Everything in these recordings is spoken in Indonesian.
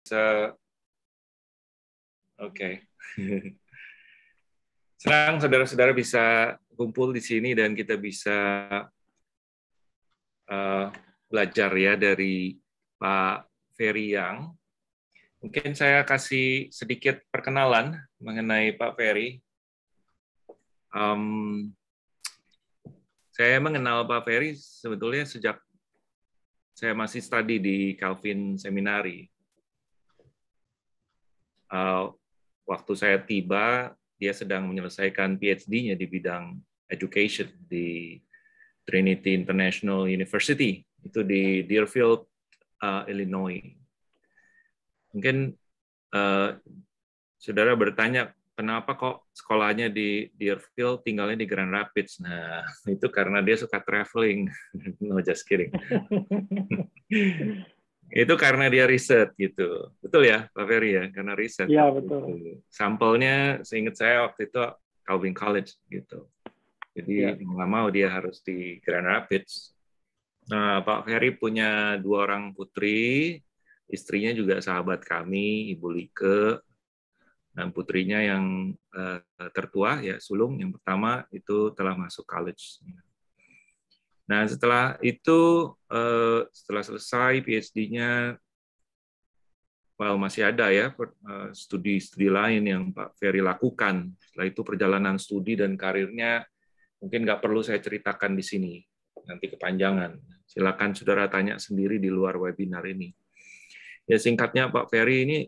Oke. Senang saudara-saudara bisa kumpul di sini dan kita bisa belajar ya dari Pak Ferry Yang. Mungkin saya kasih sedikit perkenalan mengenai Pak Ferry. Saya mengenal Pak Ferry sebetulnya sejak saya masih studi di Calvin Seminary. Waktu saya tiba, dia sedang menyelesaikan PhD-nya di bidang education di Trinity International University, itu di Deerfield, Illinois. Mungkin saudara bertanya, kenapa kok sekolahnya di Deerfield, tinggalnya di Grand Rapids? Nah, itu karena dia suka traveling. No, just kidding. Itu karena dia riset gitu. Betul ya, Pak Ferry ya? Karena riset. Iya, betul. Gitu. Sampelnya, seingat saya waktu itu Calvin College gitu. Jadi nggak mau dia harus di Grand Rapids. Nah, Pak Ferry punya 2 orang putri, istrinya juga sahabat kami, Ibu Like, dan putrinya yang tertua, ya sulung, yang pertama itu telah masuk college. Nah, setelah itu, setelah selesai PhD-nya, masih ada ya studi-studi lain yang Pak Ferry lakukan. Setelah itu perjalanan studi dan karirnya mungkin nggak perlu saya ceritakan di sini, nanti kepanjangan. Silakan saudara tanya sendiri di luar webinar ini. Ya singkatnya Pak Ferry ini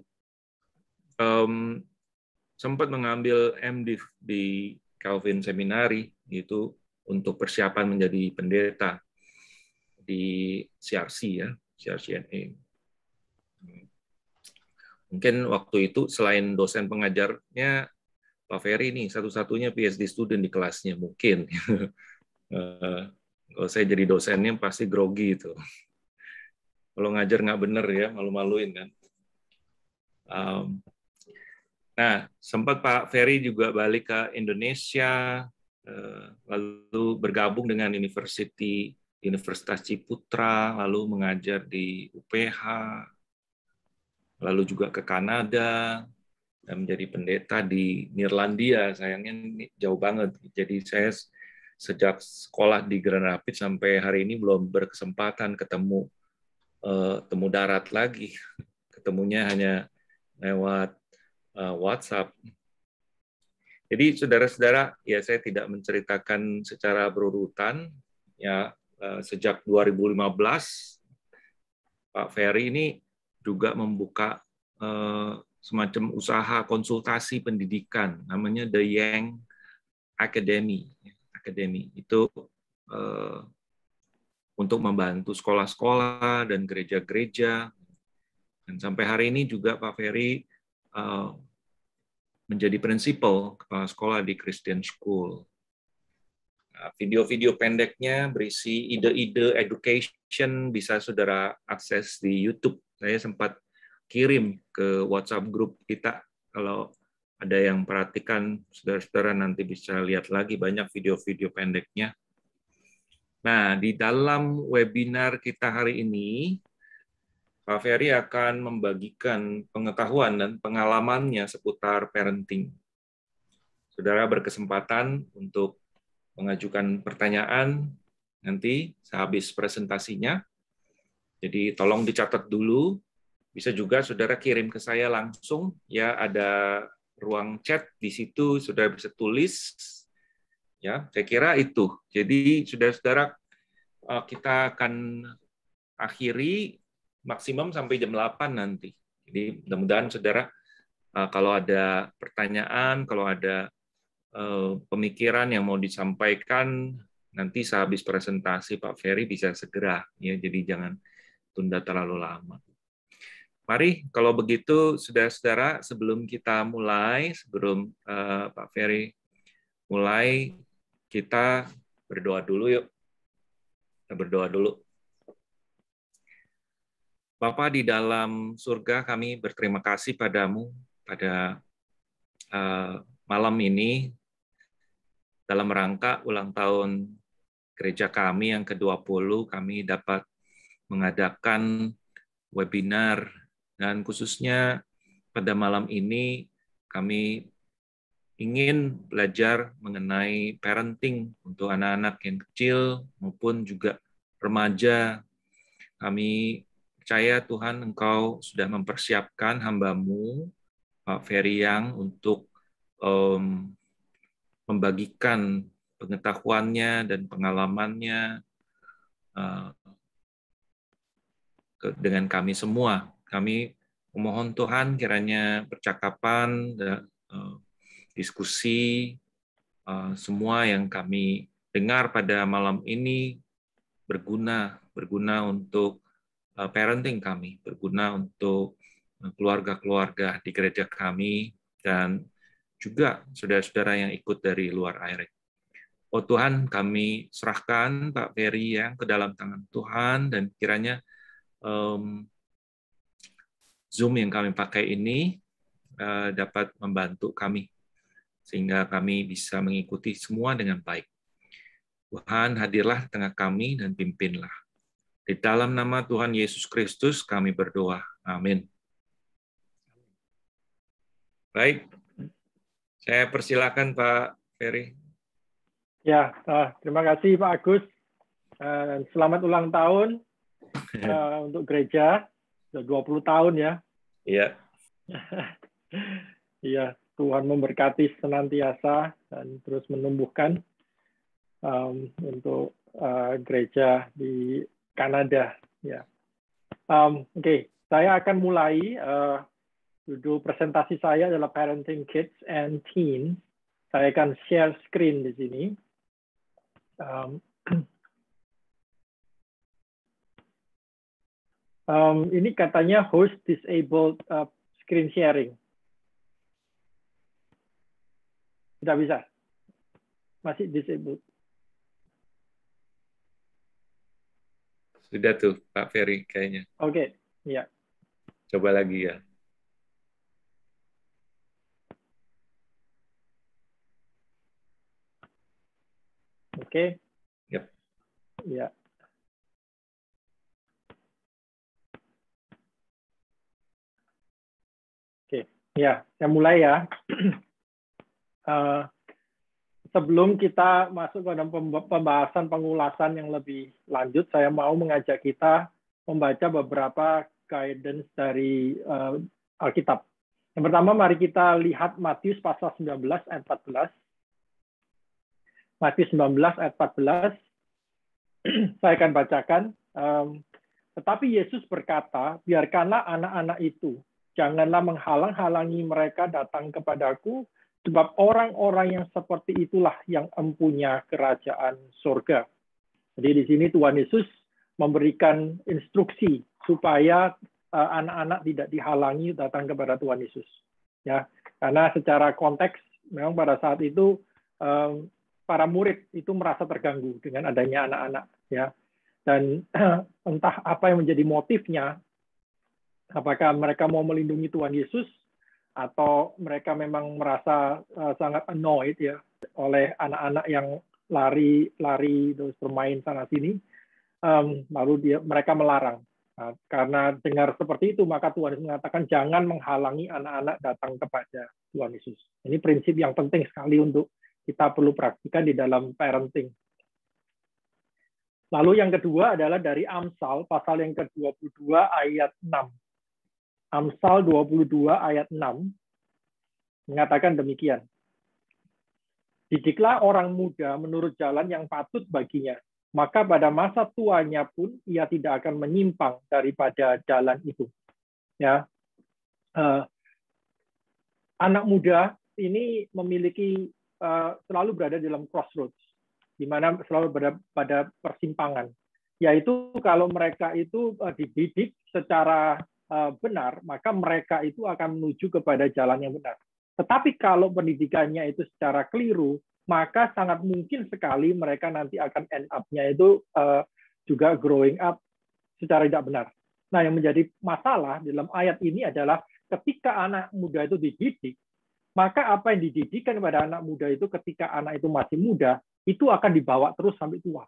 sempat mengambil MDiv di Calvin Seminary, itu untuk persiapan menjadi pendeta di CRC ya, CRCNA. Mungkin waktu itu selain dosen pengajarnya, Pak Ferry ini satu-satunya PhD student di kelasnya mungkin. Kalau saya jadi dosennya pasti grogi itu. Kalau ngajar nggak bener ya, malu-maluin kan. Nah, sempat Pak Ferry juga balik ke Indonesia, lalu bergabung dengan Universitas Ciputra, lalu mengajar di UPH, lalu juga ke Kanada, dan menjadi pendeta di Nirlandia. Sayangnya ini jauh banget. Jadi saya sejak sekolah di Grand Rapids sampai hari ini belum berkesempatan ketemu temu darat lagi. Ketemunya hanya lewat WhatsApp. Jadi saudara-saudara, ya saya tidak menceritakan secara berurutan. Ya sejak 2015 Pak Ferry ini juga membuka semacam usaha konsultasi pendidikan, namanya The Yang Academy. Academy itu untuk membantu sekolah-sekolah dan gereja-gereja. Dan sampai hari ini juga Pak Ferry menjadi prinsipal kepala sekolah di Christian School. Video-video pendeknya berisi ide-ide education bisa saudara akses di YouTube. Saya sempat kirim ke WhatsApp grup kita. Kalau ada yang perhatikan, saudara-saudara nanti bisa lihat lagi banyak video-video pendeknya. Nah, di dalam webinar kita hari ini, Pak Ferry akan membagikan pengetahuan dan pengalamannya seputar parenting. Saudara berkesempatan untuk mengajukan pertanyaan nanti sehabis presentasinya. Jadi tolong dicatat dulu. Bisa juga saudara kirim ke saya langsung. Ya, ada ruang chat di situ, saudara bisa tulis. Ya, saya kira itu. Jadi saudara-saudara, kita akan akhiri maksimum sampai jam 8 nanti. Jadi mudah-mudahan saudara kalau ada pertanyaan, kalau ada pemikiran yang mau disampaikan, nanti sehabis presentasi Pak Ferry bisa segera. Ya, jadi jangan tunda terlalu lama. Mari, kalau begitu, saudara-saudara, sebelum kita mulai, sebelum Pak Ferry mulai, kita berdoa dulu yuk. Kita berdoa dulu. Bapa di dalam surga, kami berterima kasih padamu pada malam ini dalam rangka ulang tahun gereja kami yang ke-20, kami dapat mengadakan webinar Dan khususnya pada malam ini kami ingin belajar mengenai parenting untuk anak-anak yang kecil maupun juga remaja. Kami percaya Tuhan Engkau sudah mempersiapkan hamba-Mu, Pak Ferry Yang, untuk membagikan pengetahuannya dan pengalamannya dengan kami semua. Kami memohon Tuhan kiranya percakapan, diskusi, semua yang kami dengar pada malam ini berguna untuk parenting kami, berguna untuk keluarga-keluarga di gereja kami, dan juga saudara-saudara yang ikut dari luar IREK. Oh Tuhan, kami serahkan Pak Ferry yang ke dalam tangan Tuhan, dan kiranya Zoom yang kami pakai ini dapat membantu kami, sehingga kami bisa mengikuti semua dengan baik. Tuhan, hadirlah di tengah kami dan pimpinlah. Di dalam nama Tuhan Yesus Kristus kami berdoa. Amin. Baik, saya persilakan Pak Ferry. Ya, terima kasih Pak Agus. Selamat ulang tahun untuk gereja. Sudah 20 tahun ya. Iya. Iya, Tuhan memberkati senantiasa dan terus menumbuhkan untuk gereja di Kanada. Ya. Oke, saya akan mulai. Judul presentasi saya adalah Parenting Kids and Teens. Saya akan share screen di sini. Ini katanya host disabled screen sharing. Tidak bisa. Masih disabled. Sudah tuh Pak Ferry kayaknya. Oke, ya. Coba lagi ya. Oke. Yep. Ya. Oke, ya, saya mulai ya. Sebelum kita masuk ke dalam pembahasan pengulasan yang lebih lanjut, saya mau mengajak kita membaca beberapa guidance dari Alkitab. Yang pertama, mari kita lihat Matius pasal 19 ayat 14. Matius 19 ayat 14. Saya akan bacakan. Tetapi Yesus berkata, biarkanlah anak-anak itu, janganlah menghalang-halangi mereka datang kepadaku, sebab orang-orang yang seperti itulah yang empunya kerajaan surga. Jadi di sini Tuhan Yesus memberikan instruksi supaya anak-anak tidak dihalangi datang kepada Tuhan Yesus. Ya, karena secara konteks memang pada saat itu para murid itu merasa terganggu dengan adanya anak-anak, ya. Dan entah apa yang menjadi motifnya, apakah mereka mau melindungi Tuhan Yesus atau mereka memang merasa sangat annoyed ya oleh anak-anak yang lari terus bermain sana sini, lalu mereka melarang. Nah, karena dengar seperti itu, maka Tuhan Yesus mengatakan jangan menghalangi anak-anak datang kepada Tuhan Yesus. Ini prinsip yang penting sekali untuk kita perlu praktikan di dalam parenting. Lalu yang kedua adalah dari Amsal pasal yang ke-22 ayat 6. Amsal 22 ayat 6 mengatakan demikian. Didiklah orang muda menurut jalan yang patut baginya, maka pada masa tuanya pun ia tidak akan menyimpang daripada jalan itu. Ya, anak muda ini memiliki selalu berada dalam crossroads, di mana selalu berada pada persimpangan. Yaitu kalau mereka itu dididik secara benar, maka mereka itu akan menuju kepada jalan yang benar. Tetapi kalau pendidikannya itu secara keliru, maka sangat mungkin sekali mereka nanti akan end up-nya itu juga growing up secara tidak benar. Nah, yang menjadi masalah dalam ayat ini adalah ketika anak muda itu dididik, maka apa yang dididikkan kepada anak muda itu ketika anak itu masih muda, itu akan dibawa terus sampai tua.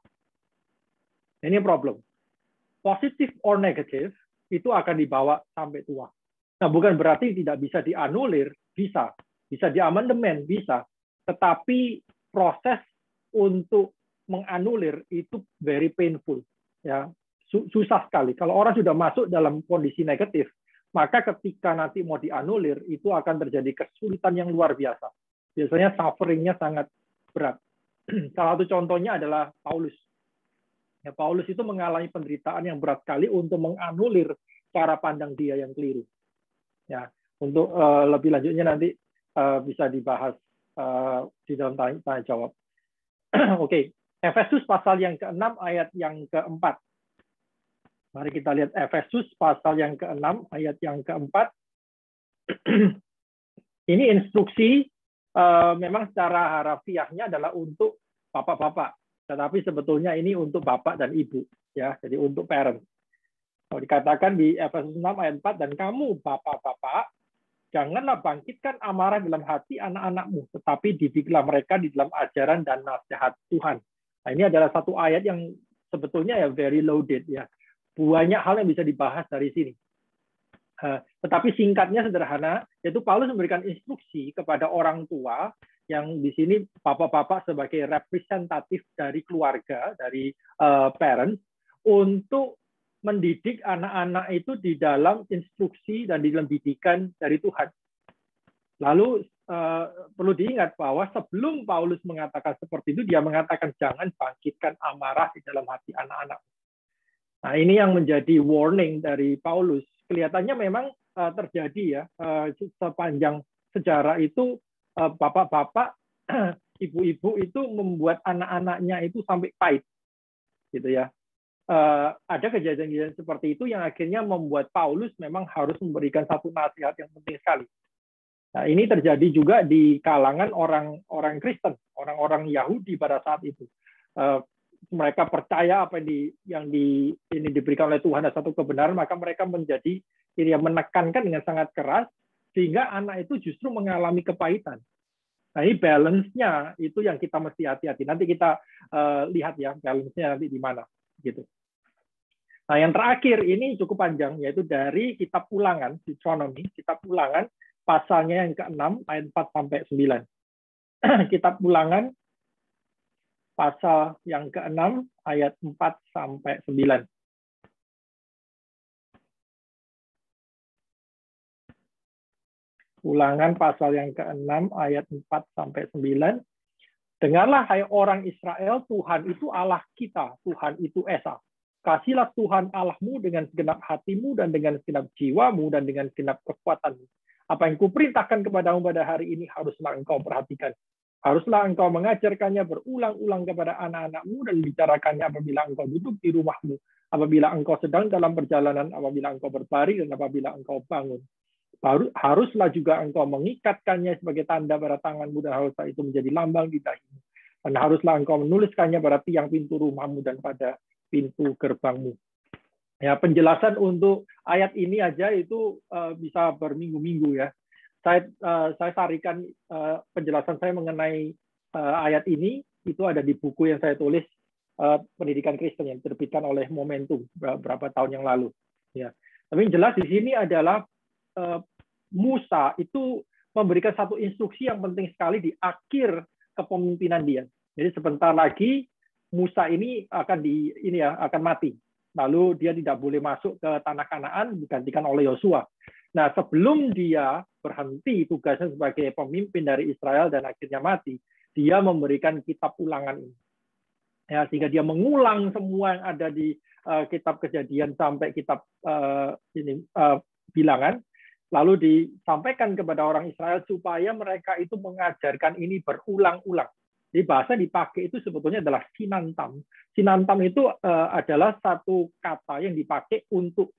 Ini problem. Positif or negatif, itu akan dibawa sampai tua. Nah, bukan berarti tidak bisa dianulir, bisa diamandemen, bisa. Tetapi proses untuk menganulir itu very painful, ya, susah sekali. Kalau orang sudah masuk dalam kondisi negatif, maka ketika nanti mau dianulir itu akan terjadi kesulitan yang luar biasa. Biasanya suffering-nya sangat berat. Salah satu contohnya adalah Paulus. Ya, Paulus itu mengalami penderitaan yang berat sekali untuk menganulir cara pandang dia yang keliru. Ya, untuk lebih lanjutnya nanti bisa dibahas di dalam tanya jawab. Oke, Efesus pasal yang ke-6 ayat yang ke-4. Mari kita lihat Efesus pasal yang ke-6 ayat yang ke-4. Ini instruksi memang secara harafiahnya adalah untuk bapak-bapak, tetapi sebetulnya ini untuk bapak dan ibu, ya, jadi untuk parents. Kalau dikatakan di Efesus 6 ayat 4, dan kamu bapak-bapak, janganlah bangkitkan amarah dalam hati anak-anakmu, tetapi didiklah mereka di dalam ajaran dan nasihat Tuhan. Nah, ini adalah satu ayat yang sebetulnya ya very loaded, ya. Banyak hal yang bisa dibahas dari sini. Tetapi singkatnya sederhana, yaitu Paulus memberikan instruksi kepada orang tua yang di sini bapak-bapak sebagai representatif dari keluarga, dari parents, untuk mendidik anak-anak itu di dalam instruksi dan di dalam didikan dari Tuhan. Lalu perlu diingat bahwa sebelum Paulus mengatakan seperti itu, dia mengatakan jangan bangkitkan amarah di dalam hati anak-anak. Nah, ini yang menjadi warning dari Paulus. Kelihatannya memang terjadi ya sepanjang sejarah itu, bapak-bapak, ibu-ibu itu membuat anak-anaknya itu sampai pahit, gitu ya. Ada kejadian-kejadian seperti itu yang akhirnya membuat Paulus memang harus memberikan satu nasihat yang penting sekali. Nah, ini terjadi juga di kalangan orang Kristen, orang-orang Yahudi pada saat itu. Mereka percaya apa yang ini diberikan oleh Tuhan adalah satu kebenaran, maka mereka menjadi menekankan dengan sangat keras sehingga anak itu justru mengalami kepahitan. Nah, ini balance-nya itu yang kita mesti hati-hati. Nanti kita lihat ya balance-nya nanti di mana, gitu. Nah, yang terakhir ini cukup panjang, yaitu dari kitab Ulangan, Deuteronomy, kitab Ulangan, pasalnya yang ke-6, ayat 4-9. Kitab Ulangan, pasal yang ke-6, ayat 4-9. Ulangan pasal yang ke-6, ayat 4-9. Dengarlah, hai orang Israel, Tuhan itu Allah kita, Tuhan itu Esa. Kasihlah Tuhan Allahmu dengan segenap hatimu dan dengan segenap jiwamu dan dengan segenap kekuatanmu. Apa yang kuperintahkan kepadamu pada hari ini haruslah engkau perhatikan. Haruslah engkau mengajarkannya berulang-ulang kepada anak-anakmu dan bicarakannya apabila engkau duduk di rumahmu, apabila engkau sedang dalam perjalanan, apabila engkau berbaring, dan apabila engkau bangun. Haruslah juga engkau mengikatkannya sebagai tanda pada tanganmu, dan haruslah itu menjadi lambang di dahimu. Dan haruslah engkau menuliskannya pada tiang pintu rumahmu dan pada pintu gerbangmu. Ya, penjelasan untuk ayat ini aja itu bisa berminggu-minggu ya. Saya tarikan penjelasan saya mengenai ayat ini itu ada di buku yang saya tulis, Pendidikan Kristen, yang diterbitkan oleh Momentum beberapa tahun yang lalu. Ya, tapi yang jelas di sini adalah Musa itu memberikan satu instruksi yang penting sekali di akhir kepemimpinan dia. Jadi sebentar lagi Musa ini akan mati. Lalu dia tidak boleh masuk ke tanah Kanaan, digantikan oleh Yosua. Nah, sebelum dia berhenti tugasnya sebagai pemimpin dari Israel dan akhirnya mati, dia memberikan kitab Ulangan ini. Ya, sehingga dia mengulang semua yang ada di kitab Kejadian sampai kitab Bilangan, lalu disampaikan kepada orang Israel supaya mereka itu mengajarkan ini berulang-ulang. Jadi bahasa dipakai itu sebetulnya adalah sinantam. Sinantam itu adalah satu kata yang dipakai untuk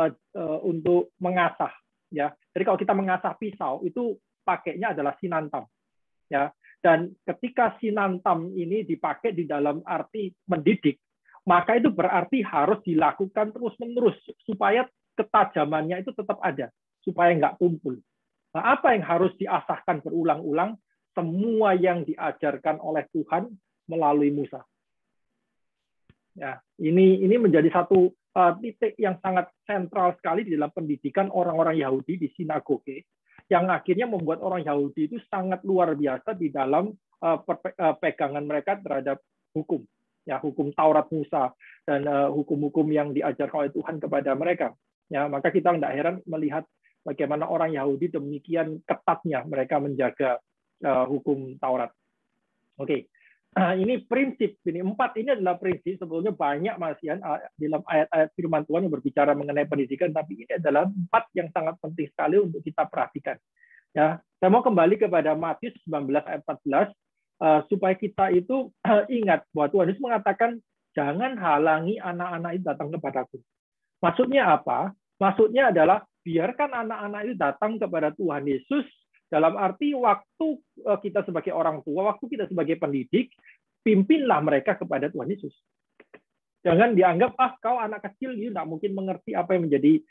mengasah. Ya, jadi kalau kita mengasah pisau itu pakainya adalah sinantam. Ya, dan ketika sinantam ini dipakai di dalam arti mendidik, maka itu berarti harus dilakukan terus-menerus supaya ketajamannya itu tetap ada, supaya nggak tumpul. Nah, apa yang harus diasahkan berulang-ulang? Semua yang diajarkan oleh Tuhan melalui Musa. Ya, ini menjadi satu titik yang sangat sentral sekali di dalam pendidikan orang-orang Yahudi di sinagoge, yang akhirnya membuat orang Yahudi itu sangat luar biasa di dalam pegangan mereka terhadap hukum, ya, hukum Taurat Musa dan hukum-hukum yang diajarkan oleh Tuhan kepada mereka. Ya, maka kita tidak heran melihat bagaimana orang Yahudi demikian ketatnya mereka menjaga hukum Taurat. Oke. Ini prinsip, ini 4 ini adalah prinsip. Sebetulnya banyak Masihan dalam ayat-ayat firman Tuhan yang berbicara mengenai pendidikan, tapi ini adalah 4 yang sangat penting sekali untuk kita perhatikan. Ya, saya mau kembali kepada Matius 19 ayat 14 supaya kita itu ingat bahwa Tuhan Yesus mengatakan jangan halangi anak-anak itu datang kepadaku. Maksudnya apa? Maksudnya adalah biarkan anak-anak itu datang kepada Tuhan Yesus. Dalam arti waktu kita sebagai orang tua, waktu kita sebagai pendidik, pimpinlah mereka kepada Tuhan Yesus. Jangan dianggap, kau anak kecil, you tidak mungkin mengerti apa yang menjadi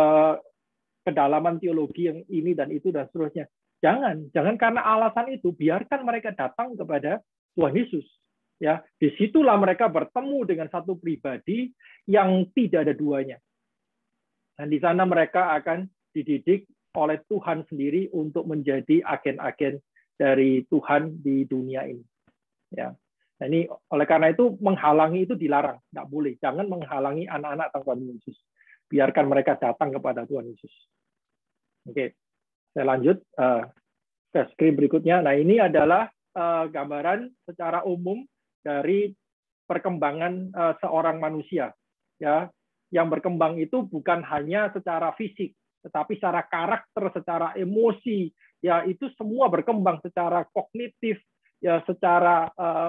kedalaman teologi yang ini dan itu dan seterusnya. Jangan karena alasan itu, biarkan mereka datang kepada Tuhan Yesus. Ya, disitulah mereka bertemu dengan satu pribadi yang tidak ada duanya. Dan di sana mereka akan dididik oleh Tuhan sendiri untuk menjadi agen-agen dari Tuhan di dunia ini. Ya. Nah, ini oleh karena itu menghalangi itu dilarang, tidak boleh. Jangan menghalangi anak-anak Tuhan Yesus. Biarkan mereka datang kepada Tuhan Yesus. Oke, saya lanjut ke screen berikutnya. Nah, ini adalah gambaran secara umum dari perkembangan seorang manusia. Ya, yang berkembang itu bukan hanya secara fisik, tetapi secara karakter, secara emosi, ya itu semua berkembang secara kognitif, ya secara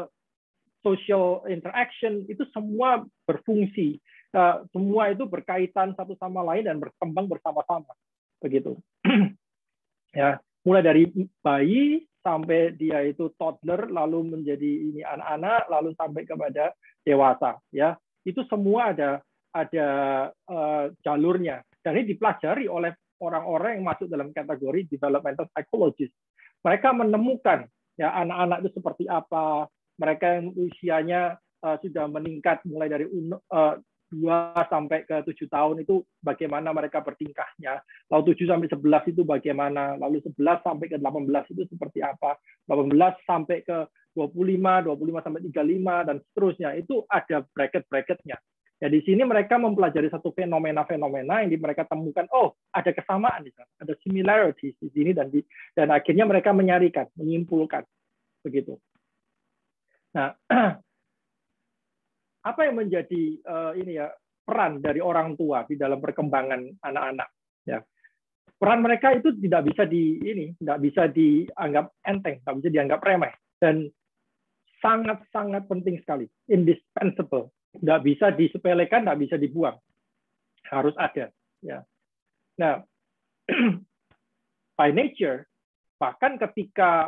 social interaction, itu semua berfungsi, semua itu berkaitan satu sama lain dan berkembang bersama-sama, begitu. Ya, mulai dari bayi sampai dia itu toddler, lalu menjadi ini anak-anak, lalu sampai kepada dewasa, ya itu semua ada jalurnya. Dan ini dipelajari oleh orang-orang yang masuk dalam kategori developmental psychologist. Mereka menemukan ya anak-anak itu seperti apa, mereka yang usianya sudah meningkat mulai dari 2 sampai ke 7 tahun itu bagaimana mereka bertingkahnya, lalu 7 sampai 11 itu bagaimana, lalu 11 sampai ke 18 itu seperti apa, 18 sampai ke 25 sampai 35 dan seterusnya, itu ada bracket-bracketnya. Ya, di sini mereka mempelajari satu fenomena-fenomena yang mereka temukan, ada kesamaan di sana, ada similarities di sini dan akhirnya mereka menyarikan, menyimpulkan, begitu. Nah, apa yang menjadi peran dari orang tua di dalam perkembangan anak-anak? Ya, peran mereka itu tidak bisa dianggap enteng, tidak bisa dianggap remeh, dan sangat-sangat penting sekali, indispensable. Nggak bisa disepelekan, nggak bisa dibuang, harus ada. Ya. Nah, by nature, bahkan ketika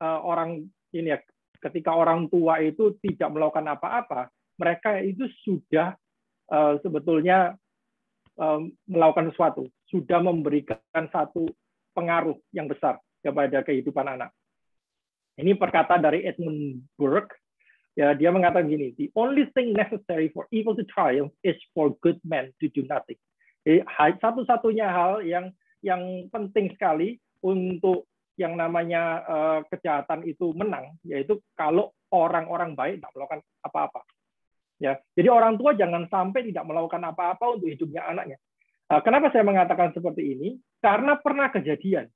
ketika orang tua itu tidak melakukan apa-apa, mereka itu sudah sebetulnya melakukan sesuatu, sudah memberikan satu pengaruh yang besar kepada kehidupan anak. Ini perkataan dari Edmund Burke. Ya, dia mengatakan gini, the only thing necessary for evil to triumph is for good men to do nothing. Jadi, satu-satunya hal yang penting sekali untuk yang namanya kejahatan itu menang, yaitu kalau orang-orang baik tidak melakukan apa-apa. Ya, jadi orang tua jangan sampai tidak melakukan apa-apa untuk hidupnya anaknya. Kenapa saya mengatakan seperti ini? Karena pernah kejadian,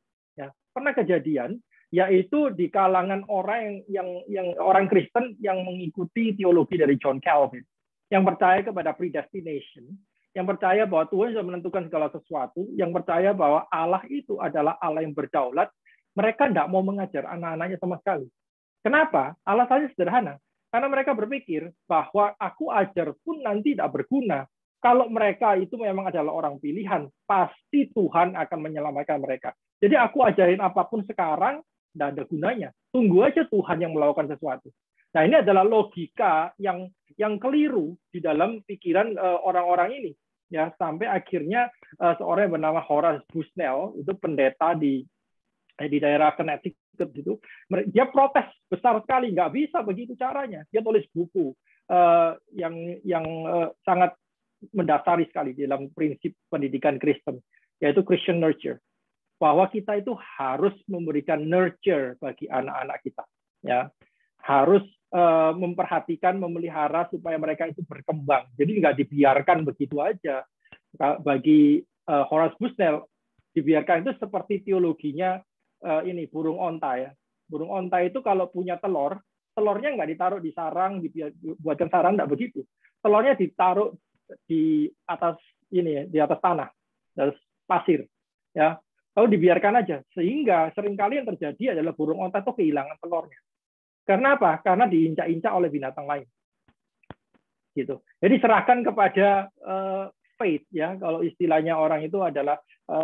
yaitu di kalangan orang yang orang Kristen yang mengikuti teologi dari John Calvin, yang percaya kepada predestination, yang percaya bahwa Tuhan sudah menentukan segala sesuatu, yang percaya bahwa Allah itu adalah Allah yang berdaulat. Mereka tidak mau mengajar anak-anaknya sama sekali. Kenapa? Alasannya sederhana. Karena mereka berpikir bahwa aku ajar pun nanti tidak berguna. Kalau mereka itu memang adalah orang pilihan, pasti Tuhan akan menyelamatkan mereka. Jadi aku ajarin apapun sekarang, tidak ada gunanya. Tunggu aja Tuhan yang melakukan sesuatu. Nah, ini adalah logika yang keliru di dalam pikiran orang-orang ini. Ya, sampai akhirnya seorang yang bernama Horace Bushnell, itu pendeta di daerah Connecticut gitu, dia protes besar sekali, nggak bisa begitu caranya. Dia tulis buku yang sangat mendasari sekali dalam prinsip pendidikan Kristen, yaitu Christian nurture, bahwa kita itu harus memberikan nurture bagi anak-anak kita, ya, harus memperhatikan, memelihara supaya mereka itu berkembang. Jadi nggak dibiarkan begitu aja. Bagi Horace Bushnell, dibiarkan itu seperti teologinya ini burung onta, ya. Burung onta itu kalau punya telur, telurnya nggak ditaruh di sarang, dibuatkan sarang, nggak begitu. Telurnya ditaruh di atas ini, ya, di atas tanah, di atas pasir, ya. Lalu dibiarkan aja, sehingga seringkali yang terjadi adalah burung onta itu kehilangan telurnya. Karena apa? Karena diinjak-injak oleh binatang lain. Gitu. Jadi serahkan kepada faith, ya. Kalau istilahnya orang itu adalah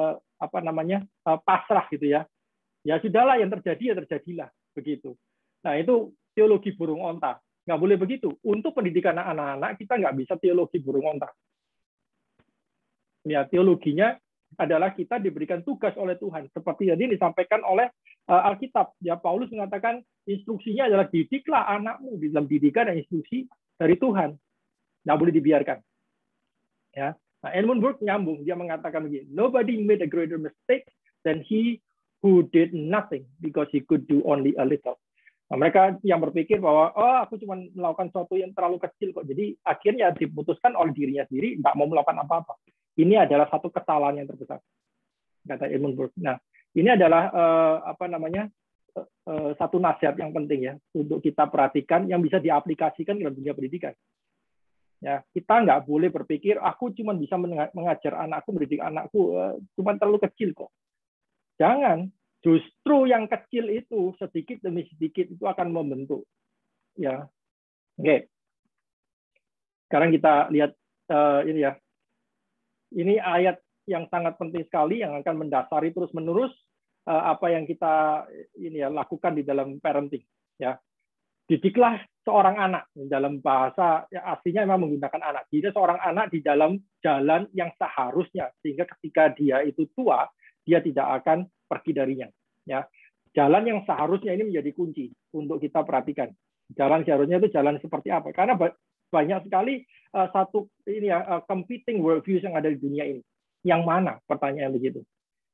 pasrah gitu, ya. Ya sudahlah, yang terjadi ya terjadilah, begitu. Nah, itu teologi burung onta. Nggak boleh begitu. Untuk pendidikan anak-anak, kita nggak bisa teologi burung onta. Ya, teologinya adalah kita diberikan tugas oleh Tuhan. Seperti tadi disampaikan oleh Alkitab. Ya, Paulus mengatakan instruksinya adalah didiklah anakmu di dalam didikan dan instruksi dari Tuhan. Nggak boleh dibiarkan. Ya. Nah, Edmund Burke nyambung. Dia mengatakan begini, nobody made a greater mistake than he who did nothing because he could do only a little. Nah, mereka yang berpikir bahwa aku cuma melakukan sesuatu yang terlalu kecil kok, jadi akhirnya diputuskan oleh dirinya sendiri nggak mau melakukan apa-apa. Ini adalah satu kesalahan yang terbesar, kata Edmund Burke. Nah, ini adalah satu nasihat yang penting, ya, untuk kita perhatikan yang bisa diaplikasikan dalam dunia pendidikan. Ya, kita nggak boleh berpikir aku cuma bisa mengajar anakku, mendidik anakku cuma terlalu kecil kok. Jangan. Justru yang kecil itu sedikit demi sedikit itu akan membentuk. Ya, oke. Sekarang kita lihat ini, ya. Ini ayat yang sangat penting sekali yang akan mendasari terus-menerus apa yang kita ini, ya, lakukan di dalam parenting. Ya, didiklah seorang anak. Dalam bahasa ya, aslinya memang menggunakan anak. Jadi seorang anak di dalam jalan yang seharusnya, sehingga ketika dia itu tua, dia tidak akan pergi darinya. Ya, jalan yang seharusnya ini menjadi kunci untuk kita perhatikan. Jalan seharusnya itu jalan seperti apa? Karena banyak sekali competing worldviews yang ada di dunia ini. Yang mana? Pertanyaan begitu.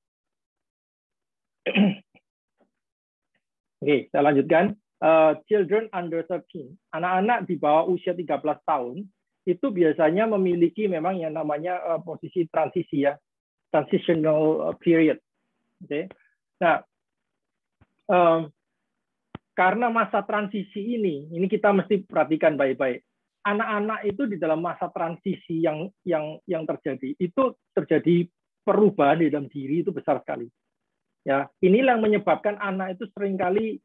Oke, saya lanjutkan. Children under 13, anak-anak di bawah usia 13 tahun, itu biasanya memiliki memang yang namanya posisi transisi, ya, transitional period. Oke. Nah, karena masa transisi ini kita mesti perhatikan baik-baik. Anak-anak itu di dalam masa transisi yang terjadi, itu terjadi perubahan di dalam diri itu besar sekali. Ya, inilah yang menyebabkan anak itu seringkali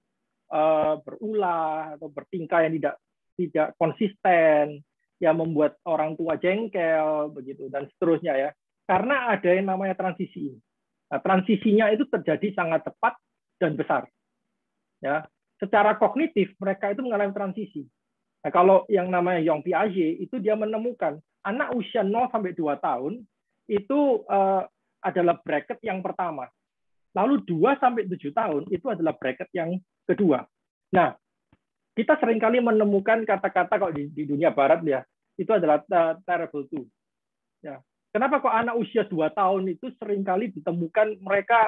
berulah atau bertingkah yang tidak konsisten, ya, membuat orang tua jengkel begitu dan seterusnya, ya. Karena ada yang namanya transisi ini. Nah, transisinya itu terjadi sangat cepat dan besar. Ya, secara kognitif mereka itu mengalami transisi. Nah, kalau yang namanya Jean Piaget itu dia menemukan anak usia 0 sampai 2 tahun itu adalah bracket yang pertama. Lalu 2 sampai 7 tahun itu adalah bracket yang kedua. Nah, kita seringkali menemukan kata-kata kalau di dunia barat, ya, itu adalah terrible two. Ya. Kenapa kok anak usia 2 tahun itu seringkali ditemukan mereka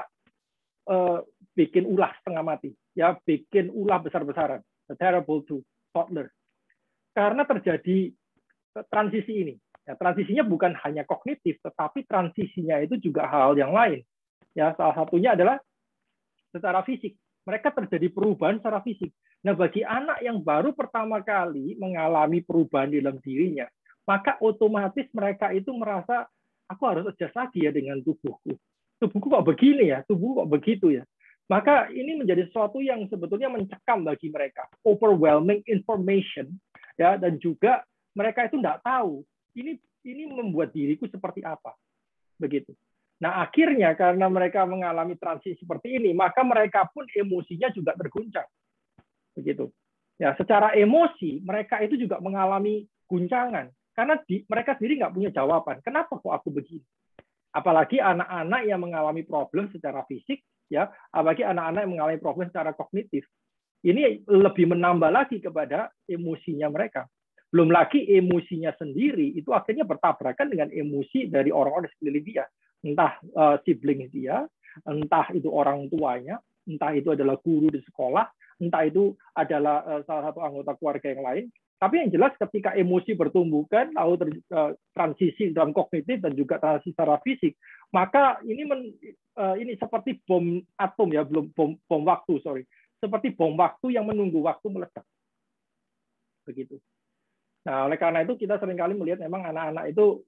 bikin ulah setengah mati, ya, bikin ulah besar-besaran, the terrible two, toddler. Karena terjadi transisi ini. Ya, transisinya bukan hanya kognitif, tetapi transisinya itu juga hal yang lain. Ya, salah satunya adalah secara fisik. Mereka terjadi perubahan secara fisik. Nah, bagi anak yang baru pertama kali mengalami perubahan di dalam dirinya, maka otomatis mereka itu merasa, aku harus adjust lagi ya dengan tubuhku. Tubuhku kok begini ya, tubuhku kok begitu ya. Maka ini menjadi sesuatu yang sebetulnya mencekam bagi mereka. Overwhelming information, ya, dan juga mereka itu tidak tahu ini membuat diriku seperti apa. Begitu. Nah, akhirnya karena mereka mengalami transisi seperti ini, maka mereka pun emosinya juga terguncang. Begitu. Ya, secara emosi mereka itu juga mengalami guncangan karena mereka sendiri nggak punya jawaban. Kenapa kok aku begini? Apalagi anak-anak yang mengalami problem secara fisik, ya, apalagi anak-anak yang mengalami problem secara kognitif. Ini lebih menambah lagi kepada emosinya mereka. Belum lagi emosinya sendiri itu akhirnya bertabrakan dengan emosi dari orang-orang di sekeliling dia. Entah sibling dia, entah itu orang tuanya, entah itu adalah guru di sekolah, entah itu adalah salah satu anggota keluarga yang lain. Tapi yang jelas ketika emosi bertumbuhkan, lalu transisi dalam kognitif dan juga transisi secara fisik, maka ini seperti bom atom ya, belum bom waktu, sorry. Seperti bom waktu yang menunggu waktu meledak. Begitu. Nah, oleh karena itu kita seringkali melihat memang anak-anak itu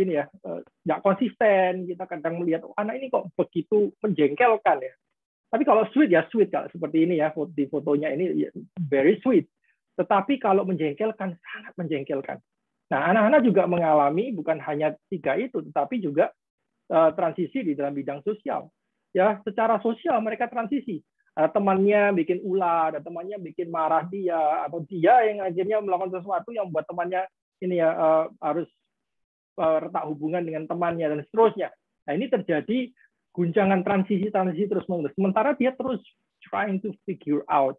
nggak konsisten. Kita kadang melihat anak ini kok begitu menjengkelkan ya. Tapi kalau sweet ya sweet, kalau seperti ini ya, di fotonya ini very sweet. Tetapi kalau menjengkelkan, sangat menjengkelkan. Nah, anak-anak juga mengalami bukan hanya 3 itu, tetapi juga transisi di dalam bidang sosial. Ya, secara sosial mereka transisi. Temannya bikin ulah, ada temannya bikin marah dia, atau dia yang akhirnya melakukan sesuatu yang membuat temannya ini ya harus retak hubungan dengan temannya dan seterusnya. Nah, ini terjadi guncangan transisi terus menerus. Sementara dia terus trying to figure out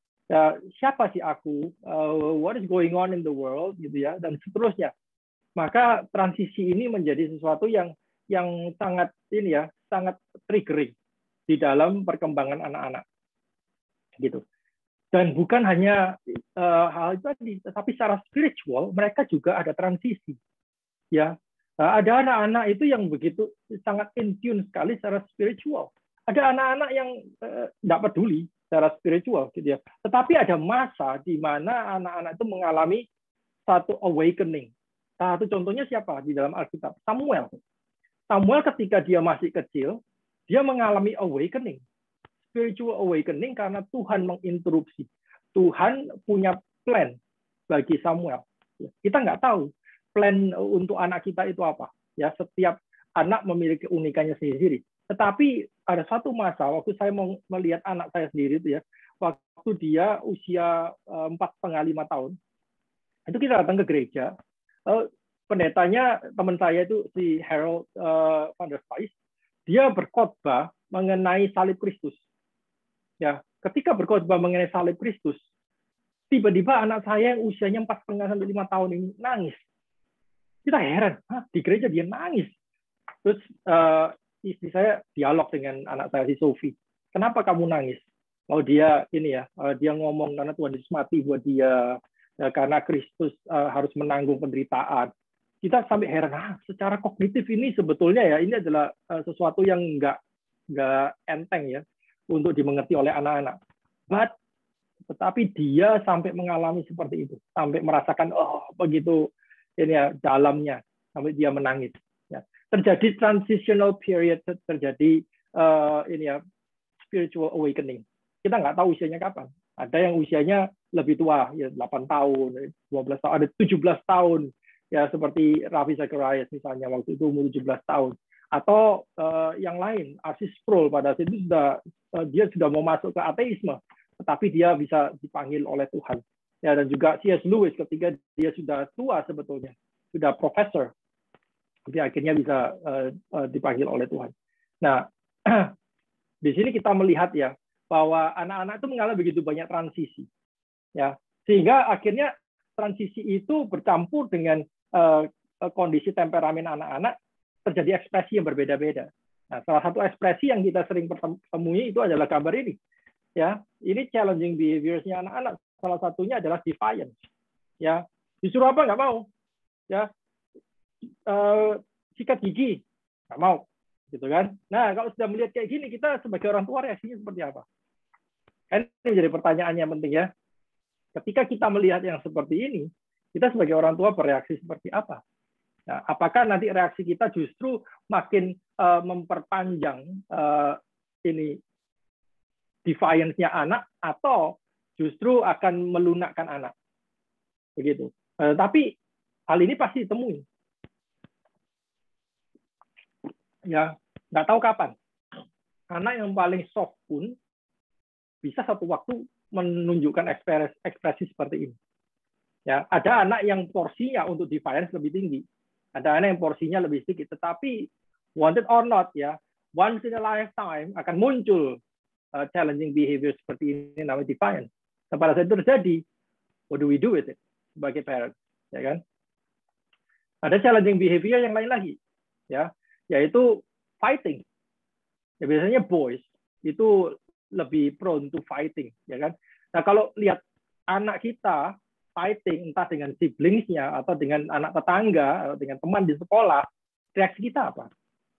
siapa sih aku, what is going on in the world gitu ya, dan seterusnya. Maka transisi ini menjadi sesuatu yang sangat sangat triggering di dalam perkembangan anak-anak, gitu. Dan bukan hanya hal itu tadi, tetapi secara spiritual mereka juga ada transisi, ya. Ada anak-anak itu yang begitu sangat in tune sekali secara spiritual. Ada anak-anak yang tidak peduli secara spiritual, gitu ya. Tetapi ada masa di mana anak-anak itu mengalami satu awakening. Satu contohnya siapa di dalam Alkitab? Samuel. Samuel ketika dia masih kecil, dia mengalami awakening, spiritual awakening karena Tuhan menginterupsi. Tuhan punya plan bagi Samuel. Kita nggak tahu plan untuk anak kita itu apa. Ya, setiap anak memiliki unikannya sendiri. Tetapi ada satu masa waktu saya mau melihat anak saya sendiri itu ya, waktu dia usia 4,5 tahun, itu kita datang ke gereja. Pendetanya teman saya itu si Harold van der Spies. Dia berkhotbah mengenai salib Kristus. Ya, ketika berkhotbah mengenai salib Kristus, tiba-tiba anak saya yang usianya 4,5 sampai 5 tahun ini nangis. Kita heran, di gereja dia nangis. Terus istri saya dialog dengan anak saya si Sophie. Kenapa kamu nangis? Oh dia dia ngomong karena Tuhan Yesus mati buat dia, karena Kristus harus menanggung penderitaan. Kita sampai heran, secara kognitif ini sebetulnya ya ini adalah sesuatu yang nggak enteng ya untuk dimengerti oleh anak-anak. Tetapi dia sampai mengalami seperti itu, sampai merasakan begitu ini ya dalamnya, sampai dia menangis. Ya. Terjadi transitional period, terjadi spiritual awakening. Kita nggak tahu usianya kapan. Ada yang usianya lebih tua, ya 8 tahun, 12 tahun, ada 17 tahun. Ya seperti Ravi Zacharias misalnya waktu itu umur 17 tahun, atau yang lain Arsis Sproul pada saat itu dia sudah mau masuk ke ateisme, tetapi dia bisa dipanggil oleh Tuhan. Ya, dan juga C.S. Lewis ketika dia sudah tua sebetulnya, sudah profesor, dia akhirnya bisa dipanggil oleh Tuhan. Nah, di sini kita melihat ya bahwa anak-anak itu mengalami begitu banyak transisi, ya sehingga akhirnya transisi itu bercampur dengan kondisi temperamen anak-anak, terjadi ekspresi yang berbeda-beda. Nah, salah satu ekspresi yang kita sering temui itu adalah gambar ini. Ya, ini challenging behaviors-nya anak-anak. Salah satunya adalah defiance. Ya, disuruh apa nggak mau. Ya, sikat gigi nggak mau, gitu kan? Nah, kalau sudah melihat kayak gini, kita sebagai orang tua reaksinya seperti apa? Kan ini jadi pertanyaan yang penting ya. Ketika kita melihat yang seperti ini, kita sebagai orang tua bereaksi seperti apa? Nah, apakah nanti reaksi kita justru makin memperpanjang ini defiance-nya anak, atau justru akan melunakkan anak? Begitu. Tapi hal ini pasti ditemui. Ya, nggak tahu kapan. Anak yang paling soft pun bisa satu waktu menunjukkan ekspresi seperti ini. Ya, ada anak yang porsinya untuk defiance lebih tinggi, ada anak yang porsinya lebih sedikit. Tetapi wanted or not, ya, once in a lifetime akan muncul challenging behavior seperti ini, namanya defiance. Dan pada saat itu terjadi, what do we do with it sebagai parents? ya kan? Ada challenging behavior yang lain lagi, ya, yaitu fighting. Ya, biasanya boys itu lebih prone to fighting, ya kan? Nah, kalau lihat anak kita fighting entah dengan siblingsnya atau dengan anak tetangga atau dengan teman di sekolah, reaksi kita apa?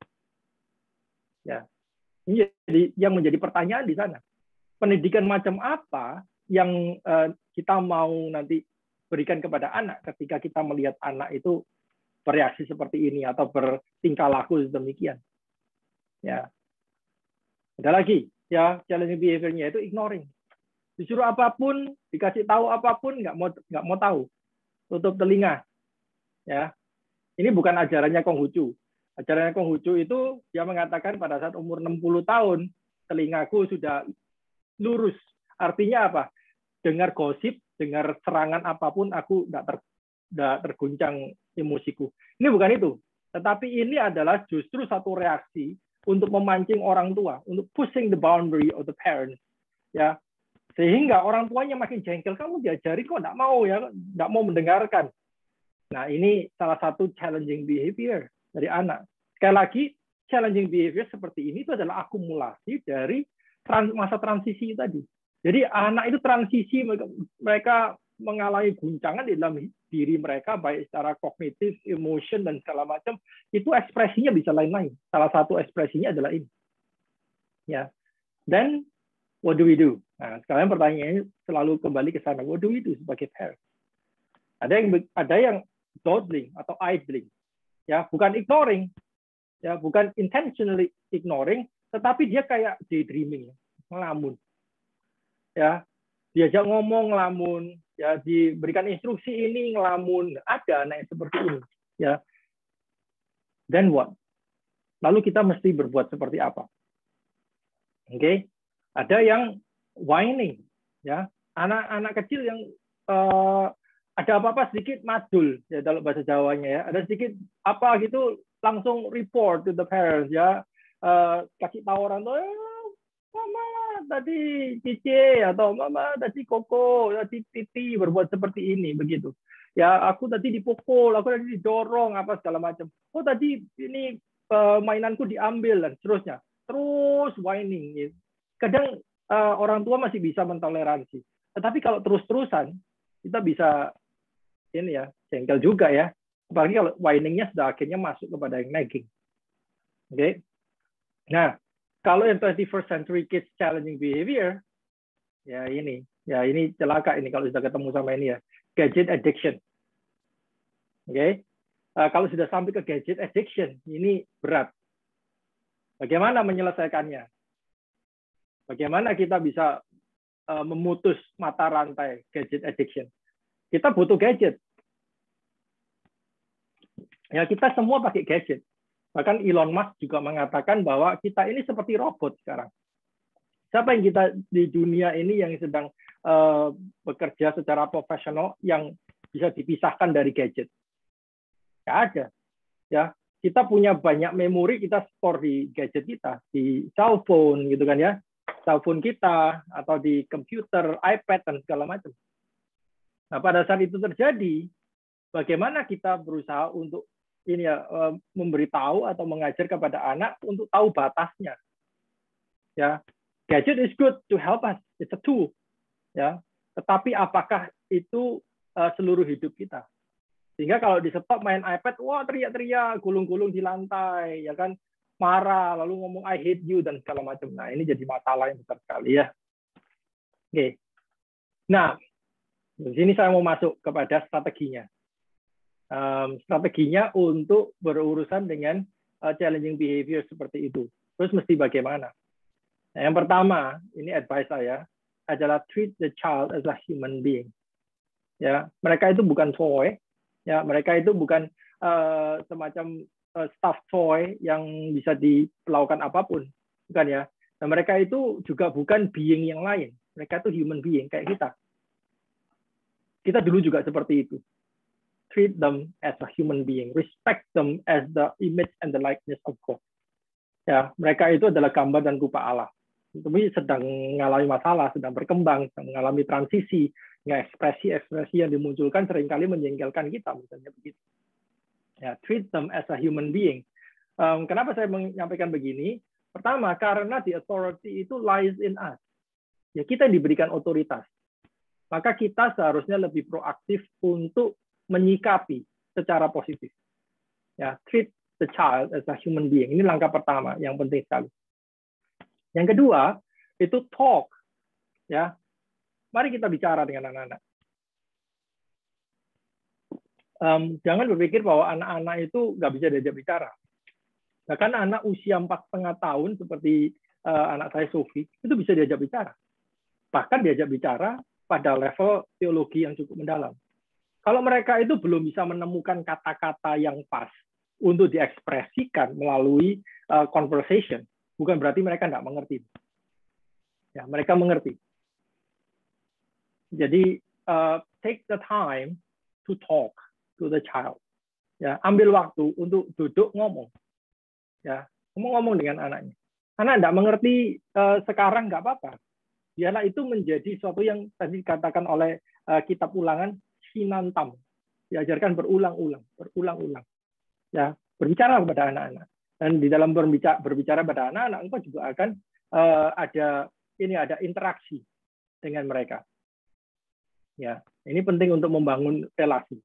Ya, ini jadi yang menjadi pertanyaan di sana. Pendidikan macam apa yang kita mau nanti berikan kepada anak ketika kita melihat anak itu bereaksi seperti ini atau bertingkah laku demikian? Ya, ada lagi ya challenging behavior-nya itu ignoring. Disuruh apapun, dikasih tahu apapun, nggak mau tahu, tutup telinga. Ya, ini bukan ajarannya Konghucu. Ajarannya Konghucu itu dia mengatakan pada saat umur 60 tahun telingaku sudah lurus. Artinya apa? Dengar gosip, dengar serangan apapun, aku nggak terguncang emosiku. Ini bukan itu. Tetapi ini adalah justru satu reaksi untuk memancing orang tua, untuk pushing the boundary of the parents. Ya, sehingga orang tuanya makin jengkel, kamu diajari kok nggak mau ya, nggak mau mendengarkan. Nah, ini salah satu challenging behavior dari anak. Sekali lagi, challenging behavior seperti ini itu adalah akumulasi dari masa transisi tadi. Jadi anak itu transisi, mereka mengalami guncangan di dalam diri mereka, baik secara kognitif, emotion, dan segala macam, itu ekspresinya bisa lain-lain. Salah satu ekspresinya adalah ini. Ya. Dan what do we do? Nah, sekarang pertanyaannya selalu kembali ke sana. What do we do sebagai parents? Ada yang dawdling atau idling, ya, bukan ignoring, ya, bukan intentionally ignoring, tetapi dia kayak daydreaming, ngelamun, ya, diajak ngomong ngelamun, ya, diberikan instruksi ini ngelamun, ada anak yang seperti ini, ya. Then what? Lalu kita mesti berbuat seperti apa? Oke, ada yang whining, ya, anak-anak kecil yang ada apa-apa sedikit madul, ya, dalam bahasa Jawanya, ya, ada sedikit apa gitu langsung report to the parents, ya, kasih tahu orang tua, mama tadi Cici atau mama tadi Koko, tadi Titi berbuat seperti ini, begitu, ya, aku tadi dipukul, aku tadi didorong, apa segala macam, oh tadi ini mainanku diambil dan seterusnya, terus whining, gitu. Kadang orang tua masih bisa mentoleransi, tetapi kalau terus-terusan kita bisa ini ya jengkel juga ya, apalagi kalau whiningnya sudah akhirnya masuk kepada yang nagging. Oke, nah kalau yang 21st century kids challenging behavior, ya ini celaka ini kalau sudah ketemu sama ini ya, gadget addiction. Oke, kalau sudah sampai ke gadget addiction ini berat. Bagaimana menyelesaikannya? Bagaimana kita bisa memutus mata rantai gadget addiction? Kita butuh gadget. Ya, kita semua pakai gadget. Bahkan Elon Musk juga mengatakan bahwa kita ini seperti robot sekarang. Siapa yang kita di dunia ini yang sedang bekerja secara profesional yang bisa dipisahkan dari gadget? Nggak ada. Ya, kita punya banyak memori, kita store di gadget kita, di cellphone gitu kan ya, cellphone kita atau di komputer, iPad dan segala macam. Nah, pada saat itu terjadi, bagaimana kita berusaha untuk ini ya memberitahu atau mengajar kepada anak untuk tahu batasnya. Ya, gadget is good to help us, it's a tool. Ya, tetapi apakah itu seluruh hidup kita? Sehingga kalau di stop main iPad, wah teriak-teriak, gulung-gulung di lantai, ya kan, marah, lalu ngomong I hate you dan segala macam. Nah, ini jadi masalah yang besar sekali ya. Oke. Nah, di sini saya mau masuk kepada strateginya. Strateginya untuk berurusan dengan challenging behavior seperti itu. Terus mesti bagaimana? Nah, yang pertama, ini advice saya adalah treat the child as a human being. Ya, mereka itu bukan toy. Ya, mereka itu bukan semacam stuffed toy yang bisa dilakukan apapun, bukan ya. Nah, mereka itu juga bukan being yang lain. Mereka itu human being kayak kita. Kita dulu juga seperti itu. Treat them as a human being. Respect them as the image and the likeness of God. Ya, mereka itu adalah gambar dan rupa Allah. tapi sedang mengalami masalah, sedang berkembang, sedang mengalami transisi, ekspresi-ekspresi yang dimunculkan seringkali menjengkelkan kita, misalnya begitu. Ya, treat them as a human being. Kenapa saya menyampaikan begini? Pertama, karena the authority itu lies in us. Ya, kita yang diberikan otoritas. Maka kita seharusnya lebih proaktif untuk menyikapi secara positif. Ya, treat the child as a human being. Ini langkah pertama yang penting sekali. Yang kedua, itu talk. Ya, mari kita bicara dengan anak-anak. Jangan berpikir bahwa anak-anak itu nggak bisa diajak bicara. Bahkan anak usia 4,5 tahun seperti anak saya Sophie itu bisa diajak bicara. Bahkan diajak bicara pada level teologi yang cukup mendalam. Kalau mereka itu belum bisa menemukan kata-kata yang pas untuk diekspresikan melalui conversation, bukan berarti mereka nggak mengerti. Ya, mereka mengerti. Jadi take the time to talk to the child. Ya, ambil waktu untuk duduk ngomong. Ya, ngomong dengan anaknya. Anak tidak mengerti sekarang nggak apa-apa. Biarlah itu menjadi sesuatu yang tadi dikatakan oleh kitab Ulangan sinantam. Diajarkan berulang-ulang. Ya, berbicara kepada anak-anak. Dan di dalam berbicara pada anak-anak, engkau juga akan ada interaksi dengan mereka. Ya, ini penting untuk membangun relasi.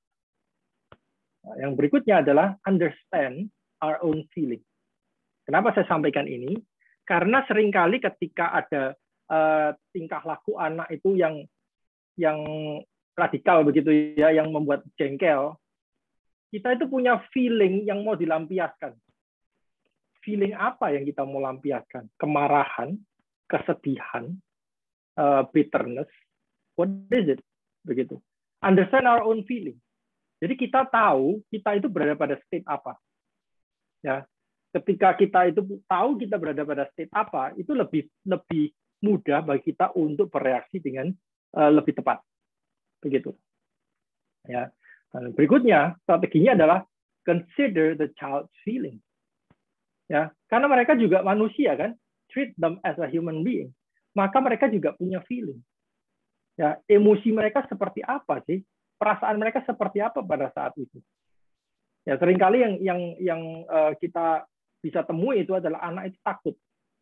Yang berikutnya adalah understand our own feeling. Kenapa saya sampaikan ini? Karena seringkali ketika ada tingkah laku anak itu yang radikal begitu ya, yang membuat jengkel, kita itu punya feeling yang mau dilampiaskan. Feeling apa yang kita mau lampiaskan? Kemarahan, kesedihan, bitterness. What is it? Begitu. Understand our own feeling. Jadi kita tahu kita itu berada pada state apa. Ya, ketika kita itu tahu kita berada pada state apa, itu lebih mudah bagi kita untuk bereaksi dengan lebih tepat. Begitu. Ya. Berikutnya, strateginya adalah consider the child's feeling. Ya, karena mereka juga manusia kan, treat them as a human being. Maka mereka juga punya feeling. Ya, emosi mereka seperti apa sih? Perasaan mereka seperti apa pada saat itu? Ya, seringkali yang kita bisa temui itu adalah anak itu takut.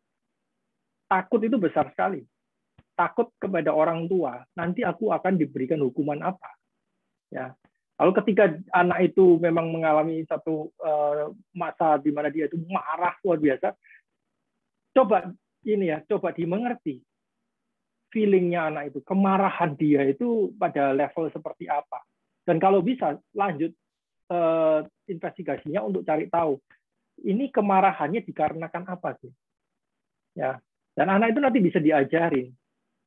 Takut itu besar sekali. Takut kepada orang tua. Nanti aku akan diberikan hukuman apa? Ya. Lalu ketika anak itu memang mengalami satu masa di mana dia itu marah luar biasa, coba dimengerti feelingnya anak itu, kemarahan dia itu pada level seperti apa. Dan kalau bisa lanjut investigasinya untuk cari tahu ini kemarahannya dikarenakan apa sih. Ya. Dan anak itu nanti bisa diajarin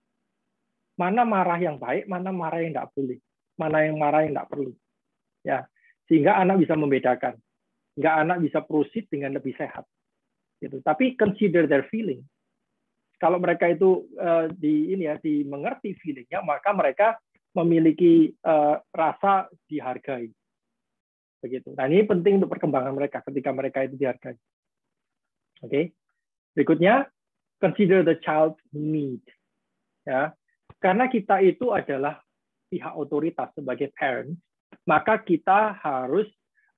mana marah yang baik, mana marah yang tidak boleh, mana yang marah yang tidak perlu. Ya. Sehingga anak bisa membedakan. Sehingga anak bisa proceed dengan lebih sehat. Gitu. Tapi consider their feeling. Kalau mereka itu dimengerti feelingnya, maka mereka memiliki rasa dihargai. Begitu. Nah, ini penting untuk perkembangan mereka ketika mereka itu dihargai. Oke. Berikutnya, consider the child's need. Ya. Karena kita itu adalah pihak otoritas sebagai parents, maka kita harus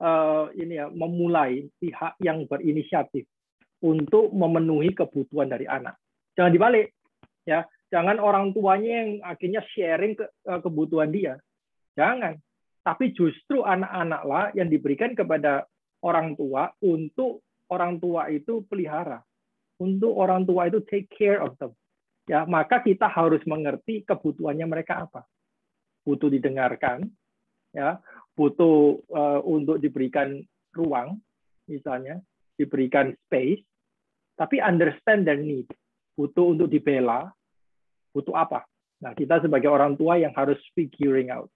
memulai pihak yang berinisiatif untuk memenuhi kebutuhan dari anak. Jangan dibalik, ya. Jangan orang tuanya yang akhirnya sharing kebutuhan dia. Jangan. Tapi justru anak-anaklah yang diberikan kepada orang tua untuk orang tua itu pelihara. Untuk orang tua itu take care of them. Ya, maka kita harus mengerti kebutuhannya mereka apa. Butuh didengarkan, ya, butuh untuk diberikan ruang, misalnya, diberikan space, tapi understand their need. Butuh untuk dibela, butuh apa? Nah, kita sebagai orang tua yang harus figuring out.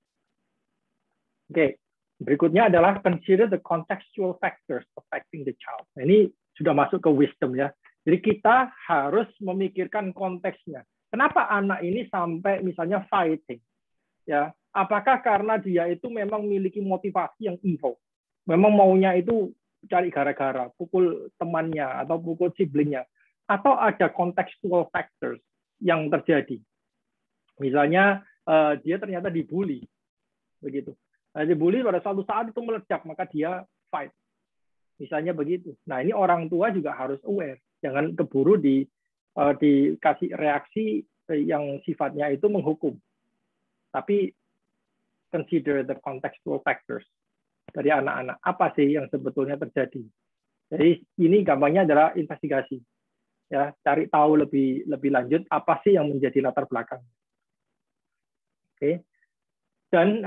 Oke, berikutnya adalah consider the contextual factors affecting the child. Nah, ini sudah masuk ke wisdom ya. Jadi kita harus memikirkan konteksnya. Kenapa anak ini sampai misalnya fighting? Ya, apakah karena dia itu memang memiliki motivasi yang evil? Memang maunya itu cari gara-gara, pukul temannya atau pukul siblingnya. atau ada contextual factors yang terjadi. Misalnya dia ternyata dibully, begitu. Nah, dibully pada suatu saat itu meledak, maka dia fight. Misalnya begitu. Nah, ini orang tua juga harus aware, jangan keburu dikasih reaksi yang sifatnya itu menghukum. Tapi consider the contextual factors dari anak-anak. Apa sih yang sebetulnya terjadi? Jadi ini gampangnya adalah investigasi. Ya, cari tahu lebih lanjut apa sih yang menjadi latar belakang. Oke. Dan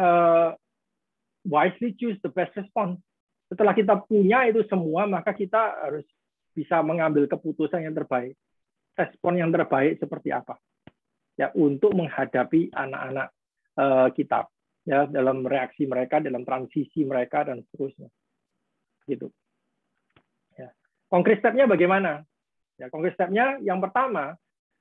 wisely choose the best response. Setelah kita punya itu semua, maka kita harus bisa mengambil keputusan yang terbaik. Respon yang terbaik seperti apa? Ya, untuk menghadapi anak-anak kita, ya, dalam reaksi mereka, dalam transisi mereka dan seterusnya. Gitu. Ya. Konkret step-nya bagaimana? Ya, konkret step-nya yang pertama,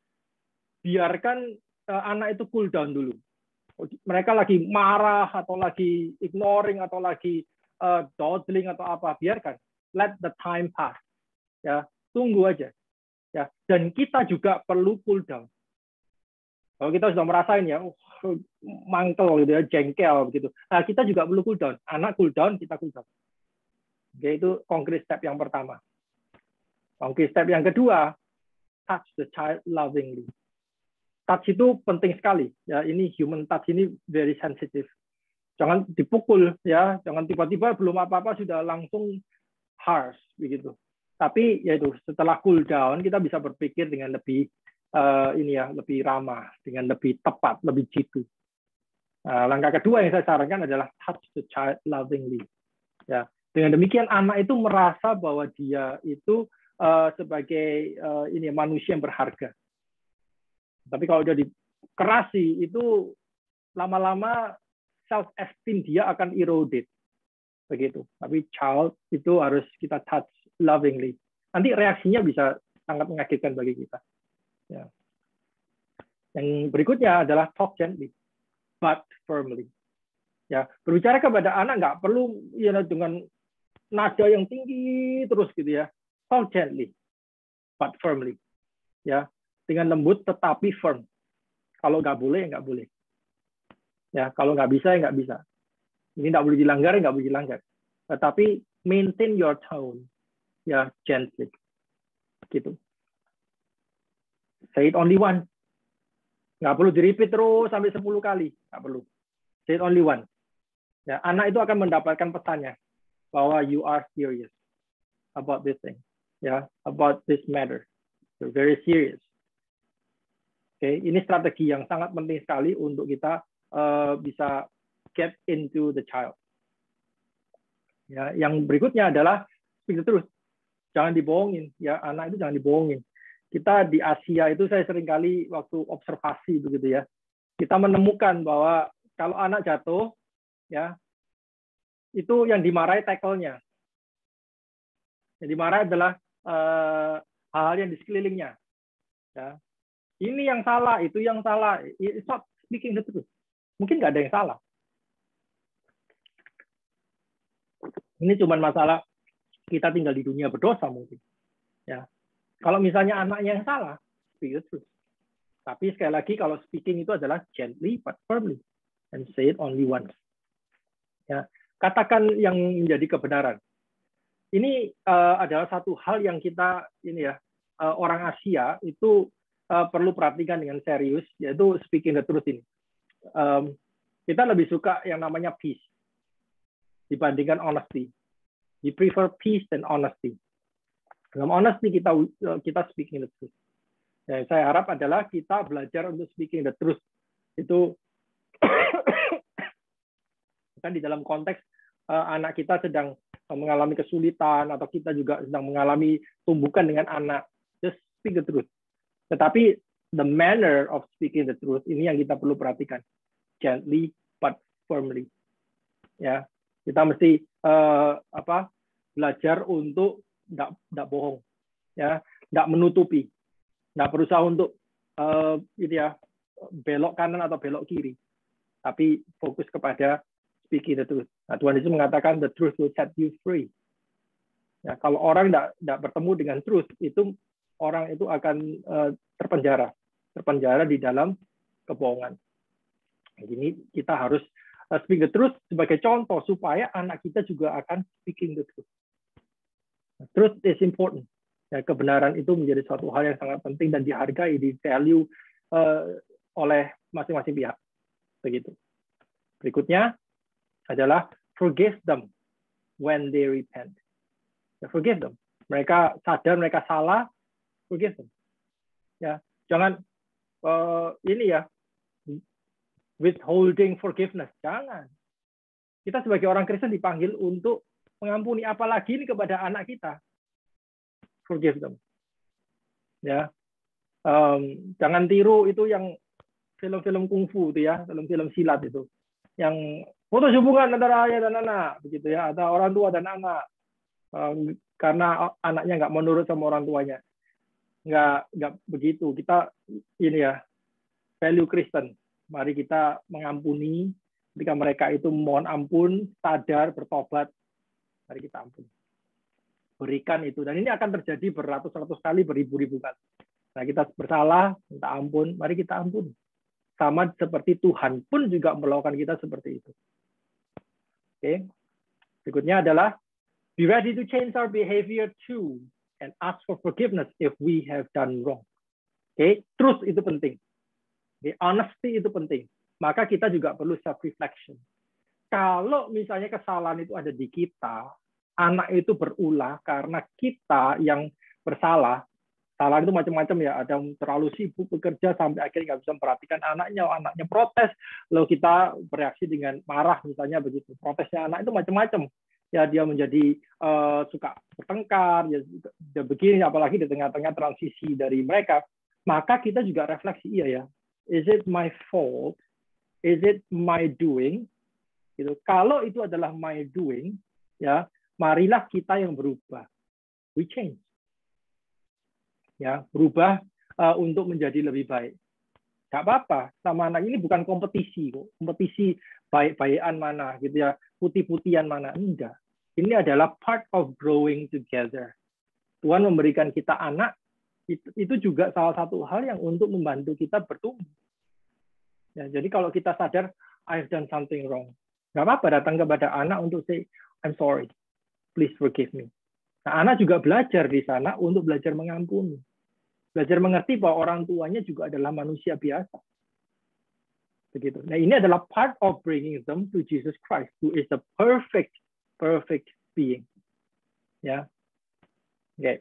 biarkan anak itu cool down dulu. Mereka lagi marah atau lagi ignoring atau lagi dawdling atau apa, biarkan. Let the time pass. Ya, tunggu aja. Ya, dan kita juga perlu cool down. Kalau kita sudah merasain ya, mangkel gitu ya, jengkel begitu. Nah, kita juga perlu cool down. Anak cool down, kita cool down. Oke, itu konkret step yang pertama. Oke, step yang kedua, touch the child lovingly. Touch itu penting sekali. Ya, ini human touch ini very sensitive. Jangan dipukul, ya, jangan tiba-tiba belum apa-apa sudah langsung harsh begitu. Tapi yaitu setelah cool down kita bisa berpikir dengan lebih lebih ramah, dengan lebih tepat, lebih jitu. Langkah kedua yang saya sarankan adalah touch the child lovingly. Ya, dengan demikian anak itu merasa bahwa dia itu sebagai manusia yang berharga. Tapi kalau udah dikerasi itu lama-lama self esteem dia akan eroded begitu. Tapi child itu harus kita touch lovingly. Nanti reaksinya bisa sangat mengagetkan bagi kita. Ya. Yang berikutnya adalah talk gently but firmly. Ya, berbicara kepada anak nggak perlu dengan nada yang tinggi terus gitu ya. Talk gently but firmly. Ya, dengan lembut tetapi firm. Kalau nggak boleh, nggak boleh. Ya, kalau nggak bisa, nggak bisa. Ini nggak boleh dilanggar, nggak boleh dilanggar. Tetapi maintain your tone, ya, gently. Gitu. Say it only once. Nggak perlu di-repeat terus sampai 10 kali. Nggak perlu. Say it only once. Ya, anak itu akan mendapatkan pesannya bahwa you are serious about this thing. Ya, about this matter. You're very serious. Oke, ini strategi yang sangat penting sekali untuk kita bisa get into the child. Ya, yang berikutnya adalah speak the truth. Jangan dibohongin, ya, anak itu jangan dibohongin. Kita di Asia itu saya seringkali waktu observasi begitu ya, kita menemukan bahwa kalau anak jatuh, ya, itu yang dimarahi tackle-nya. Yang dimarahi adalah hal-hal yang di sekelilingnya. Ya. Ini yang salah, itu yang salah. It's not speaking the truth. Mungkin nggak ada yang salah. Ini cuma masalah kita tinggal di dunia berdosa mungkin. Ya. Kalau misalnya anaknya yang salah, speak the truth. Tapi sekali lagi kalau speaking itu adalah gently but firmly and say it only once. Ya. Katakan yang menjadi kebenaran. Ini adalah satu hal yang kita orang Asia itu perlu perhatikan dengan serius, yaitu speaking the truth ini. Kita lebih suka yang namanya peace dibandingkan honesty. We prefer peace than honesty. Dalam honesty kita speaking the truth. Yang saya harap adalah kita belajar untuk speaking the truth. Itu kan di dalam konteks anak kita sedang mengalami kesulitan atau kita juga sedang mengalami tumbukan dengan anak. Just speak the truth. Tetapi the manner of speaking the truth ini yang kita perlu perhatikan, gently but firmly. Ya, kita mesti belajar untuk tidak bohong, ya, tidak menutupi, tidak berusaha untuk belok kanan atau belok kiri, tapi fokus kepada speaking the truth. Nah, Tuhan Yesus mengatakan the truth will set you free. Ya, kalau orang tidak bertemu dengan truth itu orang itu akan terpenjara di dalam kebohongan. Ini kita harus speak the truth sebagai contoh supaya anak kita juga akan speaking the truth. Truth is important. Ya, kebenaran itu menjadi suatu hal yang sangat penting dan dihargai, di value oleh masing-masing pihak. Begitu. Berikutnya adalah forgive them when they repent. Ya, forgive them. Mereka sadar mereka salah, forgive them. Ya, jangan ini ya, withholding forgiveness. Jangan. Kita sebagai orang Kristen dipanggil untuk mengampuni, apalagi ini kepada anak kita. Forgive them. Ya, jangan tiru itu yang film-film kungfu itu ya, film-film silat itu, yang putus hubungan antara ayah dan anak, begitu ya, atau orang tua dan anak, karena anaknya nggak menurut sama orang tuanya. Nggak begitu. Kita ini ya, value Kristen. Mari kita mengampuni ketika mereka itu mohon ampun, sadar, bertobat. Mari kita ampuni. Berikan itu. Dan ini akan terjadi beratus-ratus kali, beribu-ribu kali. Nah, kita bersalah, minta ampun, mari kita ampuni. Sama seperti Tuhan pun juga melakukan kita seperti itu. Oke. Berikutnya adalah be ready to change our behavior too and ask for forgiveness if we have done wrong. Oke, truth itu penting. Oke, honesty itu penting. Maka kita juga perlu self reflection. Kalau misalnya kesalahan itu ada di kita, anak itu berulah karena kita yang bersalah. Salah itu macam-macam ya, ada yang terlalu sibuk bekerja sampai akhirnya nggak bisa memperhatikan anaknya protes, lalu kita bereaksi dengan marah misalnya begitu. Protesnya anak itu macam-macam. Ya, dia menjadi suka bertengkar, ya begini, apalagi di tengah-tengah transisi dari mereka. Maka kita juga refleksi, iya ya, is it my fault? Is it my doing? Gitu. Kalau itu adalah my doing, ya, marilah kita yang berubah. We change. Ya, berubah untuk menjadi lebih baik. Gak apa-apa, sama anak ini bukan kompetisi kok. Kompetisi baik-baikan mana gitu ya, putih-putihan mana, enggak. Ini adalah part of growing together. Tuhan memberikan kita anak, itu juga salah satu hal yang untuk membantu kita bertumbuh. Ya, jadi kalau kita sadar, I've done something wrong. Gak apa-apa datang kepada anak untuk say, I'm sorry, please forgive me. Nah, anak juga belajar di sana untuk belajar mengampuni. Belajar mengerti bahwa orang tuanya juga adalah manusia biasa. Begitu. Nah, ini adalah part of bringing them to Jesus Christ, who is the perfect being. Ya. Oke.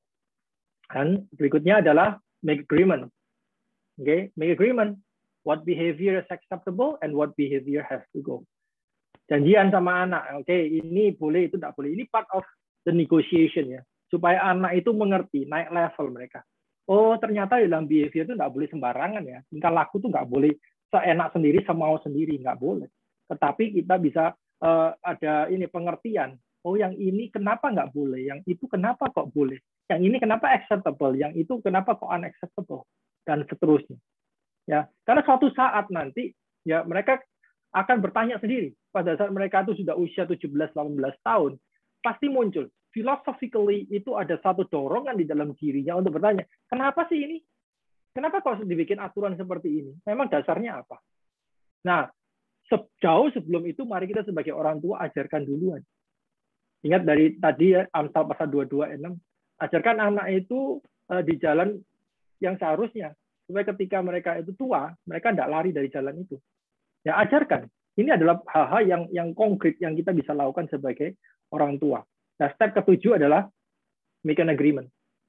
Dan berikutnya adalah make agreement. Oke, make agreement. What behavior is acceptable and what behavior has to go. Janjian sama anak. Oke, ini boleh, itu tidak boleh. Ini part of the negotiation ya, supaya anak itu mengerti, naik level mereka. Oh, ternyata dalam behavior itu nggak boleh sembarangan ya. Tingkah laku itu nggak boleh seenak sendiri, semau sendiri, nggak boleh. Tetapi kita bisa ada ini pengertian. Oh, yang ini kenapa nggak boleh? Yang itu kenapa kok boleh? Yang ini kenapa acceptable? Yang itu kenapa kok unacceptable? Dan seterusnya. Ya, karena suatu saat nanti ya mereka akan bertanya sendiri. Pada saat mereka itu sudah usia 17-18 tahun, pasti muncul. Philosophically itu ada satu dorongan di dalam dirinya untuk bertanya, kenapa sih ini? Kenapa kok dibikin aturan seperti ini? Memang dasarnya apa? Nah, jauh sebelum itu, mari kita sebagai orang tua ajarkan duluan. Ingat dari tadi ya, Amsal pasal 22 ayat 6, ajarkan anak itu di jalan yang seharusnya, supaya ketika mereka itu tua, mereka tidak lari dari jalan itu. Ya, ajarkan. Ini adalah hal-hal yang konkret yang kita bisa lakukan sebagai orang tua. Nah, step ketujuh adalah make an agreement.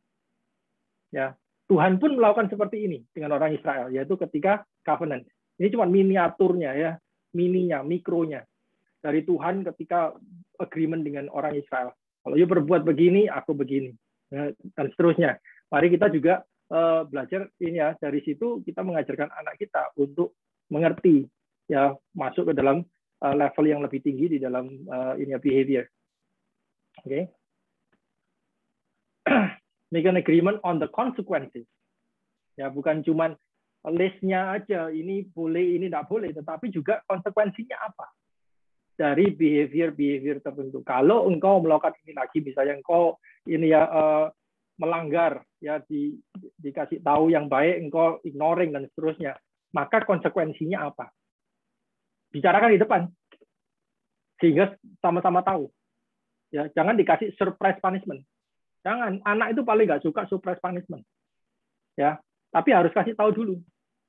Ya, Tuhan pun melakukan seperti ini dengan orang Israel, yaitu ketika covenant. Ini cuma miniaturnya ya, mininya, mikronya dari Tuhan ketika agreement dengan orang Israel. Kalau you berbuat begini, aku begini, dan seterusnya. Mari kita juga belajar ini ya, dari situ kita mengajarkan anak kita untuk mengerti ya, masuk ke dalam level yang lebih tinggi di dalam ini ya, behavior. Oke. Make an agreement on the consequences. Ya, bukan cuman listnya aja, ini boleh, ini tidak boleh, tetapi juga konsekuensinya apa dari behavior tertentu. Kalau engkau melakukan ini lagi, misalnya engkau ini ya melanggar, ya dikasih tahu yang baik, engkau ignoring dan seterusnya, maka konsekuensinya apa? Bicarakan di depan, sehingga sama-sama tahu. Ya, jangan dikasih surprise punishment. Jangan, anak itu paling nggak suka surprise punishment. Ya, tapi harus kasih tahu dulu.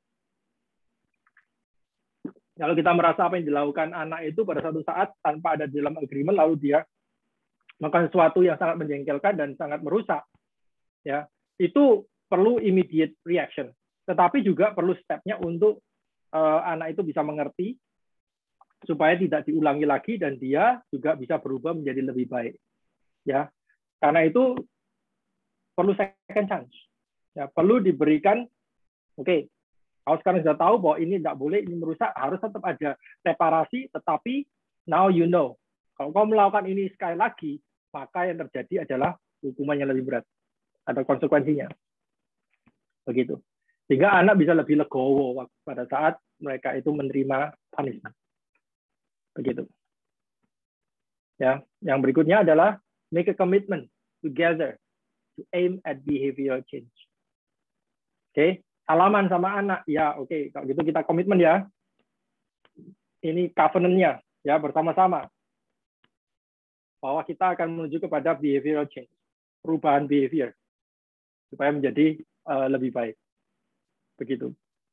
Kalau kita merasa apa yang dilakukan anak itu pada suatu saat tanpa ada dalam agreement, lalu dia melakukan sesuatu yang sangat menjengkelkan dan sangat merusak, ya itu perlu immediate reaction. Tetapi juga perlu stepnya untuk anak itu bisa mengerti supaya tidak diulangi lagi dan dia juga bisa berubah menjadi lebih baik. Ya, karena itu perlu second chance. Ya, perlu diberikan, oke, kalau sekarang sudah tahu bahwa ini tidak boleh, ini merusak, harus tetap ada reparasi, tetapi now you know. Kalau kau melakukan ini sekali lagi, maka yang terjadi adalah hukuman yang lebih berat. Ada konsekuensinya. Begitu. Sehingga anak bisa lebih legowo pada saat mereka itu menerima punishment. Begitu. Ya, yang berikutnya adalah make a commitment together to aim at behavioral change. Oke. Salaman sama anak, ya oke, kalau gitu kita komitmen ya. Ini covenant-nya, ya bersama-sama. Bahwa kita akan menuju kepada behavioral change, perubahan behavior, supaya menjadi lebih baik. Begitu.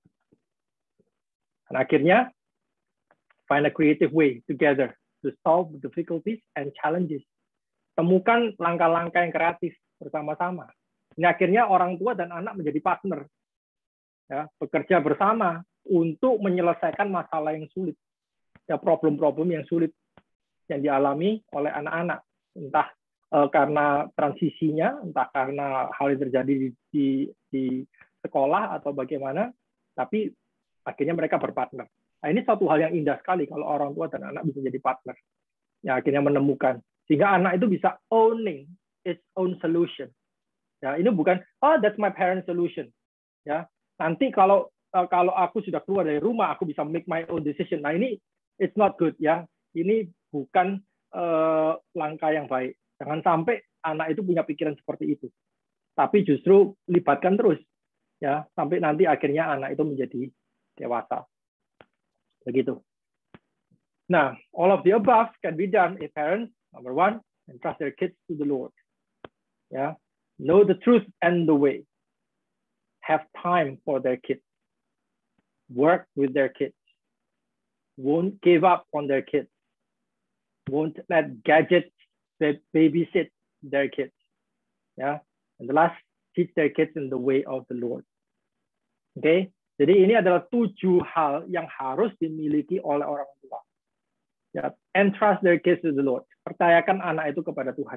Dan akhirnya, find a creative way together to solve difficulties and challenges. Temukan langkah-langkah yang kreatif bersama-sama. Ini akhirnya orang tua dan anak menjadi partner. Ya, bekerja bersama untuk menyelesaikan masalah yang sulit, ya problem-problem yang sulit yang dialami oleh anak-anak, entah karena transisinya, entah karena hal yang terjadi di sekolah atau bagaimana, tapi akhirnya mereka berpartner. Nah, ini satu hal yang indah sekali kalau orang tua dan anak bisa jadi partner, ya akhirnya menemukan, sehingga anak itu bisa owning its own solution. Ya, ini bukan that's my parents' solution, ya. Nanti kalau aku sudah keluar dari rumah, aku bisa make my own decision. Nah ini it's not good ya. Ini bukan langkah yang baik. Jangan sampai anak itu punya pikiran seperti itu. Tapi justru libatkan terus ya sampai nanti akhirnya anak itu menjadi dewasa. Begitu. Nah, all of the above can be done if parents, number one, entrust their kids to the Lord. Ya, know the truth and the way. Have time for their kids, work with their kids, won't give up on their kids, won't let gadgets babysit their kids. Yeah, and the last, teach their kids in the way of the Lord. Okay, jadi ini adalah 7 hal yang harus dimiliki oleh orang tua. Ya, entrust their kids to the Lord. Percayakan anak itu kepada Tuhan.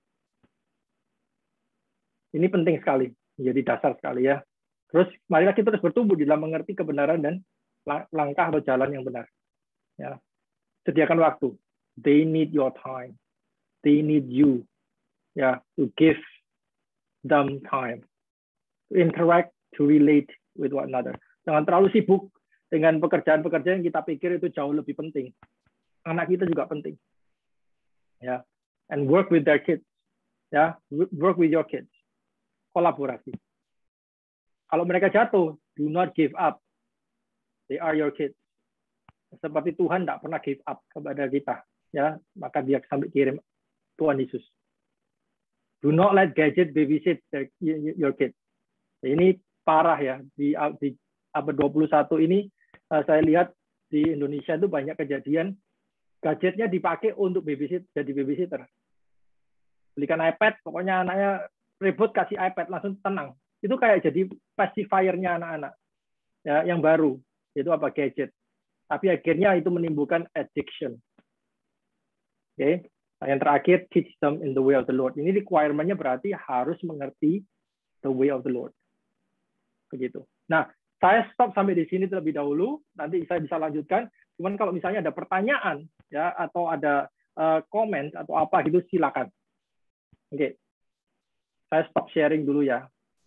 Ini penting sekali, menjadi dasar sekali ya. Terus marilah kita terus bertumbuh di dalam mengerti kebenaran dan langkah atau jalan yang benar. Ya. Sediakan waktu. They need your time. They need you. Ya, to give them time. To interact, to relate with one another. Jangan terlalu sibuk dengan pekerjaan-pekerjaan yang kita pikir itu jauh lebih penting. Anak kita juga penting. Ya. And work with their kids. Ya, work with your kids. Kolaborasi. Kalau mereka jatuh, do not give up. They are your kids. Seperti Tuhan tidak pernah give up kepada kita, ya, maka Dia sampai kirim Tuhan Yesus. Do not let gadget babysit your kids. Ini parah ya di abad 21 ini. Saya lihat di Indonesia itu banyak kejadian gadgetnya dipakai untuk jadi babysitter. Belikan iPad, pokoknya anaknya ribut kasih iPad langsung tenang. Itu kayak jadi pacifier-nya anak-anak ya, yang baru, yaitu apa, gadget. Tapi akhirnya itu menimbulkan addiction. Oke, nah, yang terakhir, teach them in the way of the Lord. Ini requirement-nya berarti harus mengerti the way of the Lord. Begitu. Nah, saya stop sampai di sini terlebih dahulu. Nanti saya bisa lanjutkan. Cuman kalau misalnya ada pertanyaan ya atau ada komen atau apa gitu, silakan. Oke, saya stop sharing dulu ya.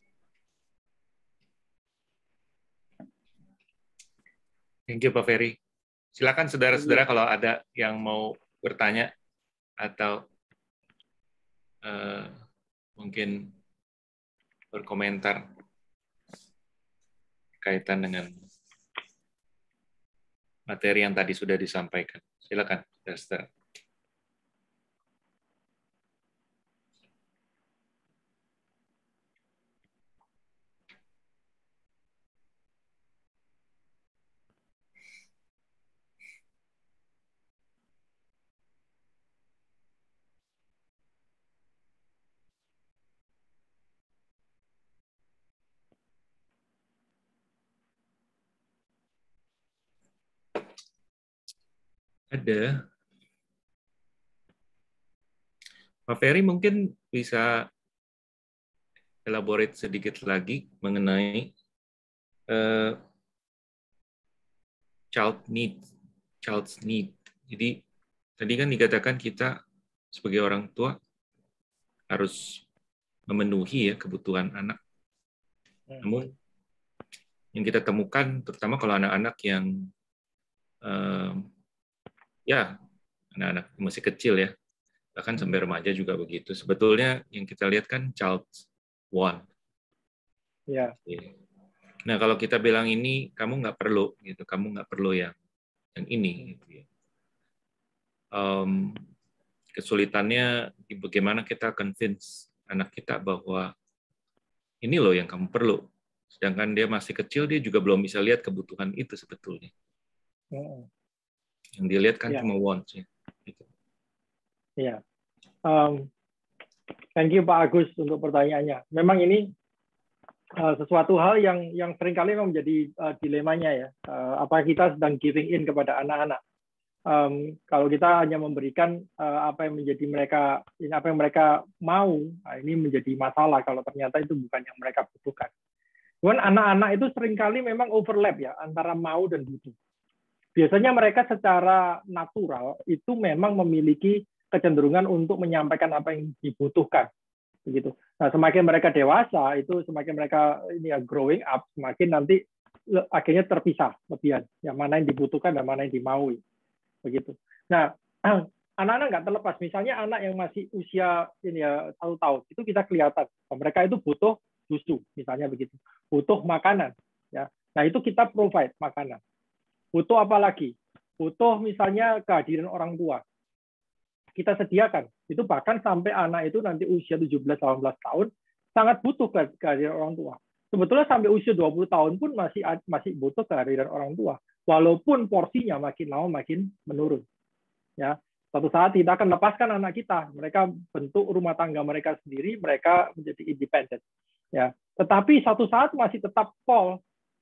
Thank you, Pak Ferry. Silakan saudara-saudara kalau ada yang mau bertanya atau mungkin berkomentar kaitan dengan materi yang tadi sudah disampaikan. Silakan, Esther. Ada. Pak Ferry mungkin bisa elaborate sedikit lagi mengenai child's need. Jadi tadi kan dikatakan kita sebagai orang tua harus memenuhi ya kebutuhan anak. Namun yang kita temukan, terutama kalau anak-anak yang ya anak-anak masih kecil ya, bahkan sampai remaja juga begitu. Sebetulnya yang kita lihat kan child want. Ya. Nah kalau kita bilang ini kamu nggak perlu gitu, kamu nggak perlu yang ini. Gitu ya. Kesulitannya bagaimana kita convince anak kita bahwa ini loh yang kamu perlu. Sedangkan dia masih kecil, dia juga belum bisa lihat kebutuhan itu sebetulnya. Yang dilihat kan cuma wants ya. Gitu. Ya. Thank you Pak Agus untuk pertanyaannya. Memang ini sesuatu hal yang seringkali memang menjadi dilemanya ya. Apa kita sedang giving in kepada anak-anak? Kalau kita hanya memberikan apa yang menjadi mereka, apa yang mereka mau, nah ini menjadi masalah kalau ternyata itu bukan yang mereka butuhkan. Cuman anak-anak itu seringkali memang overlap ya antara mau dan butuh. Biasanya mereka secara natural itu memang memiliki kecenderungan untuk menyampaikan apa yang dibutuhkan, begitu. Nah, semakin mereka dewasa itu semakin mereka ini ya growing up, semakin nanti akhirnya terpisah lebihan, yang mana yang dibutuhkan dan mana yang dimaui, begitu. Nah, anak-anak nggak terlepas, misalnya anak yang masih usia ini ya 1 tahun itu kita kelihatan mereka itu butuh susu, misalnya begitu, butuh makanan, ya. Nah itu kita provide makanan. Butuh apa lagi? Butuh misalnya kehadiran orang tua. Kita sediakan. Itu bahkan sampai anak itu nanti usia 17-18 tahun sangat butuh kehadiran orang tua. Sebetulnya sampai usia 20 tahun pun masih butuh kehadiran orang tua. Walaupun porsinya makin lama makin menurun. Ya, suatu saat kita akan lepaskan anak kita. Mereka bentuk rumah tangga mereka sendiri, mereka menjadi independen. Ya, tetapi satu saat masih tetap call,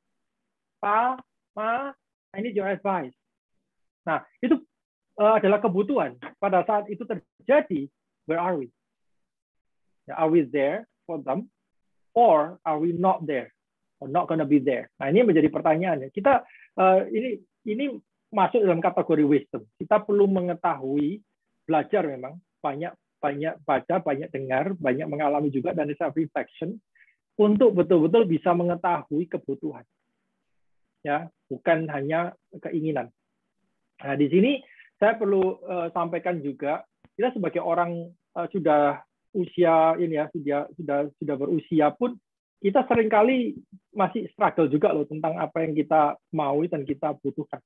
Pa, Ma, I need your advice. Nah, itu adalah kebutuhan. Pada saat itu terjadi, where are we? Are we there for them, or are we not there, or not gonna be there? Nah, ini menjadi pertanyaannya. Kita ini masuk dalam kategori wisdom. Kita perlu mengetahui, belajar memang banyak baca, banyak dengar, banyak mengalami juga dan self reflection untuk betul-betul bisa mengetahui kebutuhan. Ya, bukan hanya keinginan. Nah, di sini saya perlu sampaikan juga, kita sebagai orang sudah usia ini ya, sudah berusia pun kita seringkali masih struggle juga loh tentang apa yang kita mau dan kita butuhkan.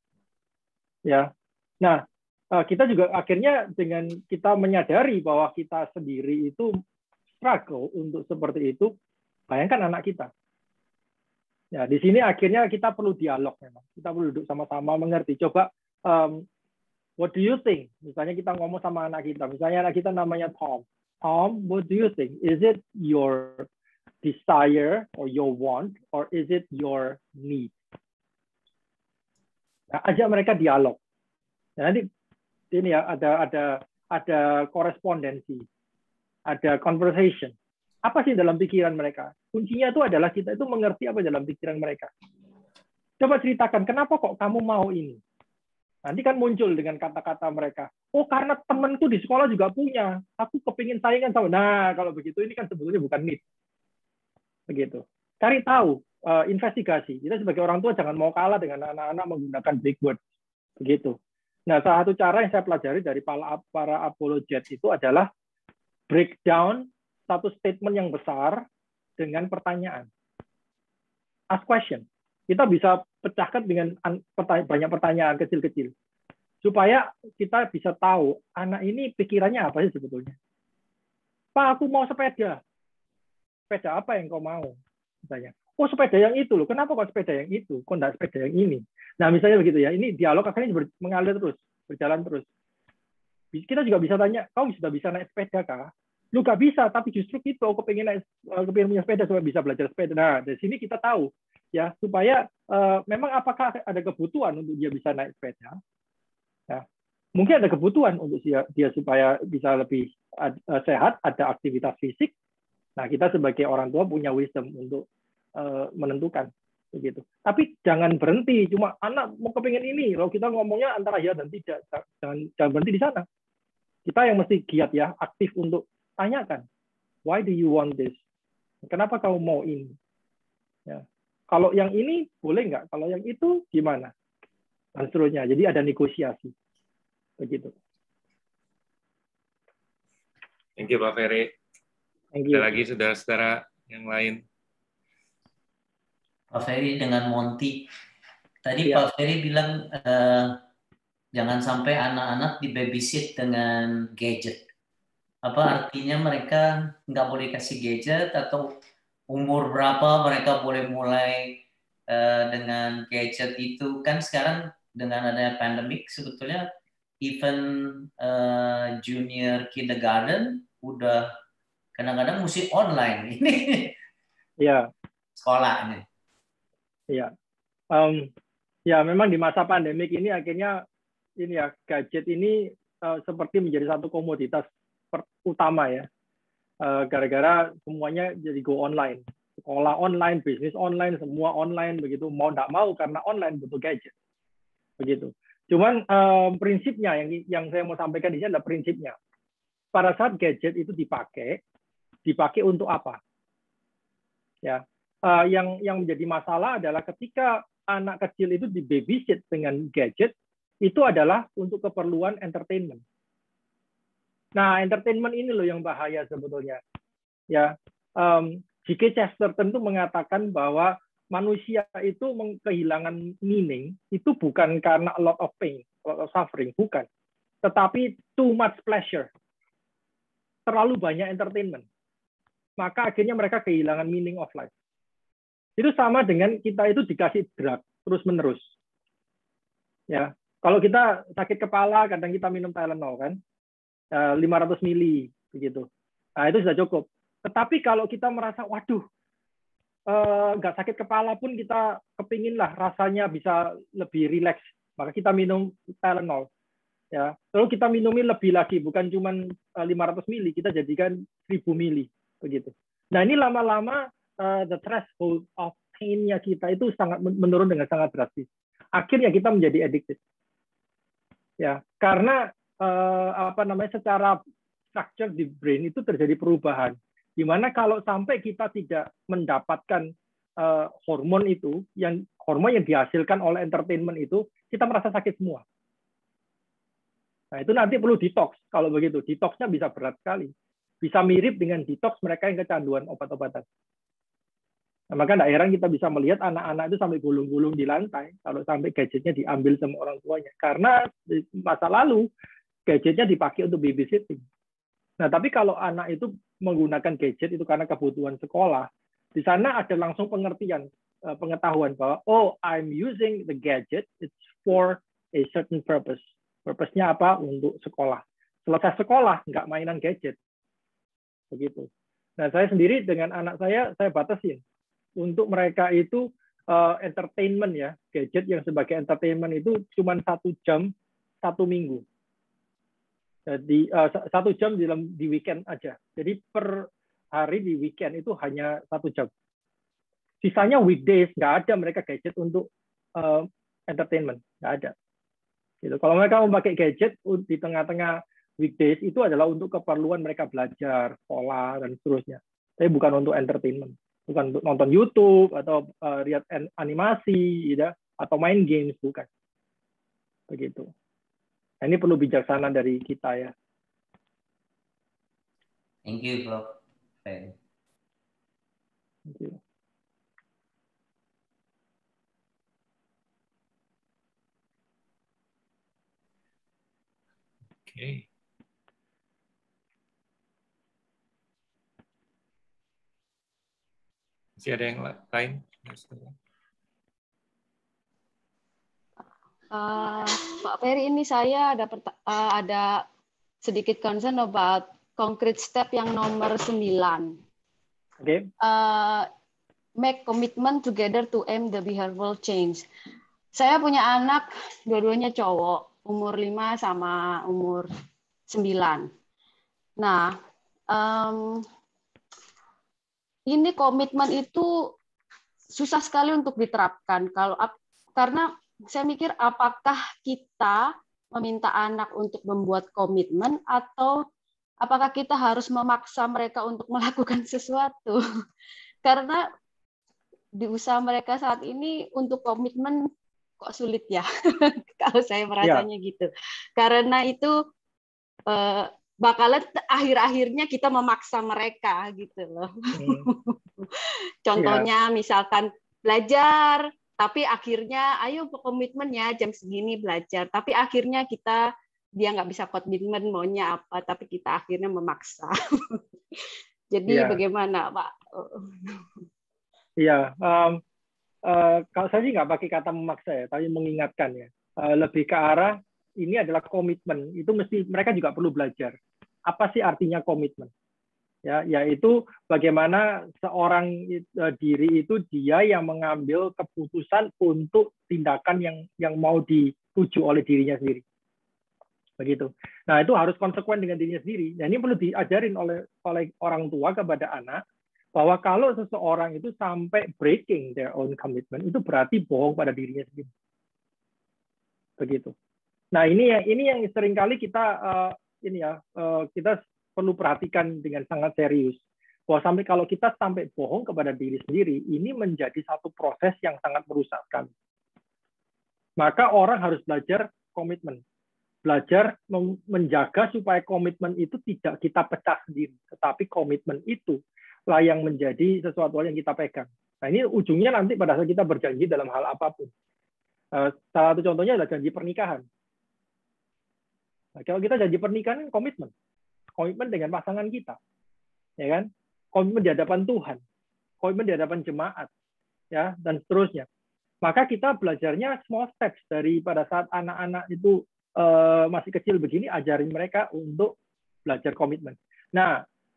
Ya. Nah, kita juga akhirnya dengan kita menyadari bahwa kita sendiri itu struggle untuk seperti itu, bayangkan anak kita. Ya, di sini akhirnya kita perlu dialog memang. Kita perlu duduk sama-sama mengerti. Coba what do you think? Misalnya kita ngomong sama anak kita. Misalnya anak kita namanya Tom. Tom, what do you think? Is it your desire or your want, or is it your need? Nah, ajak mereka dialog. Nah, nanti ini ya ada korespondensi, ada conversation. Apa sih dalam pikiran mereka? Kuncinya itu adalah kita itu mengerti apa dalam pikiran mereka. Coba ceritakan, kenapa kok kamu mau ini? Nanti kan muncul dengan kata-kata mereka. Oh, karena temanku di sekolah juga punya. Aku kepingin saingan sama. Nah, kalau begitu ini kan sebetulnya bukan need. Begitu. Cari tahu, investigasi. Kita sebagai orang tua jangan mau kalah dengan anak-anak menggunakan big word. Begitu. Nah, salah satu cara yang saya pelajari dari para apologet itu adalah breakdown satu statement yang besar dengan pertanyaan. Ask question. Kita bisa pecahkan dengan banyak pertanyaan kecil-kecil. Supaya kita bisa tahu anak ini pikirannya apa sih sebetulnya. Pak, aku mau sepeda. Sepeda apa yang kau mau? Misalnya. Oh, sepeda yang itu loh. Kenapa kok sepeda yang itu? Kok enggak sepeda yang ini? Nah, misalnya begitu ya. Ini dialog akhirnya mengalir terus, berjalan terus. Kita juga bisa tanya, kau sudah bisa naik sepeda kah? Lu gak bisa, tapi justru itu aku pengen punya sepeda supaya bisa belajar sepeda. Nah, dari sini kita tahu ya supaya memang apakah ada kebutuhan untuk dia bisa naik sepeda? Ya, mungkin ada kebutuhan untuk dia supaya bisa lebih sehat, ada aktivitas fisik. Nah, kita sebagai orang tua punya wisdom untuk menentukan begitu. Tapi jangan berhenti cuma anak mau kepingin ini. Kalau kita ngomongnya antara ya dan tidak, jangan berhenti di sana. Kita yang mesti giat ya, aktif untuk tanyakan, why do you want this? Kenapa kamu mau ini? Ya. Kalau yang ini boleh nggak? Kalau yang itu gimana? Dan seterusnya. Jadi ada negosiasi. Begitu. Thank you, Pak Ferry. Ada lagi saudara-saudara yang lain? Pak Ferry dengan Monty. Tadi Pak Ferry bilang jangan sampai anak-anak dibabysit dengan gadget. Apa artinya mereka nggak boleh kasih gadget atau umur berapa mereka boleh mulai dengan gadget itu? Kan sekarang dengan adanya pandemik sebetulnya even junior kindergarten udah kadang-kadang mesti online ini. Ya. Sekolahnya. Ya. Ya memang di masa pandemik ini akhirnya ini ya gadget ini seperti menjadi satu komoditas utama ya. Gara-gara semuanya jadi go online. Sekolah online, bisnis online, semua online begitu. Mau tidak mau karena online butuh gadget. Begitu. Cuman prinsipnya yang saya mau sampaikan di sini adalah prinsipnya. Pada saat gadget itu dipakai untuk apa? Ya. Yang menjadi masalah adalah ketika anak kecil itu di babysit dengan gadget, itu adalah untuk keperluan entertainment. Nah, entertainment ini loh yang bahaya sebetulnya. Ya, G.K. Chesterton itu mengatakan bahwa manusia itu kehilangan meaning itu bukan karena a lot of pain, a lot of suffering, bukan. Tetapi too much pleasure. Terlalu banyak entertainment. Maka akhirnya mereka kehilangan meaning of life. Itu sama dengan kita itu dikasih drug terus-menerus. Ya, kalau kita sakit kepala kadang kita minum Tylenol kan. 500 mili begitu. Nah, itu sudah cukup. Tetapi kalau kita merasa waduh nggak sakit kepala pun kita kepingin lah rasanya bisa lebih rileks, maka kita minum Tylenol. Ya, lalu kita minumin lebih lagi, bukan cuma 500 mili, kita jadikan 1000 mili begitu. Nah, ini lama-lama the threshold of pain-nya kita itu sangat menurun dengan sangat drastis. Akhirnya kita menjadi addicted. Ya, karena secara structure di brain itu terjadi perubahan. Di mana kalau sampai kita tidak mendapatkan hormon itu, hormon yang dihasilkan oleh entertainment itu, kita merasa sakit semua. Nah, itu nanti perlu detox. Kalau begitu, detoxnya bisa berat sekali. Bisa mirip dengan detox mereka yang kecanduan obat-obatan. Nah, maka tidak heran kita bisa melihat anak-anak itu sampai gulung-gulung di lantai kalau sampai gadgetnya diambil sama orang tuanya. Karena di masa lalu gadgetnya dipakai untuk babysitting. Nah, tapi kalau anak itu menggunakan gadget itu karena kebutuhan sekolah, di sana ada langsung pengetahuan bahwa oh, I'm using the gadget it's for a certain purpose. Purpose-nya apa? Untuk sekolah. Selesai sekolah nggak mainan gadget. Begitu. Nah, saya sendiri dengan anak saya batasin untuk mereka itu entertainment ya, gadget yang sebagai entertainment itu cuma 1 jam 1 minggu. Jadi 1 jam di weekend aja. Jadi per hari di weekend itu hanya 1 jam. Sisanya weekdays nggak ada mereka gadget untuk entertainment, nggak ada. Gitu. Kalau mereka memakai gadget di tengah-tengah weekdays itu adalah untuk keperluan mereka belajar, sekolah dan seterusnya. Tapi bukan untuk entertainment, bukan untuk nonton YouTube atau lihat animasi, ya, atau main games, bukan. Begitu. Nah, ini perlu bijaksana dari kita ya. Thank you, Prof. Thank you. Oke. Masih ada yang lain? Pak Ferry, ini saya ada sedikit concern about concrete step yang nomor 9. Oke. Make commitment together to aim the behavioral change. Saya punya anak, dua-duanya cowok, umur 5 sama umur 9. Nah, ini komitmen itu susah sekali untuk diterapkan. Karena saya mikir apakah kita meminta anak untuk membuat komitmen atau apakah kita harus memaksa mereka untuk melakukan sesuatu. Karena di usaha mereka saat ini untuk komitmen kok sulit ya. Kalau saya merasanya gitu. Karena itu bakalan akhir-akhirnya kita memaksa mereka gitu loh. Contohnya misalkan belajar, tapi akhirnya ayo komitmen ya jam segini belajar, tapi akhirnya dia nggak bisa komitmen maunya apa, tapi kita akhirnya memaksa. Jadi bagaimana Pak? Iya, kalau saya sih nggak pakai kata memaksa ya, tapi mengingatkan ya. Lebih ke arah ini adalah komitmen. Itu mesti mereka juga perlu belajar. Apa sih artinya komitmen? Ya, yaitu bagaimana seorang diri itu dia yang mengambil keputusan untuk tindakan yang mau dituju oleh dirinya sendiri. Begitu. Nah, itu harus konsekuen dengan dirinya sendiri. Dan ini perlu diajarin oleh orang tua kepada anak bahwa kalau seseorang itu sampai breaking their own commitment, itu berarti bohong pada dirinya sendiri. Begitu. Nah, ini yang seringkali kita kita perlu perhatikan dengan sangat serius. Bahwa kalau kita sampai bohong kepada diri sendiri, ini menjadi satu proses yang sangat merusak kami. Maka orang harus belajar komitmen. Belajar menjaga supaya komitmen itu tidak kita pecah sendiri. Tetapi komitmen itu lah yang menjadi sesuatu yang kita pegang. Nah, ini ujungnya nanti pada saat kita berjanji dalam hal apapun. Salah satu contohnya adalah janji pernikahan. Nah, kalau kita janji pernikahan, komitmen dengan pasangan kita, ya kan? Komitmen di hadapan Tuhan, komitmen di hadapan jemaat, ya, dan seterusnya. Maka kita belajarnya small steps dari pada saat anak-anak itu masih kecil begini, ajarin mereka untuk belajar komitmen. Nah,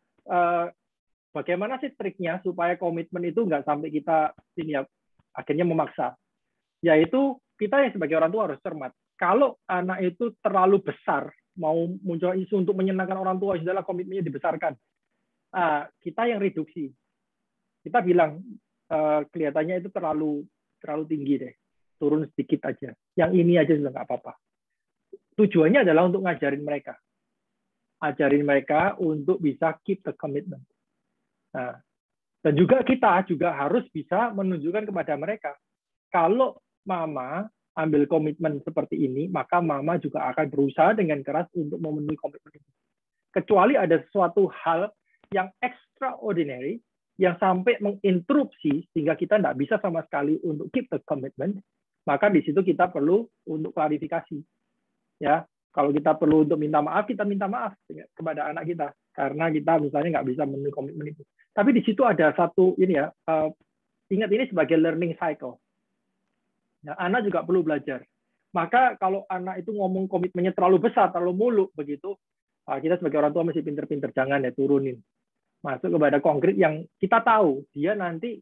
bagaimana sih triknya supaya komitmen itu nggak sampai kita akhirnya memaksa? Yaitu kita yang sebagai orang tua harus cermat. Kalau anak itu terlalu besar, mau muncul isu untuk menyenangkan orang tua, sudahlah komitmennya dibesarkan. Kita yang reduksi. Kita bilang kelihatannya itu terlalu tinggi deh, turun sedikit aja. Yang ini aja sudah nggak apa-apa. Tujuannya adalah untuk ngajarin mereka. Ajarin mereka untuk bisa keep the commitment. Nah, dan juga kita juga harus bisa menunjukkan kepada mereka, kalau mama ambil komitmen seperti ini, maka mama juga akan berusaha dengan keras untuk memenuhi komitmen itu. Kecuali ada suatu hal yang extraordinary, yang sampai menginterupsi, sehingga kita tidak bisa sama sekali untuk keep the commitment, maka di situ kita perlu untuk klarifikasi. Ya, kalau kita perlu untuk minta maaf, kita minta maaf kepada anak kita, karena kita misalnya nggak bisa memenuhi komitmen itu. Tapi di situ ada satu ingat ini sebagai learning cycle. Ya, anak juga perlu belajar. Maka kalau anak itu ngomong komitmennya terlalu besar, terlalu muluk begitu, kita sebagai orang tua mesti pinter-pinter, jangan ya turunin. Masuk kepada konkret yang kita tahu dia nanti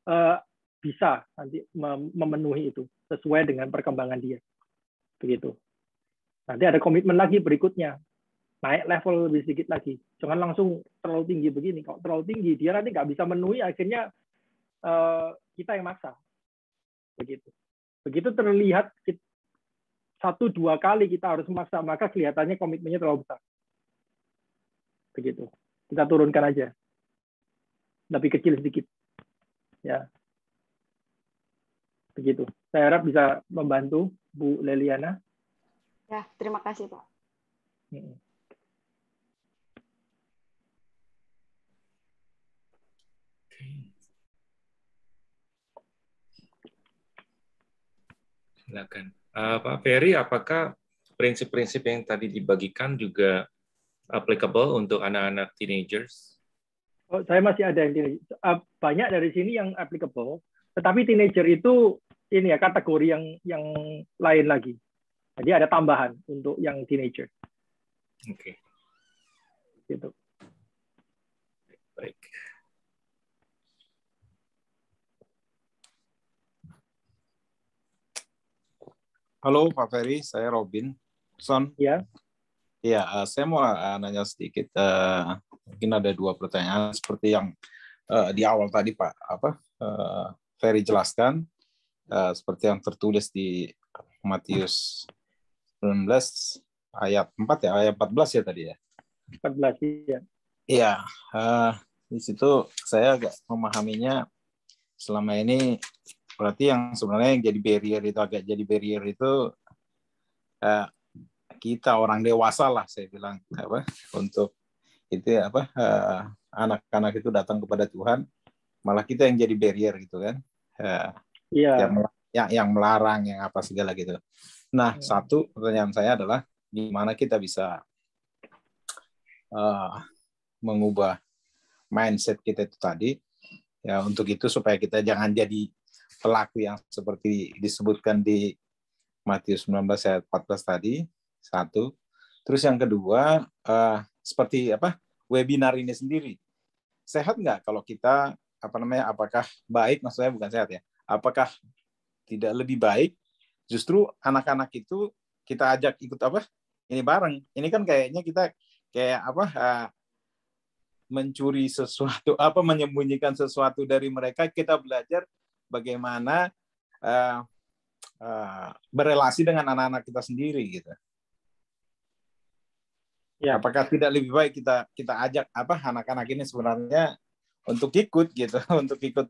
bisa nanti memenuhi itu sesuai dengan perkembangan dia. Begitu. Nanti ada komitmen lagi berikutnya, naik level lebih sedikit lagi. Jangan langsung terlalu tinggi begini. Kalau terlalu tinggi, dia nanti nggak bisa memenuhi, akhirnya kita yang maksa. Begitu terlihat 1-2 kali kita harus memaksa, maka kelihatannya komitmennya terlalu besar. Begitu. Kita turunkan aja. Lebih kecil sedikit. Ya. Begitu. Saya harap bisa membantu Bu Leliana. Ya, terima kasih, Pak. Silakan. Pak Ferry, apakah prinsip-prinsip yang tadi dibagikan juga applicable untuk anak-anak teenagers? Oh, saya masih ada yang banyak dari sini yang applicable, tetapi teenager itu ini ya kategori yang lain lagi. Jadi ada tambahan untuk yang teenager. Oke. Gitu. Baik. Halo Pak Ferry, saya Robin. Son. Ya. Ya, saya mau nanya sedikit. Mungkin ada 2 pertanyaan seperti yang di awal tadi Pak Ferry jelaskan, seperti yang tertulis di Matius 19 ayat 4 ya, ayat 14 ya tadi ya. 14 ya. Iya, di situ saya agak memahaminya selama ini berarti yang sebenarnya yang jadi barrier itu kita orang dewasa lah, saya bilang untuk itu anak-anak itu datang kepada Tuhan, malah kita yang jadi barrier gitu kan. Yang melarang, yang apa segala gitu. Nah, satu pertanyaan saya adalah gimana kita bisa mengubah mindset kita itu tadi, ya untuk itu supaya kita jangan jadi pelaku yang seperti disebutkan di Matius 19 ayat 14 tadi. Satu. Terus yang kedua, seperti webinar ini sendiri. Sehat nggak kalau kita apakah baik, maksudnya bukan sehat ya, apakah tidak lebih baik justru anak-anak itu kita ajak ikut ini bareng. Ini kan kayaknya kita kayak mencuri sesuatu, menyembunyikan sesuatu dari mereka. Kita belajar bagaimana berelasi dengan anak-anak kita sendiri gitu. Ya. Apakah tidak lebih baik kita ajak anak-anak ini sebenarnya untuk ikut gitu, untuk ikut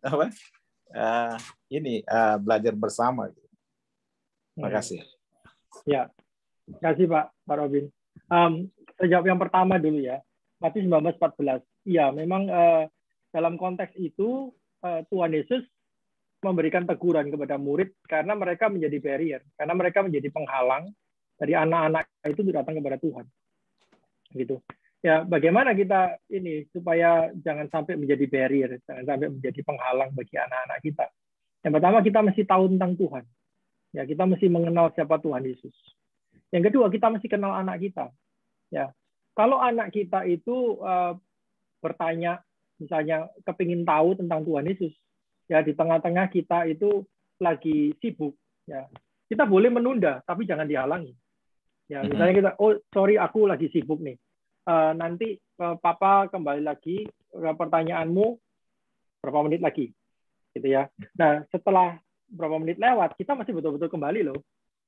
belajar bersama. Gitu. Terima kasih. Ya, terima kasih Pak Robin. Saya jawab yang pertama dulu ya. Matius 19:14. Iya, memang dalam konteks itu Tuhan Yesus memberikan teguran kepada murid karena mereka menjadi barrier, karena mereka menjadi penghalang dari anak-anak itu datang kepada Tuhan. Gitu. Ya, bagaimana kita ini supaya jangan sampai menjadi barrier, jangan sampai menjadi penghalang bagi anak-anak kita. Yang pertama, kita mesti tahu tentang Tuhan. Ya, kita mesti mengenal siapa Tuhan Yesus. Yang kedua, kita mesti kenal anak kita. Ya, kalau anak kita itu bertanya, misalnya kepingin tahu tentang Tuhan Yesus, ya di tengah-tengah kita itu lagi sibuk, ya kita boleh menunda, tapi jangan dihalangi. Ya, misalnya kita, oh sorry aku lagi sibuk nih, nanti papa kembali lagi pertanyaanmu berapa menit lagi, gitu ya. Nah setelah berapa menit lewat, kita masih betul-betul kembali loh,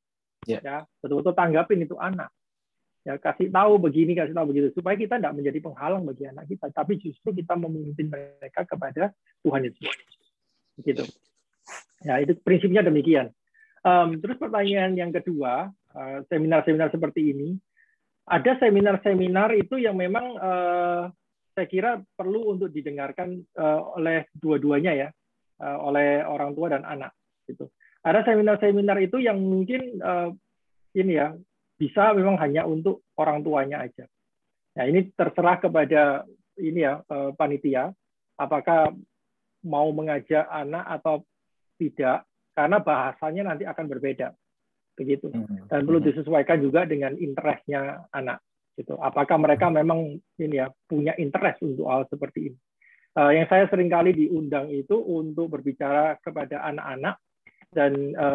ya betul-betul tanggapin itu anak, ya kasih tahu begini, kasih tahu begitu, supaya kita tidak menjadi penghalang bagi anak kita, tapi justru kita memimpin mereka kepada Tuhan Yesus, gitu. Ya itu prinsipnya demikian. Terus pertanyaan yang kedua, seminar-seminar seperti ini, ada seminar-seminar itu yang memang saya kira perlu untuk didengarkan oleh dua-duanya ya, oleh orang tua dan anak. Gitu. Ada seminar-seminar itu yang mungkin ini ya bisa memang hanya untuk orang tuanya aja. Nah ini terserah kepada ini ya panitia, apakah mau mengajak anak atau tidak, karena bahasanya nanti akan berbeda. Begitu. Dan perlu disesuaikan juga dengan interestnya anak. Gitu. Apakah mereka memang ini ya punya interest untuk hal seperti ini? Yang saya seringkali diundang itu untuk berbicara kepada anak-anak dan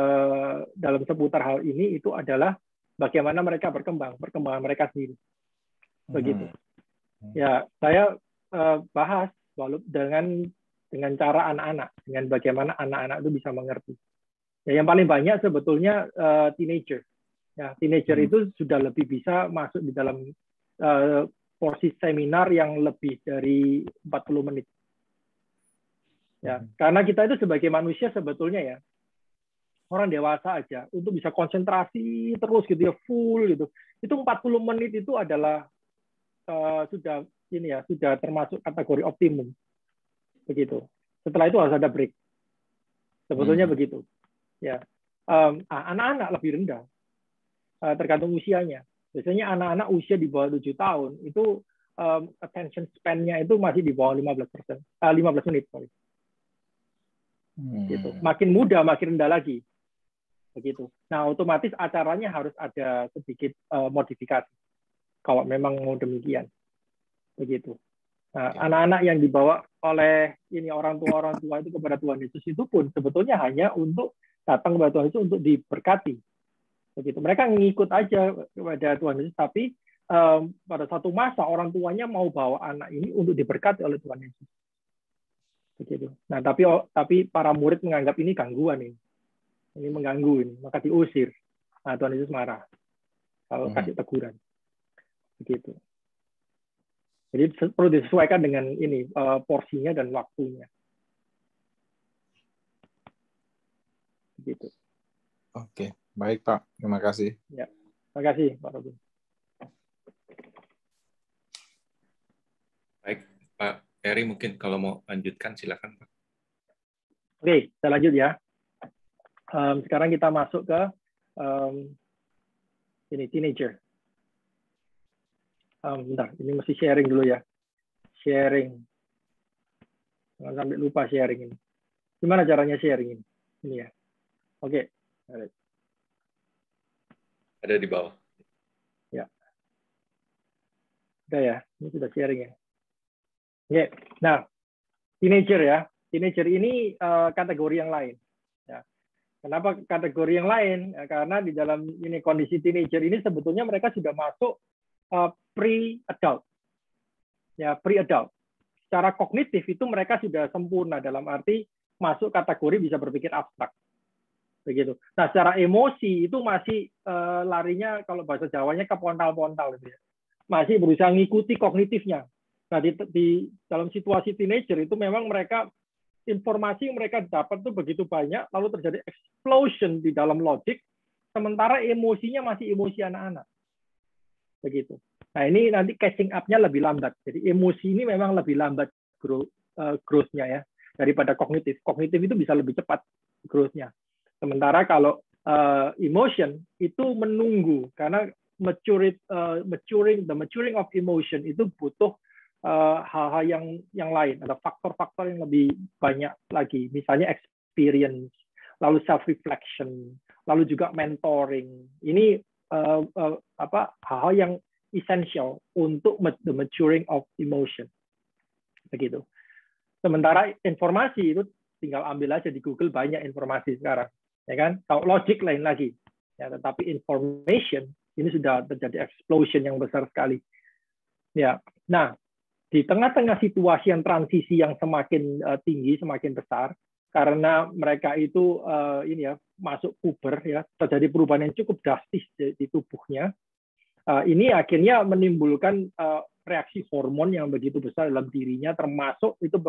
dalam seputar hal ini itu adalah bagaimana mereka perkembangan mereka sendiri. Begitu. Ya, saya bahas dengan cara anak-anak, dengan bagaimana anak-anak itu bisa mengerti. Ya, yang paling banyak sebetulnya teenager. Ya, teenager itu sudah lebih bisa masuk di dalam porsi seminar yang lebih dari 40 menit. Ya, karena kita itu sebagai manusia sebetulnya ya, orang dewasa aja untuk bisa konsentrasi terus gitu ya, full gitu. Itu 40 menit itu adalah sudah ini ya, sudah termasuk kategori optimum. Begitu. Setelah itu harus ada break. Sebetulnya begitu. Ya, Anak-anak lebih rendah, tergantung usianya. Biasanya anak-anak usia di bawah 7 tahun itu attention span-nya itu masih di bawah 15%, 15 menit. Sorry. Gitu. Makin muda makin rendah lagi. Begitu. Nah, otomatis acaranya harus ada sedikit modifikasi kalau memang mau demikian. Begitu. Nah, anak-anak yang dibawa oleh ini orang tua itu kepada Tuhan Yesus itu pun sebetulnya hanya untuk datang kepada Tuhan Yesus untuk diberkati. Begitu. Mereka ngikut aja kepada Tuhan Yesus, tapi pada satu masa orang tuanya mau bawa anak ini untuk diberkati oleh Tuhan Yesus. Begitu. Nah, tapi para murid menganggap ini gangguan ini. Ini mengganggu ini, maka diusir. Nah, Tuhan Yesus marah kalau kasih teguran. Begitu. Jadi perlu disesuaikan dengan ini porsinya dan waktunya. Begitu. Oke, baik Pak. Terima kasih. Ya, terima kasih Pak Robin. Baik, Pak Eri mungkin kalau mau lanjutkan silakan Pak. Oke, saya lanjut ya. Sekarang kita masuk ke ini teenager. Bentar, ini mesti sharing dulu ya. Sharing. Jangan sampai lupa sharing ini. Gimana caranya sharing ini? Ini ya. Oke. Ada di bawah. Ya. Udah ya. Ini sudah sharing ya. Oke. Nah, teenager ya. Teenager ini kategori yang lain. Ya. Kenapa kategori yang lain? Karena di dalam ini kondisi teenager ini sebetulnya mereka sudah masuk pre-adult. Ya, pre-adult. Secara kognitif itu mereka sudah sempurna dalam arti masuk kategori bisa berpikir abstrak. Begitu. Nah, secara emosi itu masih larinya kalau bahasa Jawanya ke pontal-pontal gitu ya. Masih berusaha ngikuti kognitifnya. Nah, di dalam situasi teenager itu memang mereka informasi yang mereka dapat itu begitu banyak, lalu terjadi explosion di dalam logik, sementara emosinya masih emosi anak-anak. Begitu. Nah, ini nanti catching up-nya lebih lambat. Jadi emosi ini memang lebih lambat growth-nya ya daripada kognitif. Kognitif itu bisa lebih cepat growth-nya. Sementara kalau emotion itu menunggu karena the maturing of emotion itu butuh hal-hal yang lain, ada faktor-faktor yang lebih banyak lagi, misalnya experience, lalu self-reflection, lalu juga mentoring. Ini hal-hal yang essential untuk the maturing of emotion. Begitu. Sementara informasi itu tinggal ambil aja di Google, banyak informasi sekarang, ya kan? Kalau logic lain lagi, ya. Tetapi information ini sudah terjadi explosion yang besar sekali. Ya, nah. Di tengah-tengah situasi yang transisi yang semakin tinggi, semakin besar, karena mereka itu ini ya masuk puber, ya terjadi perubahan yang cukup drastis di tubuhnya. Ini akhirnya menimbulkan reaksi hormon yang begitu besar dalam dirinya, termasuk itu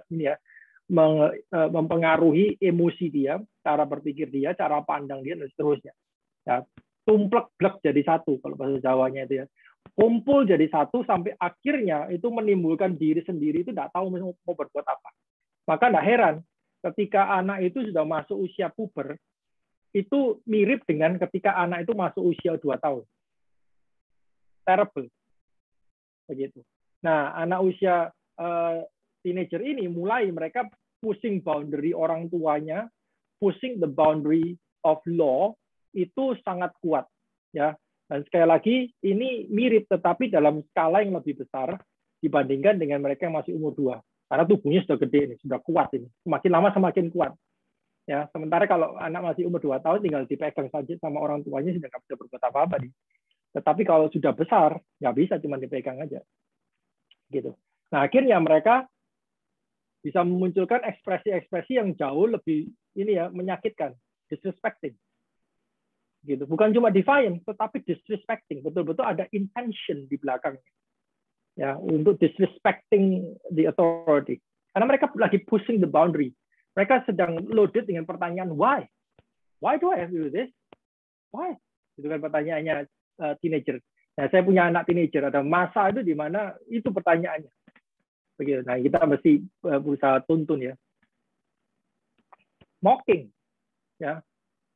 mempengaruhi emosi dia, cara berpikir dia, cara pandang dia, dan seterusnya. Ya, tumplek-blek jadi satu kalau bahasa Jawanya itu ya. Kumpul jadi satu sampai akhirnya itu menimbulkan diri sendiri itu tidak tahu mau berbuat apa. Maka tidak heran ketika anak itu sudah masuk usia puber, itu mirip dengan ketika anak itu masuk usia 2 tahun. Terrible. Begitu. Nah, anak usia teenager ini mulai mereka pushing boundary orang tuanya, pushing the boundary of law itu sangat kuat. Ya. Dan sekali lagi, ini mirip tetapi dalam skala yang lebih besar dibandingkan dengan mereka yang masih umur 2. Karena tubuhnya sudah gede, ini, sudah kuat ini. Semakin lama semakin kuat. Ya, sementara kalau anak masih umur 2 tahun tinggal dipegang saja sama orang tuanya sudah nggak bisa berbuat apa-apa. Tetapi kalau sudah besar, nggak bisa cuma dipegang aja. Gitu. Nah, akhirnya mereka bisa memunculkan ekspresi-ekspresi yang jauh lebih ini ya menyakitkan, disrespecting. Gitu. Bukan cuma defiant, tetapi disrespecting. Betul-betul ada intention di belakangnya. Ya, untuk disrespecting the authority. Karena mereka lagi pushing the boundary. Mereka sedang loaded dengan pertanyaan, why? Why do I have to do this? Why? Itu kan pertanyaannya teenager. Nah, saya punya anak teenager. Ada masa itu di mana itu pertanyaannya. Begitu. Nah, kita mesti berusaha tuntun ya. Mocking. Ya.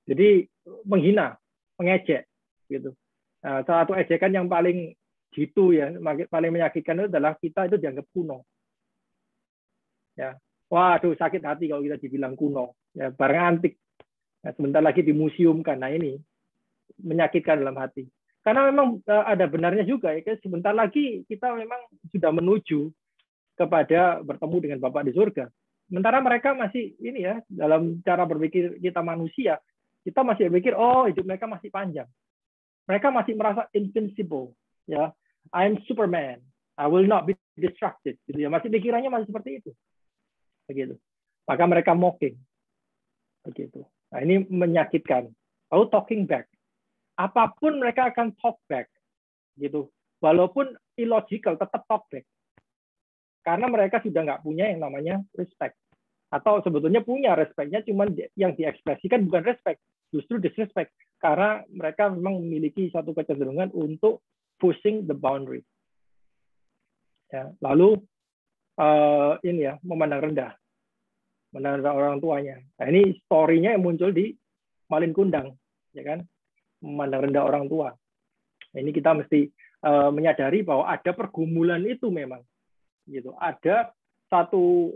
Jadi menghina, mengejek, gitu. Nah, salah satu ejekan yang paling jitu ya, paling menyakitkan itu adalah kita itu dianggap kuno. Ya, waduh sakit hati kalau kita dibilang kuno. Ya, barang antik. Nah, sebentar lagi dimuseumkan. Nah ini menyakitkan dalam hati. Karena memang ada benarnya juga ya, sebentar lagi kita memang sudah menuju kepada bertemu dengan Bapa di surga. Sementara mereka masih ini ya, dalam cara berpikir kita manusia, kita masih berpikir oh hidup mereka masih panjang. Mereka masih merasa invincible, ya. I'm Superman. I will not be distracted. Gitu ya. Masih pikirannya masih seperti itu. Begitu. Maka mereka mocking. Begitu. Nah, ini menyakitkan. Lalu talking back. Apapun mereka akan talk back. Gitu. Walaupun illogical, tetap talk back. Karena mereka sudah nggak punya yang namanya respect. Atau sebetulnya punya respect-nya, cuman yang diekspresikan bukan respect, justru disrespect. Karena mereka memang memiliki satu kecenderungan untuk pushing the boundary. Ya, lalu ini ya, memandang rendah orang tuanya. Nah, ini story-nya yang muncul di Malin Kundang, ya kan? Memandang rendah orang tua. Nah, ini kita mesti menyadari bahwa ada pergumulan itu memang, gitu. Ada satu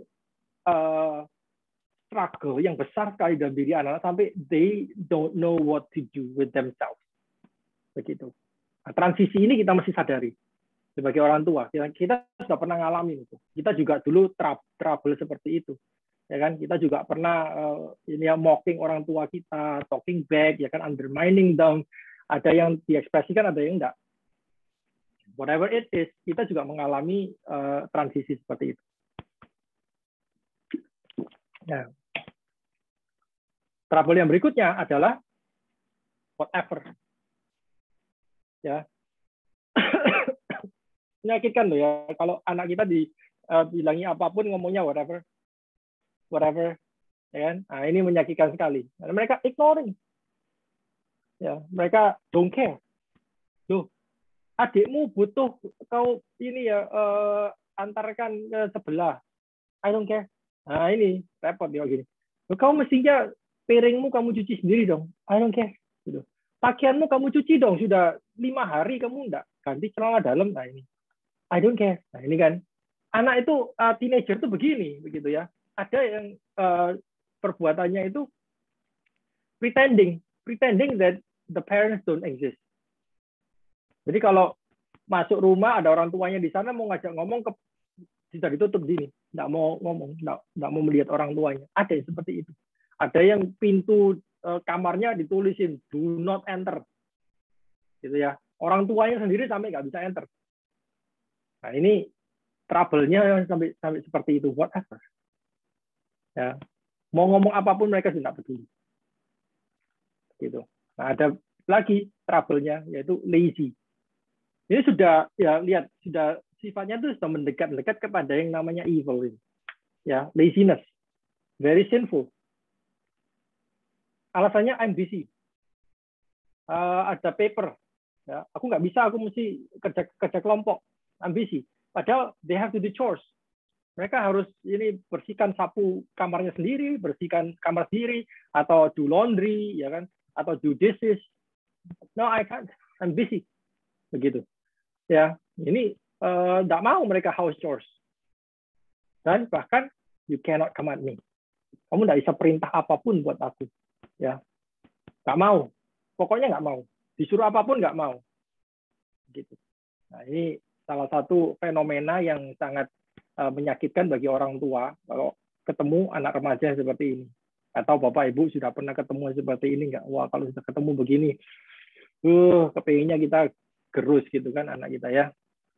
struggle yang besar sekali dalam diri anak-anak sampai they don't know what to do with themselves. Begitu. Nah, transisi ini kita mesti sadari sebagai orang tua. Kita sudah pernah ngalamin itu. Kita juga dulu trouble seperti itu. Ya kan? Kita juga pernah ini ya mocking orang tua kita, talking back, ya kan, undermining them. Ada yang diekspresikan, ada yang enggak. Whatever it is, kita juga mengalami transisi seperti itu. Nah, trouble yang berikutnya adalah whatever. Ya. Menyakitkan loh ya kalau anak kita dibilangi apapun ngomongnya whatever. Whatever. Ya kan? Nah, ini menyakitkan sekali. Karena mereka ignoring. Ya, mereka don't care. Loh, adikmu butuh kau ini ya antarkan ke sebelah. I don't care. Nah, ini repot ya gini. Kau mestinya piringmu kamu cuci sendiri dong. I don't care. Gitu. Pakaianmu kamu cuci dong. Sudah 5 hari kamu enggak ganti celana dalam. Nah ini. I don't care. Nah ini kan. Anak itu, teenager itu begini. Begitu ya. Ada yang perbuatannya itu pretending that the parents don't exist. Jadi kalau masuk rumah ada orang tuanya di sana mau ngajak ngomong sudah ditutup gini, nggak mau ngomong, nggak mau melihat orang tuanya. Ada yang seperti itu. Ada yang pintu kamarnya ditulisin do not enter, gitu ya. Orang tuanya sendiri sampai nggak bisa enter. Nah ini trouble-nya sampai seperti itu, whatever. Ya, mau ngomong apapun mereka tidak peduli. Gitu. Nah ada lagi trouble-nya yaitu lazy. Ini sudah ya lihat sudah sifatnya itu sudah mendekat kepada yang namanya evil ini. Ya, laziness. Very sinful. Alasannya I'm busy. Ada paper. Ya, aku nggak bisa, aku mesti kerja kelompok. I'm busy. Padahal they have to do chores. Mereka harus ini bersihkan sapu kamarnya sendiri, bersihkan kamar sendiri, atau do laundry, ya kan? Atau do dishes. No, I can't. I'm busy. Begitu. Ya, ini nggak mau mereka house chores. Dan bahkan you cannot command me. Kamu nggak bisa perintah apapun buat aku. Ya, nggak mau. Pokoknya nggak mau. Disuruh apapun nggak mau. Gitu. Nah, ini salah satu fenomena yang sangat menyakitkan bagi orang tua kalau ketemu anak remaja seperti ini. Atau Bapak Ibu sudah pernah ketemu seperti ini nggak? Wah, kalau sudah ketemu begini, kepinginnya kita gerus gitu kan anak kita ya.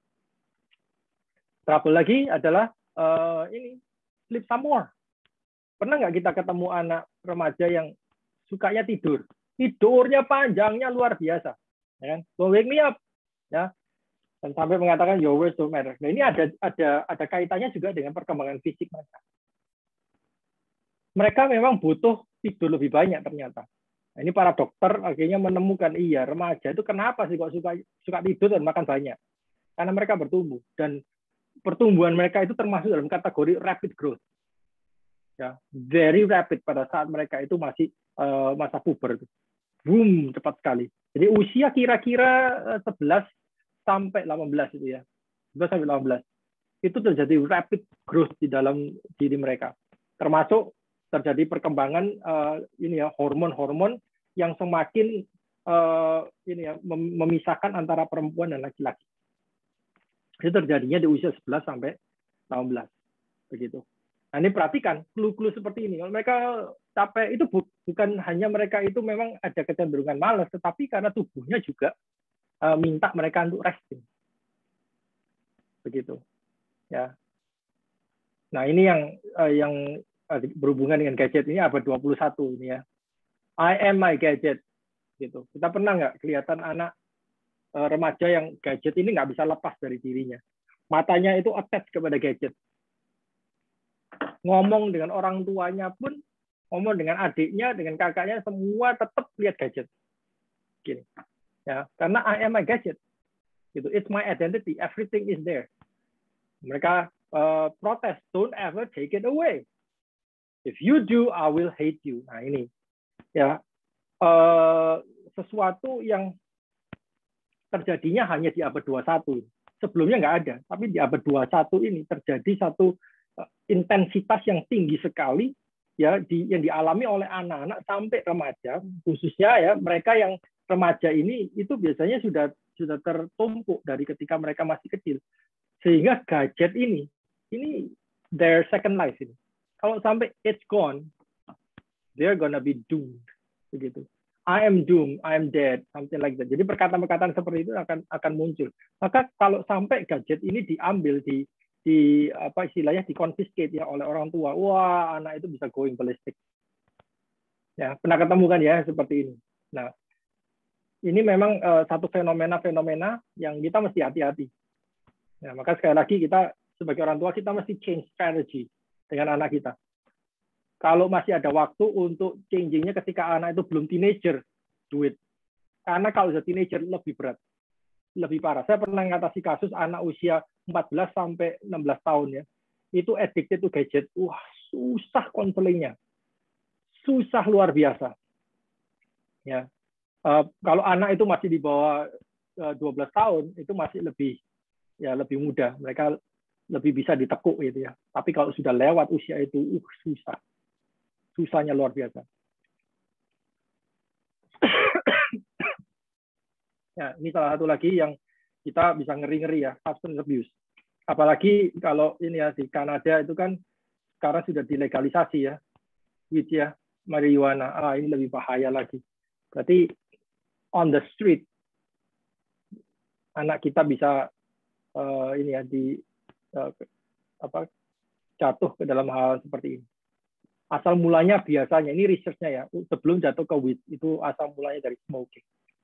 Trouble lagi adalah ini sleep somewhere. Pernah nggak kita ketemu anak remaja yang sukanya tidur? Tidurnya panjangnya luar biasa, ya kan? Don't wake me up, ya. Dan sampai mengatakan your words don't matter. Nah ini ada kaitannya juga dengan perkembangan fisik mereka. Mereka memang butuh tidur lebih banyak ternyata. Nah, ini para dokter akhirnya menemukan iya remaja itu kenapa sih kok suka tidur dan makan banyak? Karena mereka bertumbuh dan pertumbuhan mereka itu termasuk dalam kategori rapid growth. Ya, very rapid pada saat mereka itu masih masa puber. Boom, cepat sekali. Jadi usia kira-kira 11 sampai 18 itu ya. 11 sampai 18. Itu terjadi rapid growth di dalam diri mereka. Termasuk terjadi perkembangan ini ya, hormon-hormon yang semakin ini ya, memisahkan antara perempuan dan laki-laki. Itu terjadinya di usia 11 sampai 18. Begitu. Nah, ini perhatikan clue-clue seperti ini. Kalau mereka capek itu bukan hanya mereka itu memang ada kecenderungan malas, tetapi karena tubuhnya juga minta mereka untuk resting. Begitu. Ya. Nah, ini yang berhubungan dengan gadget ini abad 21 ini ya. I am my gadget. Gitu. Kita pernah nggak kelihatan anak remaja yang gadget ini nggak bisa lepas dari dirinya. Matanya itu attach kepada gadget. Ngomong dengan orang tuanya pun, ngomong dengan adiknya, dengan kakaknya, semua tetap lihat gadget. Gini. Ya, karena I am my gadget. Gitu. It's my identity. Everything is there. Mereka protes, don't ever take it away. If you do, I will hate you. Nah ini, ya sesuatu yang terjadinya hanya di abad 21. Sebelumnya nggak ada, tapi di abad 21 ini terjadi satu intensitas yang tinggi sekali ya yang dialami oleh anak-anak sampai remaja, khususnya ya mereka yang remaja ini itu biasanya sudah tertumpuk dari ketika mereka masih kecil, sehingga gadget ini their second life ini. Kalau sampai it's gone, they're gonna be doomed, begitu. I am doomed, I am dead, something like that. Jadi perkataan-perkataan seperti itu akan muncul. Maka kalau sampai gadget ini diambil di apa istilahnya dikonfiskate ya oleh orang tua, wah anak itu bisa going ballistic. Ya pernah ketemu kan ya seperti ini. Nah ini memang satu fenomena yang kita mesti hati-hati. Ya, maka sekali lagi kita sebagai orang tua kita mesti change strategy dengan anak kita. Kalau masih ada waktu untuk changingnya ketika anak itu belum teenager, do it. Karena kalau sudah teenager lebih berat, lebih parah. Saya pernah mengatasi kasus anak usia 14 sampai 16 tahun ya, itu addicted to gadget. Wah, susah konselingnya, susah luar biasa. Ya, kalau anak itu masih di bawah 12 tahun, itu masih lebih mudah. Mereka lebih bisa ditekuk gitu ya. Tapi kalau sudah lewat usia itu, susah. Susahnya luar biasa. Ya, ini salah satu lagi yang kita bisa ngeri-ngeri ya, substance abuse. Apalagi kalau ini ya di Kanada itu kan sekarang sudah dilegalisasi ya, weed ya, marijuana. Ini lebih bahaya lagi. Berarti on the street anak kita bisa ini ya jatuh ke dalam hal seperti ini. Asal mulanya biasanya, ini research-nya ya, sebelum jatuh ke weed, itu asal mulanya dari smoking.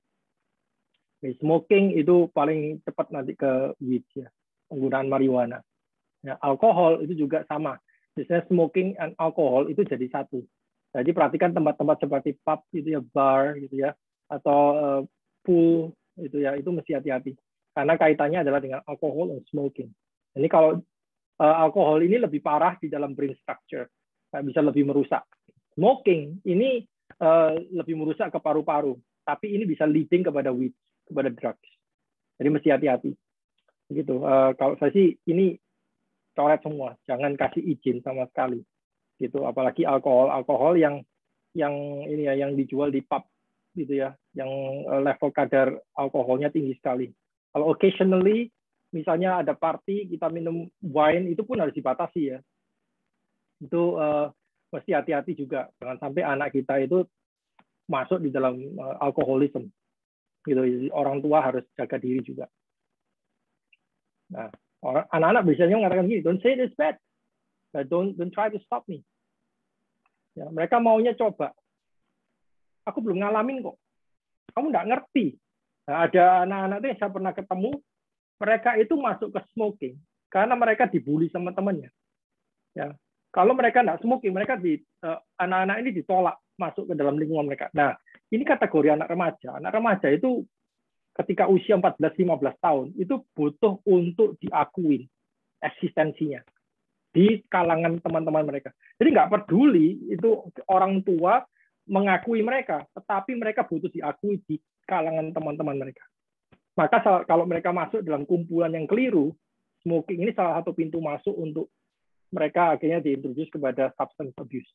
Smoking itu paling cepat nanti ke weed ya, penggunaan marijuana. Ya, alkohol itu juga sama. Biasanya smoking and alkohol itu jadi satu. Jadi perhatikan tempat-tempat seperti pub gitu ya, bar gitu ya, atau pool itu ya, itu mesti hati-hati. Karena kaitannya adalah dengan alkohol dan smoking. Ini kalau alkohol ini lebih parah di dalam brain structure. Bisa lebih merusak. Smoking ini lebih merusak ke paru-paru, tapi ini bisa leading kepada weed, kepada drugs. Jadi mesti hati-hati. Begitu. Kalau saya sih ini coret semua, jangan kasih izin sama sekali. Gitu. Apalagi alkohol yang ini ya, yang dijual di pub gitu ya, yang level kadar alkoholnya tinggi sekali. Kalau occasionally misalnya ada party kita minum wine, itu pun harus dibatasi ya. Itu mesti hati-hati juga, jangan sampai anak kita itu masuk di dalam alkoholisme gitu. Jadi orang tua harus jaga diri juga. Nah, anak-anak biasanya mengatakan gini, don't say this bad, don't try to stop me. Ya, mereka maunya coba. Aku belum ngalamin kok, kamu nggak ngerti. Nah, ada anak-anak yang saya pernah ketemu, mereka itu masuk ke smoking karena mereka dibully sama temannya. Ya. Kalau mereka nggak smoking, mereka anak-anak ini ditolak masuk ke dalam lingkungan mereka. Nah, ini kategori anak remaja. Anak remaja itu ketika usia 14-15 tahun, itu butuh untuk diakui eksistensinya. di kalangan teman-teman mereka. Jadi nggak peduli itu orang tua mengakui mereka, tetapi mereka butuh diakui di kalangan teman-teman mereka. Maka kalau mereka masuk dalam kumpulan yang keliru, smoking ini salah satu pintu masuk untuk mereka akhirnya diintroduce kepada substance abuse.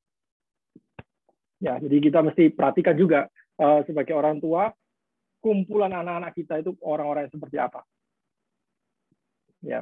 Ya, jadi kita mesti perhatikan juga sebagai orang tua, kumpulan anak-anak kita itu orang-orang yang seperti apa. Ya,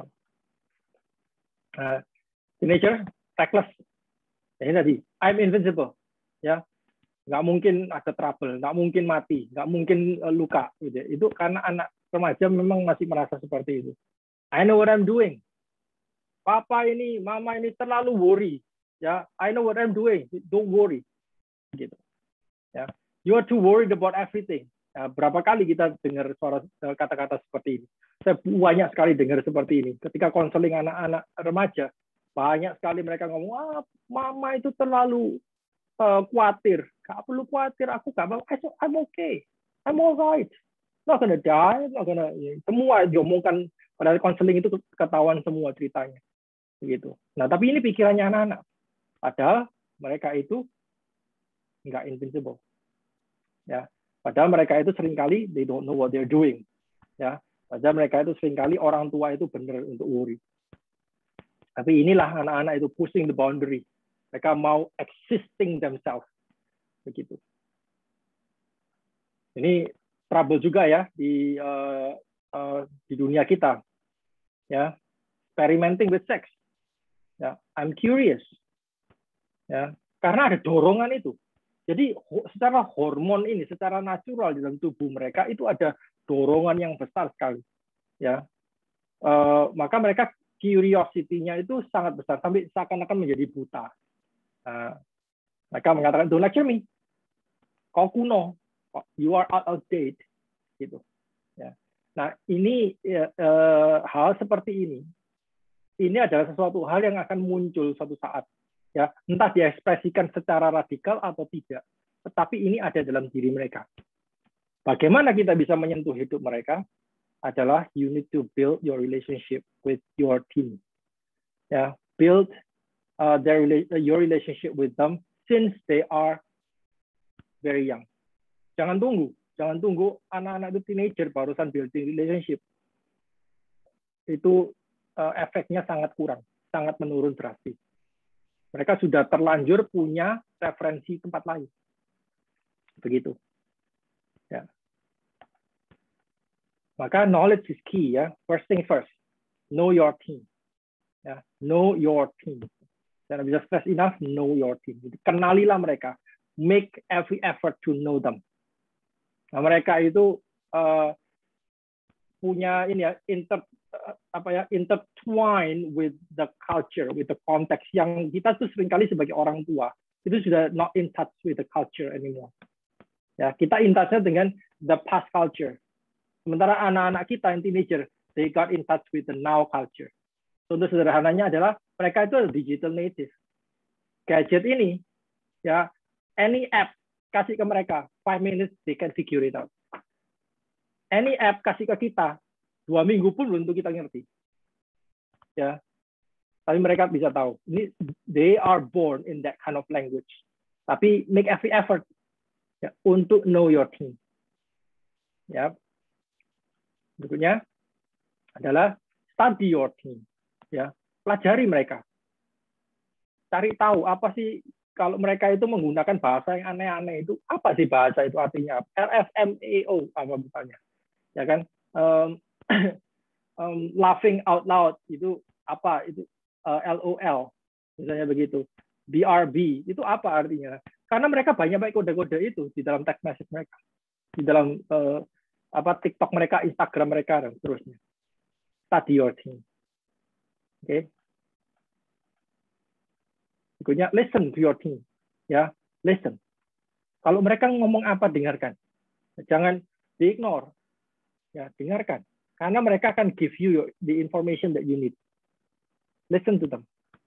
teenager, reckless. Ini tadi, I'm invincible. Ya, nggak mungkin ada trouble, nggak mungkin mati, nggak mungkin luka. Gitu. Itu karena anak remaja memang masih merasa seperti itu. I know what I'm doing. Papa ini, mama ini terlalu worry. Ya, I know what I'm doing. Don't worry. Gitu. Ya, you are too worried about everything. Ya, berapa kali kita dengar suara kata-kata seperti ini? Saya banyak sekali dengar seperti ini. Ketika konseling anak-anak remaja, banyak sekali mereka ngomong, mama itu terlalu khawatir. Gak perlu khawatir, aku gak mau. I'm okay. I'm alright. Not gonna die. Not gonna. Semua diomongkan pada konseling itu ketahuan semua ceritanya. Begitu. Nah, tapi ini pikirannya anak-anak. Padahal mereka itu nggak invincible. Ya. Padahal mereka itu seringkali they don't know what they're doing. Ya. Padahal mereka itu seringkali orang tua itu benar untuk worry. Tapi inilah anak-anak itu pushing the boundary. Mereka mau existing themselves. Begitu. Ini trouble juga ya di dunia kita. Ya. Experimenting with sex. Ya, I'm curious. Ya, karena ada dorongan itu. Jadi secara hormon ini, secara natural di dalam tubuh mereka itu ada dorongan yang besar sekali. Ya, maka mereka curiosity-nya itu sangat besar sampai seakan-akan menjadi buta. Mereka mengatakan, don't lecture me. Kau kuno, you are out of date, gitu. Ya. Nah, ini hal seperti ini adalah sesuatu hal yang akan muncul suatu saat. Ya, entah diekspresikan secara radikal atau tidak, tetapi ini ada dalam diri mereka. Bagaimana kita bisa menyentuh hidup mereka? Adalah you need to build your relationship with your team. Ya, build your relationship with them since they are very young. Jangan tunggu anak-anak itu teenager barusan building relationship. Itu efeknya sangat kurang, sangat menurun drastis. Mereka sudah terlanjur punya referensi tempat lain. Begitu. Ya. Maka knowledge is key ya. First thing first. Know your team. Ya, know your team. Jangan bisa stress enough, know your team. Kenalilah mereka. Make every effort to know them. Nah, mereka itu punya ini ya, intertwine with the culture, with the context yang kita tuh seringkali sebagai orang tua itu sudah not in touch with the culture anymore. Ya, kita in touch dengan the past culture. Sementara anak-anak kita yang teenager, they got in touch with the now culture. Contoh sederhananya adalah mereka itu digital native. Gadget ini, ya, any app kasih ke mereka, 5 minutes they can figure it out. Any app kasih ke kita, 2 minggu pun belum tentu kita ngerti. Ya, tapi mereka bisa tahu. Ini they are born in that kind of language. Tapi make every effort ya, untuk know your team. Ya. Berikutnya adalah study your team. Ya, pelajari mereka. Cari tahu apa sih kalau mereka itu menggunakan bahasa yang aneh-aneh itu, apa sih bahasa itu artinya? LSMAO apa misalnya. Ya kan? Laughing out loud itu apa? Itu LOL misalnya begitu. BRB itu apa artinya? Karena mereka banyak kode-kode itu di dalam text message mereka, di dalam TikTok mereka, Instagram mereka dan seterusnya. Study your team. Oke. Berikutnya listen to your team. Ya, listen. Kalau mereka ngomong apa dengarkan. Jangan di-ignore. Ya, dengarkan. Karena mereka akan give you the information that you need. Listen to them.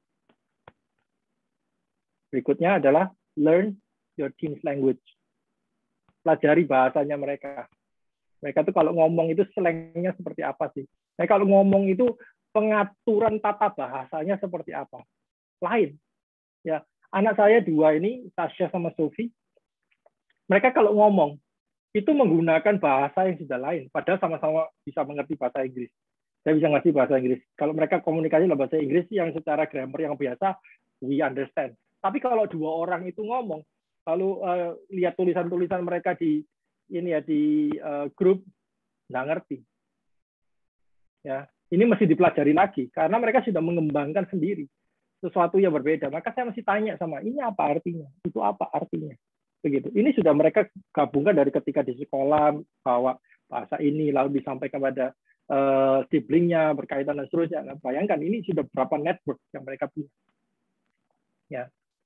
Berikutnya adalah learn your team's language. Pelajari bahasanya mereka. Mereka tuh kalau ngomong itu slangnya seperti apa sih? Mereka kalau ngomong itu pengaturan tata bahasanya seperti apa. Lain. Ya, anak saya 2 ini, Tasya sama Sophie, mereka kalau ngomong itu menggunakan bahasa yang sudah lain, padahal sama-sama bisa mengerti bahasa Inggris. Saya bisa ngerti bahasa Inggris. Kalau mereka komunikasi dalam bahasa Inggris yang secara grammar yang biasa, we understand. Tapi kalau 2 orang itu ngomong, lalu lihat tulisan-tulisan mereka di grup, nggak ngerti. Ya, ini mesti dipelajari lagi karena mereka sudah mengembangkan sendiri sesuatu yang berbeda. Maka saya mesti tanya sama, ini apa artinya? Itu apa artinya? Begitu. Ini sudah mereka gabungkan dari ketika di sekolah, bawa bahasa ini lalu disampaikan pada siblingnya berkaitan dan seterusnya. Nah, bayangkan ini sudah berapa network yang mereka punya. Ya.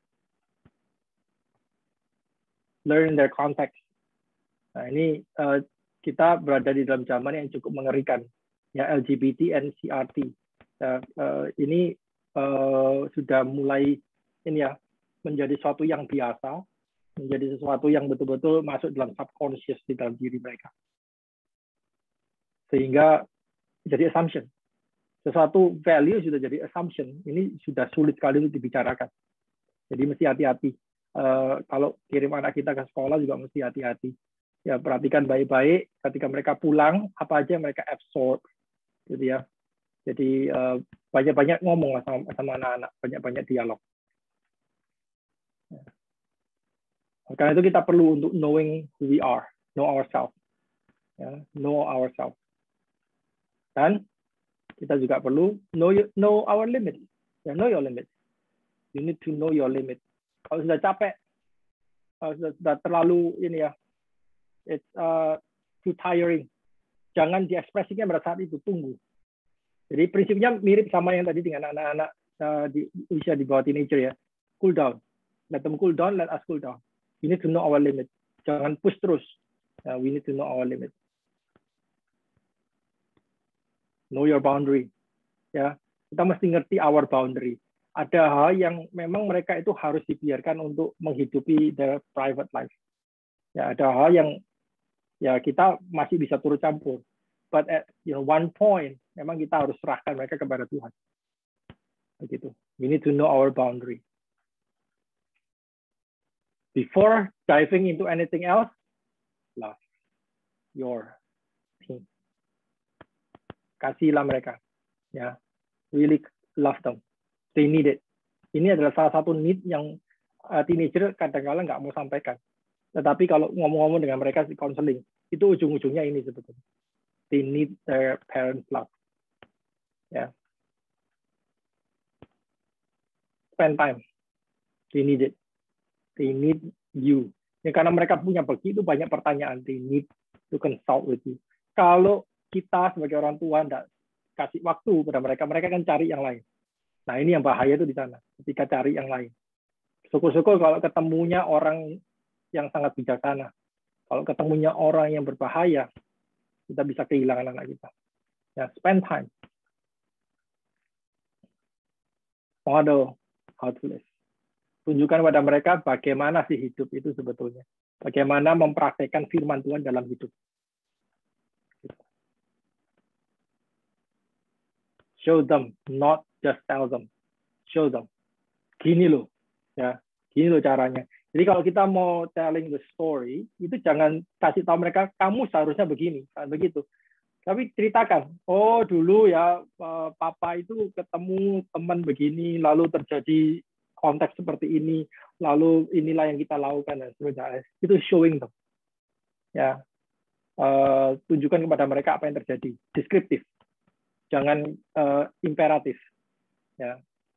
Learn their context. Nah, ini kita berada di dalam zaman yang cukup mengerikan. Ya, LGBT and CRT. Ini sudah mulai menjadi sesuatu yang biasa, menjadi sesuatu yang betul-betul masuk dalam subconscious di dalam diri mereka. Sehingga jadi assumption. Sesuatu value sudah jadi assumption. Ini sudah sulit sekali untuk dibicarakan. Jadi mesti hati-hati. Kalau kirim anak kita ke sekolah juga mesti hati-hati. Ya, perhatikan baik-baik ketika mereka pulang, apa aja mereka absorb. Gitu ya. Jadi banyak-banyak ngomong sama anak-anak, banyak-banyak dialog. Karena itu kita perlu untuk knowing who we are, know ourselves. Ya, know ourselves. Dan kita juga perlu know our limit. Ya, know your limit. You need to know your limit. Kalau sudah capek, kalau sudah terlalu it's too tiring. Jangan diekspresikan pada saat itu, tunggu. Jadi prinsipnya mirip sama yang tadi dengan anak-anak di usia di bawah teenager ya. Cool down. Let them cool down, let us cool down. We need to know our limit. Jangan push terus. We need to know our limit. Know your boundary. Ya, kita mesti ngerti our boundary. Ada hal yang memang mereka itu harus dibiarkan untuk menghidupi their private life. Ya, ada hal yang ya kita masih bisa turut campur. But at one point, memang kita harus serahkan mereka kepada Tuhan. Begitu. We need to know our boundary. Before diving into anything else, love your team. Kasihlah mereka. Ya, really love them. They need it. Ini adalah salah satu need yang teenager kadang-kadang nggak mau sampaikan. Tetapi kalau ngomong-ngomong dengan mereka di counseling, itu ujung-ujungnya ini sebetulnya. They need their parents' love. Ya. Spend time. They need it. They need you. Ya, karena mereka punya begitu banyak pertanyaan. They need to consult with you. Kalau kita sebagai orang tua tidak kasih waktu pada mereka, mereka akan cari yang lain. Nah, ini yang bahaya itu di sana. Ketika cari yang lain. Syukur-syukur kalau ketemunya orang yang sangat bijaksana. Kalau ketemunya orang yang berbahaya, kita bisa kehilangan anak kita. Ya, spend time. Model how to live. Tunjukkan pada mereka bagaimana sih hidup itu sebetulnya. Bagaimana mempraktekkan firman Tuhan dalam hidup. Show them, not just tell them. Show them. Gini loh, ya, gini loh caranya. Jadi kalau kita mau telling the story, itu jangan kasih tahu mereka kamu seharusnya begini, kan begitu. Tapi ceritakan, oh dulu ya papa itu ketemu teman begini, lalu terjadi konteks seperti ini, lalu inilah yang kita lakukan dan seterusnya. Itu showing them. Ya, tunjukkan kepada mereka apa yang terjadi. Deskriptif. Jangan imperatif. Ya.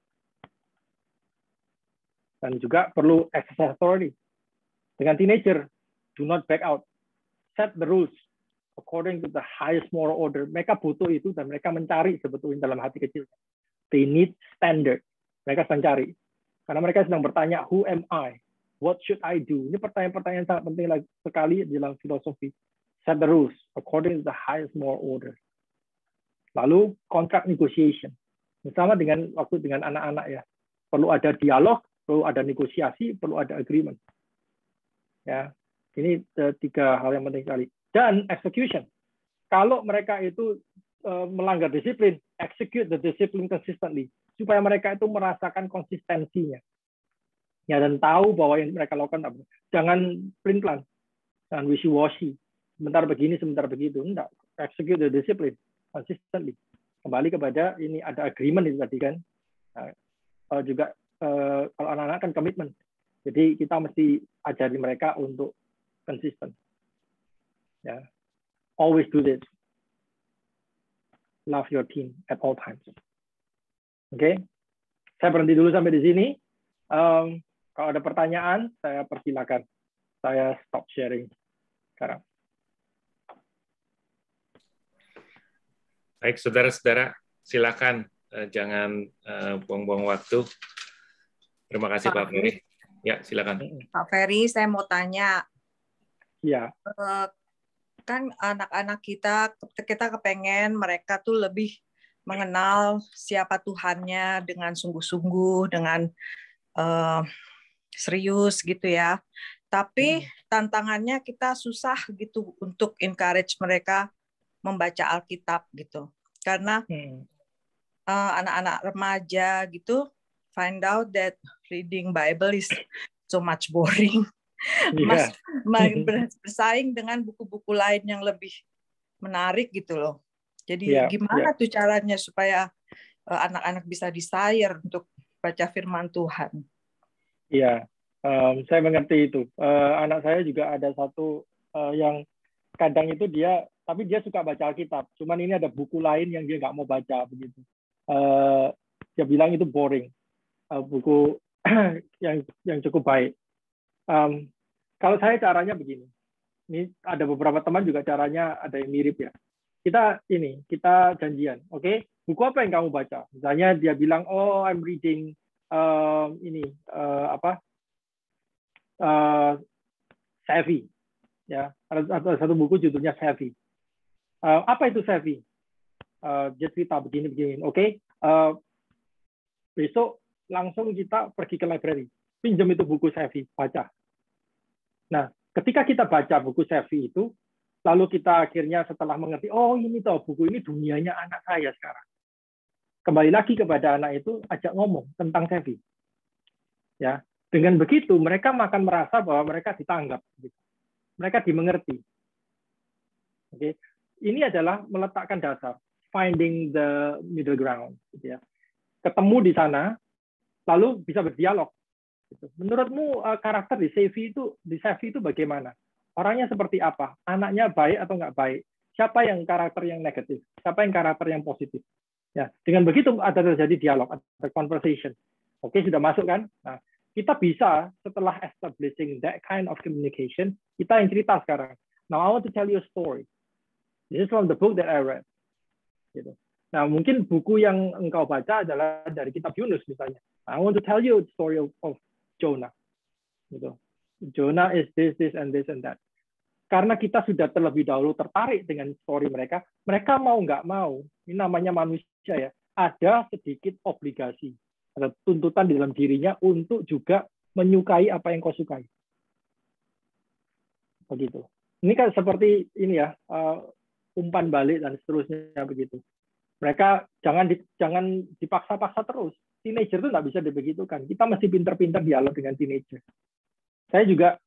Dan juga perlu exercise authority. Dengan teenager, do not back out. Set the rules according to the highest moral order. Mereka butuh itu dan mereka mencari sebetulnya dalam hati kecil. They need standard. Mereka mencari. Karena mereka sedang bertanya, who am I? What should I do? Ini pertanyaan-pertanyaan sangat penting sekali dalam filosofi. Set the rules according to the highest moral order. Lalu contract negotiation. Sama dengan waktu dengan anak-anak ya. Perlu ada dialog, perlu ada negosiasi, perlu ada agreement. Ya, ini 3 hal yang penting sekali. Dan execution. Kalau mereka itu melanggar disiplin, execute the discipline consistently, supaya mereka itu merasakan konsistensinya. Ya, dan tahu bahwa yang mereka lakukan apa. Jangan plan, jangan wishy-washy. Sebentar begini, sebentar begitu. Enggak. Execute the discipline consistently. Kembali kepada ini ada agreement itu tadi kan. Nah, juga kalau anak-anak kan komitmen. Jadi kita mesti ajari mereka untuk konsisten. Ya. Always do this. Love your team at all times. Oke. Saya berhenti dulu sampai di sini. Kalau ada pertanyaan, saya persilakan. Saya stop sharing sekarang. Baik, saudara-saudara, silakan jangan buang-buang waktu. Terima kasih Pak Ferry. Ya, silakan. Pak Ferry, saya mau tanya. Ya. Kan anak-anak kita kepengen mereka tuh lebih mengenal siapa Tuhannya dengan sungguh-sungguh, dengan serius gitu ya. Tapi tantangannya kita susah gitu untuk encourage mereka membaca Alkitab gitu. Karena anak-anak remaja gitu find out that reading Bible is so much boring. Bersaing dengan buku-buku lain yang lebih menarik gitu loh. Jadi gimana tuh caranya supaya anak-anak bisa desire untuk baca firman Tuhan? Iya, saya mengerti itu. Anak saya juga ada satu yang kadang itu tapi dia suka baca Alkitab. Cuman ini ada buku lain yang dia nggak mau baca begitu. Dia bilang itu boring. Buku yang cukup baik. Kalau saya caranya begini, ini ada beberapa teman juga caranya ada yang mirip ya. Kita janjian, oke? Buku apa yang kamu baca? Misalnya dia bilang, oh I'm reading Savvy, ya. Ada satu buku judulnya Savvy. Apa itu Savvy? Dia cerita begini, oke? Besok langsung kita pergi ke library, pinjam itu buku Savvy, baca. Nah, ketika kita baca buku Savvy itu, lalu kita akhirnya setelah mengerti, oh ini toh buku ini dunianya anak saya sekarang. Kembali lagi kepada anak itu, ajak ngomong tentang Savvy. Ya, dengan begitu mereka akan merasa bahwa mereka ditanggap, mereka dimengerti. Oke, ini adalah meletakkan dasar, finding the middle ground. Gitu ya. Ketemu di sana, lalu bisa berdialog. Menurutmu karakter di Savvy itu bagaimana? Orangnya seperti apa? Anaknya baik atau nggak baik? Siapa yang karakter yang negatif? Siapa yang karakter yang positif? Ya, dengan begitu ada terjadi dialog, ada conversation. Oke, sudah masuk kan? Nah, kita bisa setelah establishing that kind of communication, kita yang cerita sekarang. Now I want to tell you a story. This is from the book that I read. Gitu. Nah, mungkin buku yang engkau baca adalah dari kitab Yunus misalnya. I want to tell you the story of Jonah. Gitu. Jonah is this, and this, and that. Karena kita sudah terlebih dahulu tertarik dengan story mereka mau nggak mau, ini namanya manusia ya, ada sedikit obligasi, ada tuntutan di dalam dirinya untuk juga menyukai apa yang kau sukai. Begitu. Ini kan seperti ini ya, umpan balik dan seterusnya begitu. Mereka jangan dipaksa-paksa terus. Teenager itu nggak bisa dibegitukan. Kita mesti pinter-pinter dialog dengan teenager. Saya juga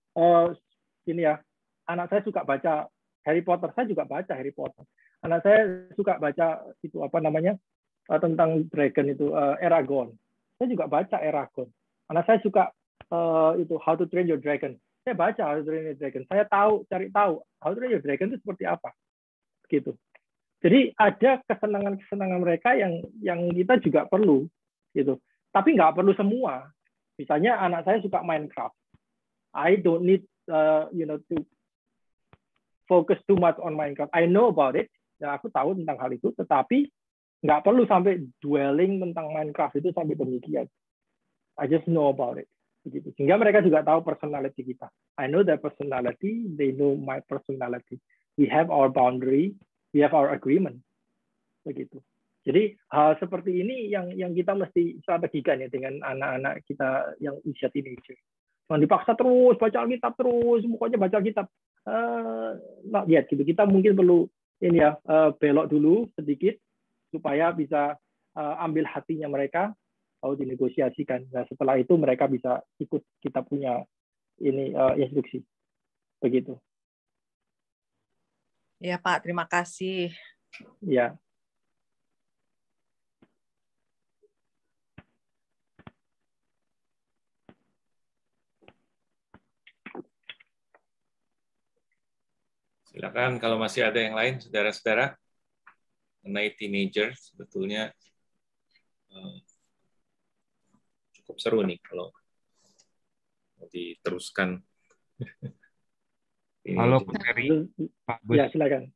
anak saya suka baca Harry Potter. Saya juga baca Harry Potter. Anak saya suka baca itu tentang dragon itu Eragon. Saya juga baca Eragon. Anak saya suka itu How to Train Your Dragon. Saya baca How to Train Your Dragon. Saya cari tahu How to Train Your Dragon itu seperti apa. Gitu. Jadi ada kesenangan mereka yang kita juga perlu. Gitu. Tapi nggak perlu semua. Misalnya anak saya suka Minecraft. I don't need to focus too much on Minecraft. I know about it. Ya, aku tahu tentang hal itu, tetapi nggak perlu sampai dwelling tentang Minecraft itu sampai demikian. I just know about it. Begitu. Sehingga mereka juga tahu personality kita. I know their personality. They know my personality. We have our boundary. We have our agreement. Begitu. Jadi hal seperti ini yang kita mesti strategikan ya dengan anak-anak kita yang usia teenager. Jangan dipaksa terus baca Alkitab terus, pokoknya baca Alkitab. Not yet gitu. Kita mungkin perlu ini ya belok dulu sedikit supaya bisa ambil hatinya mereka, lalu dinegosiasikan. Nah setelah itu mereka bisa ikut kita punya ini instruksi, begitu. Ya Pak, terima kasih. Ya. Silakan kalau masih ada yang lain, saudara-saudara, mengenai teenager sebetulnya cukup seru nih kalau diteruskan. Halo Pak Ferry, Pak Gus. Ya silakan.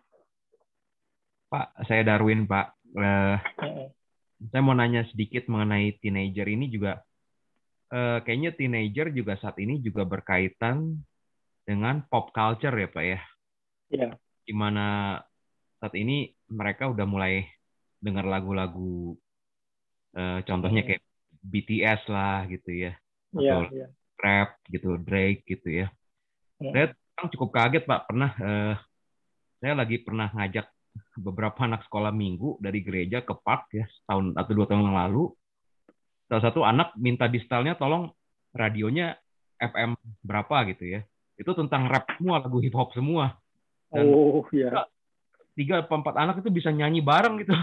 Pak, saya Darwin Pak. Saya mau nanya sedikit mengenai teenager ini juga. Kayaknya teenager juga saat ini juga berkaitan dengan pop culture ya Pak ya. Iya. Gimana saat ini mereka udah mulai dengar lagu-lagu, contohnya kayak BTS lah gitu ya, atau rap gitu, Drake gitu ya. Saya cukup kaget Pak, saya lagi pernah ngajak beberapa anak sekolah minggu dari gereja ke park ya, setahun atau 2 tahun yang lalu. Salah satu anak minta di setelnya tolong radionya FM berapa gitu ya. Itu tentang rap semua, lagu hip hop semua. Dan 3 atau 4 anak itu bisa nyanyi bareng gitu.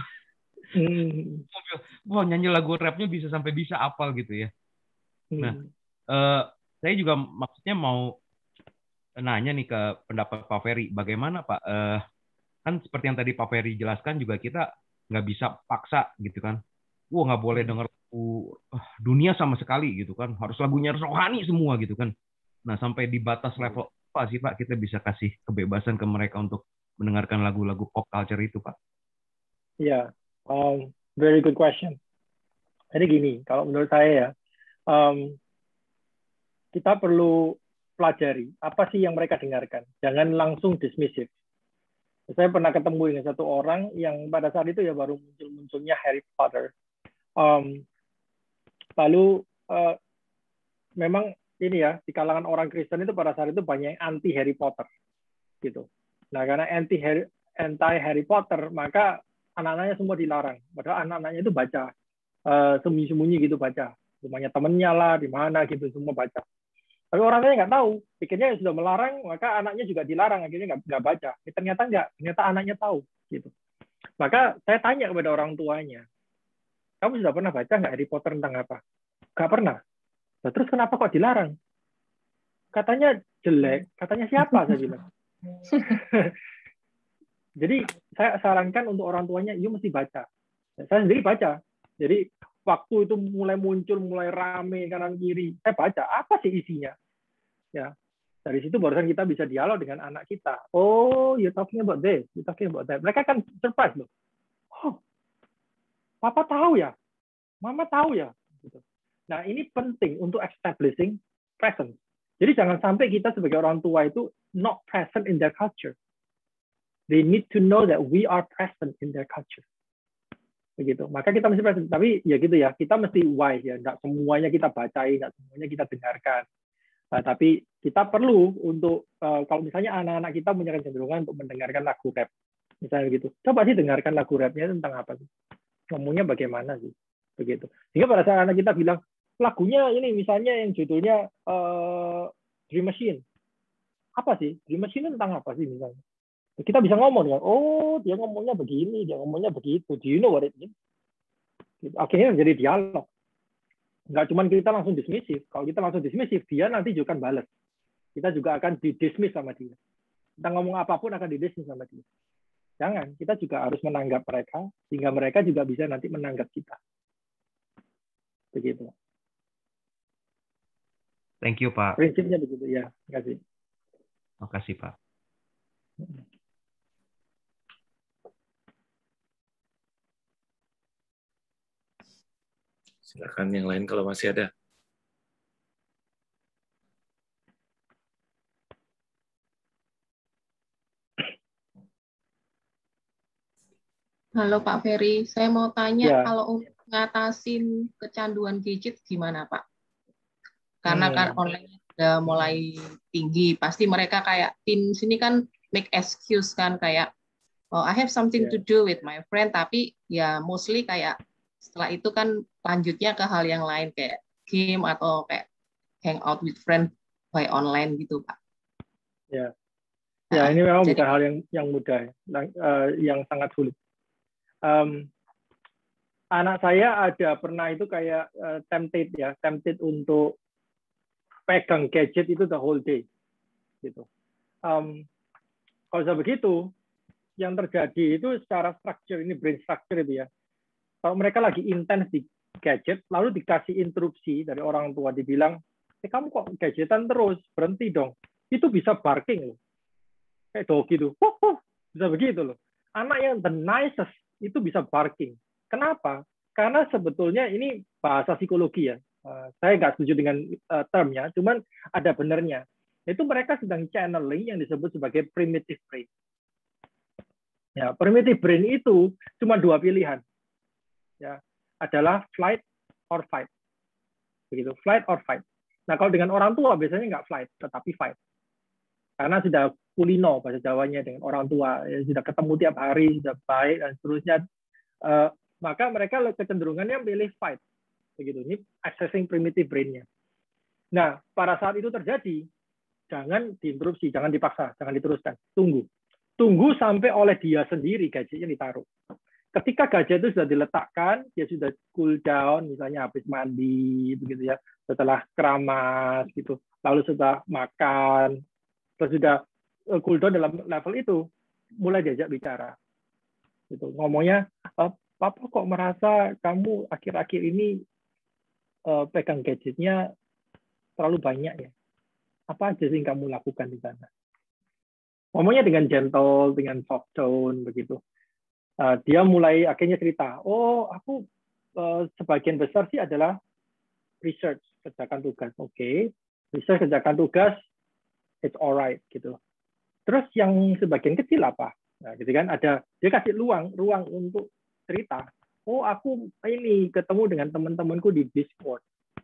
Wah, nyanyi lagu rapnya bisa sampai bisa hafal gitu ya. Nah, saya juga maksudnya mau nanya nih ke pendapat Pak Ferry, bagaimana Pak? Kan seperti yang tadi Pak Ferry jelaskan juga kita nggak bisa paksa gitu kan. Wah, nggak boleh dengar dunia sama sekali gitu kan. Harus lagunya rohani semua gitu kan. Nah, sampai di batas level apa sih Pak kita bisa kasih kebebasan ke mereka untuk mendengarkan lagu-lagu pop culture itu Pak? Ya, very good question. Jadi gini, kalau menurut saya ya, kita perlu pelajari apa sih yang mereka dengarkan. Jangan langsung dismissive. Saya pernah ketemu dengan satu orang yang pada saat itu ya baru munculnya Harry Potter. Lalu memang ini ya di kalangan orang Kristen itu pada saat itu banyak yang anti Harry Potter, gitu. Nah karena anti Harry Potter maka anak-anaknya semua dilarang. Padahal anak-anaknya itu baca sembunyi-sembunyi gitu baca. Rumahnya temennya lah di mana gitu semua baca. Tapi orang tuanya nggak tahu, pikirnya sudah melarang, maka anaknya juga dilarang, akhirnya nggak baca. Ternyata nggak, ternyata anaknya tahu. Gitu. Maka saya tanya kepada orang tuanya, kamu sudah pernah baca nggak Harry Potter tentang apa? Nggak pernah. Nah, terus kenapa kok dilarang? Katanya jelek, katanya siapa? Saya bilang. Jadi saya sarankan untuk orang tuanya, you mesti baca. Saya sendiri baca. Jadi waktu itu mulai muncul, mulai rame kanan kiri, saya baca apa sih isinya. Ya, dari situ barusan kita bisa dialog dengan anak kita. Oh, you're talking about this, you're talking about that. Mereka kan surprise loh. Oh, papa tahu ya, mama tahu ya. Nah, ini penting untuk establishing presence. Jadi jangan sampai kita sebagai orang tua itu not present in their culture. They need to know that we are present in their culture. Begitu. Maka kita mesti present. Tapi ya gitu ya, kita mesti wise ya. Nggak semuanya kita bacain, nggak semuanya kita dengarkan. Tapi kita perlu untuk kalau misalnya anak-anak kita punya kecenderungan untuk mendengarkan lagu rap, misalnya gitu. Coba sih dengarkan lagu rapnya tentang apa sih? Ngomongnya bagaimana sih? Begitu. Sehingga pada saat anak kita bilang lagunya ini misalnya yang judulnya Dream Machine. Apa sih? Dream Machine tentang apa sih misalnya? Kita bisa ngomong kan, oh dia ngomongnya begini, dia ngomongnya begitu. Do you know what it means? Akhirnya menjadi dialog. Nggak cuma kita langsung dismissive. Kalau kita langsung dismissive, dia nanti juga akan balas. Kita juga akan didismiss sama dia. Kita ngomong apapun akan didismiss sama dia. Jangan, kita juga harus menanggap mereka, sehingga mereka juga bisa nanti menanggap kita. Begitu. Thank you, Pak. Prinsipnya begitu, ya. Terima kasih. Terima kasih, Pak. Silakan yang lain kalau masih ada. Halo Pak Ferry, saya mau tanya kalau untuk ngatasin kecanduan gadget gimana Pak? Karena kan online udah mulai tinggi, pasti mereka kayak tim sini kan make excuse kan kayak oh I have something to do with my friend, tapi ya mostly kayak setelah itu kan lanjutnya ke hal yang lain kayak game atau kayak hang out with friend by online gitu, Pak. Ya, ya ini memang bukan hal yang mudah, yang sangat sulit. Anak saya ada pernah itu kayak tempted untuk pegang gadget itu the whole day, gitu. Kalau sudah begitu, yang terjadi itu secara structure, ini brain structure itu ya. Kalau mereka lagi intens di gadget, lalu dikasih interupsi dari orang tua, dibilang, kamu kok gadgetan terus, berhenti dong. Itu bisa barking loh. Kayak doggy itu, bisa begitu loh. Anak yang the nicest itu bisa barking. Kenapa? Karena sebetulnya ini bahasa psikologi ya. Saya nggak setuju dengan termnya, cuman ada benernya. Itu mereka sedang channeling yang disebut sebagai primitive brain. Ya, primitive brain itu cuma dua pilihan. Ya, adalah flight or fight. Begitu, flight or fight. Nah, kalau dengan orang tua biasanya nggak flight, tetapi fight. Karena sudah kulino bahasa Jawanya dengan orang tua, ya, sudah ketemu tiap hari, sudah baik dan seterusnya, maka mereka kecenderungannya pilih fight. Begitu, ini accessing primitive brain-nya. Nah, pada saat itu terjadi, jangan diinterupsi, jangan dipaksa, jangan diteruskan. Tunggu sampai oleh dia sendiri gadgetnya ditaruh. Ketika gadget itu sudah diletakkan, dia sudah cool down, misalnya habis mandi, begitu ya, setelah keramas, gitu, lalu sudah makan, terus sudah cool down dalam level itu, mulai diajak bicara. Gitu. Ngomongnya, Papa kok merasa kamu akhir-akhir ini pegang gadgetnya terlalu banyak ya? Apa aja sih yang kamu lakukan di sana? Ngomongnya dengan gentle, dengan soft tone, begitu. Dia mulai akhirnya cerita, aku sebagian besar sih adalah research, kerjakan tugas. Oke, research, kerjakan tugas, it's alright gitu. Terus yang sebagian kecil apa? Nah, gitu kan, ada dia kasih ruang untuk cerita. Aku ini ketemu dengan teman-temanku di Discord.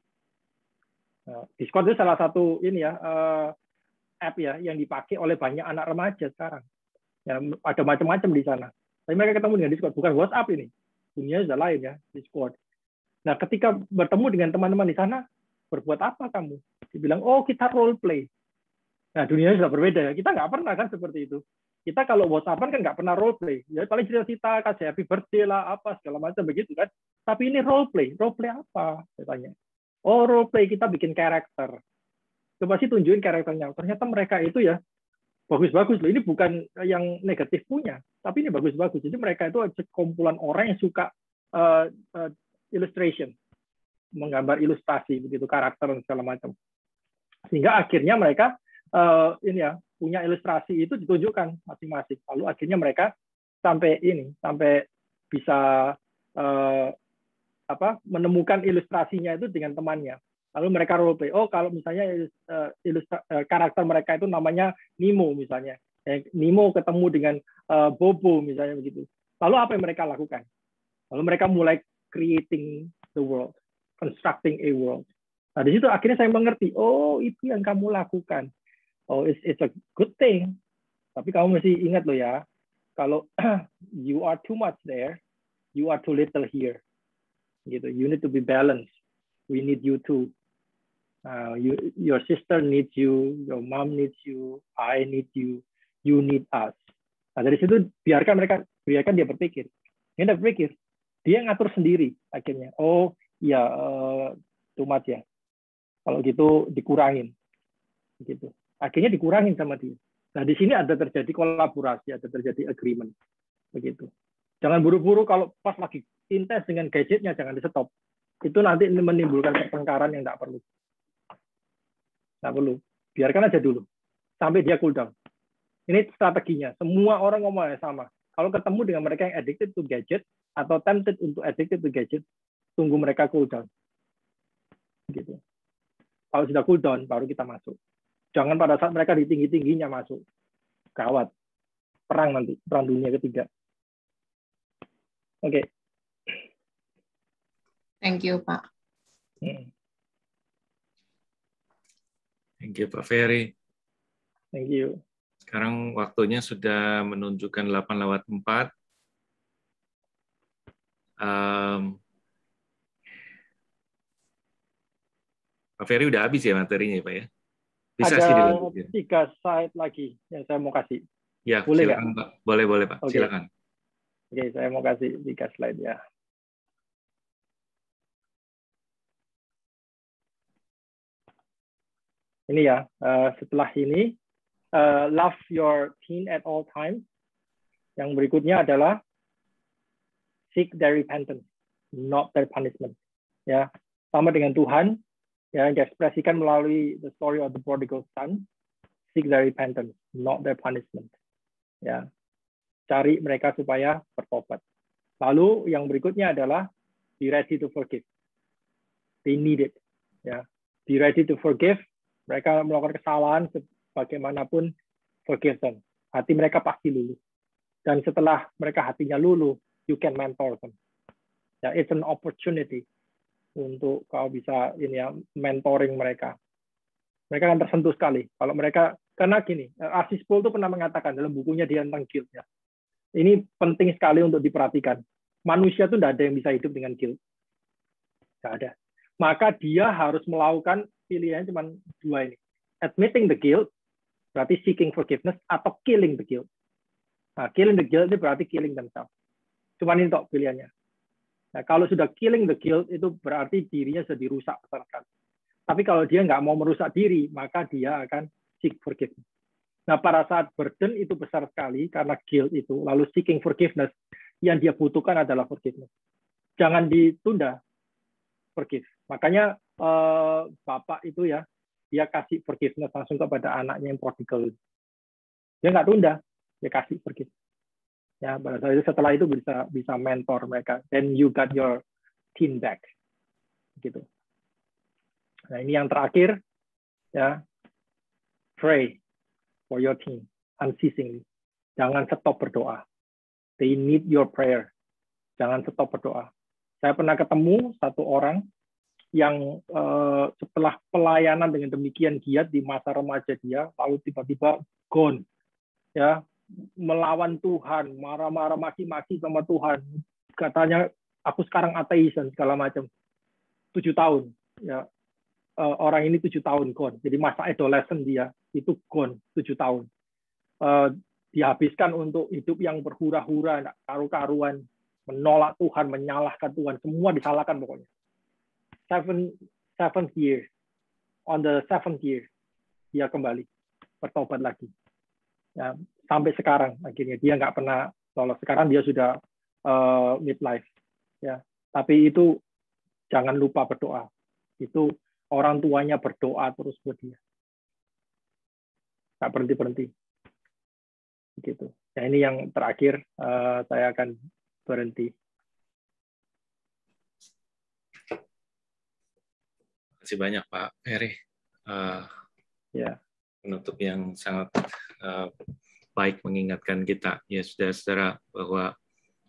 Discord itu salah satu ini ya app ya yang dipakai oleh banyak anak remaja sekarang. Ya, ada macam-macam di sana. Tapi mereka ketemu dengan Discord, bukan WhatsApp ini. Dunia sudah lain ya, Discord. Nah, ketika bertemu dengan teman-teman di sana, berbuat apa kamu? Dibilang, kita role play. Nah, dunianya sudah berbeda ya. Kita nggak pernah kan seperti itu. Kita kalau WhatsAppan kan nggak pernah role play. Ya paling cerita-cerita, kasih happy birthday lah, apa segala macam begitu kan. Tapi ini role play. Role play apa? Saya tanya. Role play kita bikin karakter. Coba sih tunjukin karakternya. Ternyata mereka itu ya bagus-bagus loh. Ini bukan yang negatif punya, tapi ini bagus-bagus. Jadi mereka itu kumpulan orang yang suka illustration, menggambar ilustrasi begitu, karakter dan segala macam. Sehingga akhirnya mereka ini ya punya ilustrasi itu ditunjukkan masing-masing. Lalu akhirnya mereka sampai bisa menemukan ilustrasinya itu dengan temannya. Lalu mereka role play. Kalau misalnya karakter mereka itu namanya Nemo misalnya. Nemo ketemu dengan Bobo misalnya begitu. Lalu apa yang mereka lakukan? Lalu mereka mulai creating the world, constructing a world. Nah, di situ akhirnya saya mengerti, itu yang kamu lakukan. It's a good thing. Tapi kamu mesti ingat loh ya, kalau you are too much there, you are too little here. Gitu. You need to be balanced. We need you too. Your sister needs you, your mom needs you, I need you, you need us. Nah, dari situ biarkan dia berpikir. Dia berpikir, dia ngatur sendiri akhirnya. Too much ya. Kalau gitu dikurangin. Gitu. Akhirnya dikurangin sama dia. Nah, di sini ada terjadi kolaborasi, ada terjadi agreement. Begitu. Jangan buru-buru kalau pas lagi intens dengan gadgetnya, jangan di-stop. Itu nanti menimbulkan pertengkaran yang tidak perlu. Nggak perlu. Biarkan aja dulu. Sampai dia cool down. Ini strateginya. Semua orang ngomongnya sama. Kalau ketemu dengan mereka yang addicted to gadget, atau tempted untuk addicted to gadget, tunggu mereka cool down. Gitu. Kalau sudah cool down, baru kita masuk. Jangan pada saat mereka di tinggi-tingginya masuk. Gawat. Perang nanti. Perang dunia ketiga. Oke. Thank you, Pak. Thank you, Pak Ferry. Thank you. Sekarang waktunya sudah menunjukkan 8:04. Pak Ferry udah habis ya materinya, Pak ya? Bisa sih Ada dilanjutin. 3 slide lagi yang saya mau kasih. Ya, Boleh silakan Pak. Boleh Pak. Oke. Silakan. Oke, saya mau kasih 3 slide ya. Ini ya, setelah ini, love your teen at all times. Yang berikutnya adalah seek their repentance, not their punishment. Ya, sama dengan Tuhan, ya, diekspresikan melalui the story of the prodigal son. Seek their repentance, not their punishment. Ya, cari mereka supaya bertobat. Lalu yang berikutnya adalah be ready to forgive. They need it. Ya, be ready to forgive. Mereka melakukan kesalahan bagaimanapun, forgive them. Hati mereka pasti luluh. Dan setelah mereka hatinya luluh, you can mentor them. Ya, it's an opportunity untuk kau bisa ini ya, mentoring mereka. Mereka akan tersentuh sekali. Kalau mereka, karena gini, R.C. Sproul itu pernah mengatakan dalam bukunya dia tentang guilt. Ya. Ini penting sekali untuk diperhatikan. Manusia itu tidak ada yang bisa hidup dengan guilt. Tidak ada. Maka dia harus melakukan pilihannya cuma 2 ini. Admitting the guilt, berarti seeking forgiveness, atau killing the guilt. Nah, killing the guilt itu berarti killing themselves. Cuma ini tok pilihannya. Nah, kalau sudah killing the guilt, itu berarti dirinya sudah dirusak besar sekali. Tapi kalau dia nggak mau merusak diri, maka dia akan seek forgiveness. Nah, pada saat burden itu besar sekali, karena guilt itu, lalu seeking forgiveness, yang dia butuhkan adalah forgiveness. Jangan ditunda, forgive. Makanya Bapak itu ya, dia kasih forgiveness langsung kepada anaknya yang prodigal. Dia nggak tunda, dia kasih forgiveness. Ya, pada saat itu, setelah itu bisa mentor mereka. Then you got your teen back. Gitu. Nah, ini yang terakhir, ya, pray for your teen unceasingly. Jangan stop berdoa. They need your prayer. Jangan stop berdoa. Saya pernah ketemu satu orang yang setelah pelayanan dengan demikian giat di masa remaja dia, lalu tiba-tiba gone, ya, melawan Tuhan, marah-marah, maki-maki sama Tuhan. Katanya aku sekarang ateis dan segala macam. 7 tahun, ya, orang ini 7 tahun gone. Jadi masa adolescent dia itu gone 7 tahun. Dihabiskan untuk hidup yang berhura-hura, enggak karu-karuan, menolak Tuhan, menyalahkan Tuhan, semua disalahkan pokoknya. 7th year, on the 7th year, dia kembali bertobat lagi. Ya, sampai sekarang akhirnya dia nggak pernah lolos. Sekarang dia sudah midlife. Ya, tapi itu jangan lupa berdoa. Itu orang tuanya berdoa terus buat dia. Nggak berhenti-berhenti. Gitu. Nah, ini yang terakhir, saya akan berhenti. Terima kasih banyak Pak Ferry. Ya. Penutup yang sangat baik mengingatkan kita, ya saudara-saudara, bahwa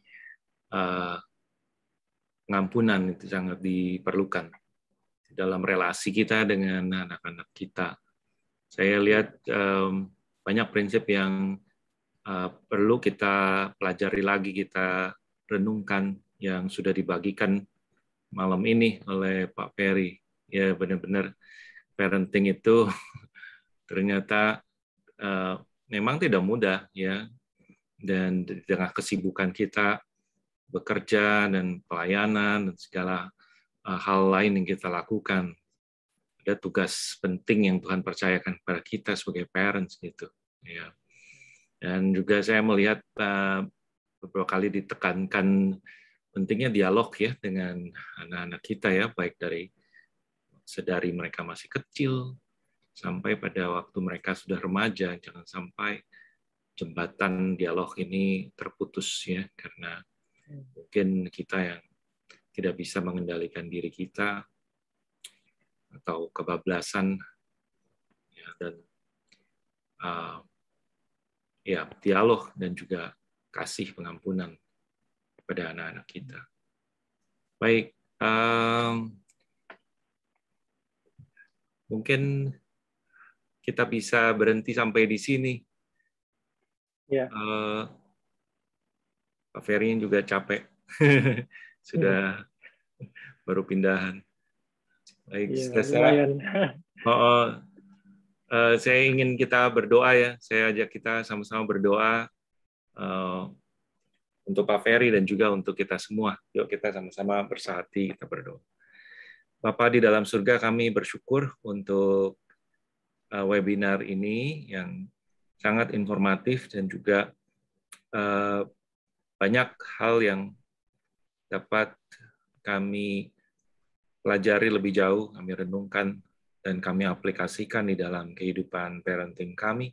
pengampunan itu sangat diperlukan dalam relasi kita dengan anak-anak kita. Saya lihat banyak prinsip yang perlu kita pelajari lagi, kita renungkan yang sudah dibagikan malam ini oleh Pak Ferry. Ya, benar-benar parenting itu ternyata memang tidak mudah, ya. Dan di tengah kesibukan kita bekerja dan pelayanan dan segala hal lain yang kita lakukan, ada tugas penting yang Tuhan percayakan kepada kita sebagai parents gitu, ya. Dan juga saya melihat beberapa kali ditekankan pentingnya dialog ya dengan anak-anak kita, ya, baik dari sedari mereka masih kecil sampai pada waktu mereka sudah remaja. Jangan sampai jembatan dialog ini terputus, ya, karena mungkin kita yang tidak bisa mengendalikan diri kita atau kebablasan, ya, dan ya, dialog dan juga kasih pengampunan kepada anak-anak kita. Baik, mungkin kita bisa berhenti sampai di sini. Ya. Pak Ferry juga capek. Sudah baru pindahan. Baik, ya, lumayan. Saya ingin kita berdoa ya. Saya ajak kita sama-sama berdoa untuk Pak Ferry dan juga untuk kita semua. Yuk kita sama-sama bersahati, kita berdoa. Bapa di dalam surga, kami bersyukur untuk webinar ini yang sangat informatif dan juga banyak hal yang dapat kami pelajari lebih jauh, kami renungkan, dan kami aplikasikan di dalam kehidupan parenting kami.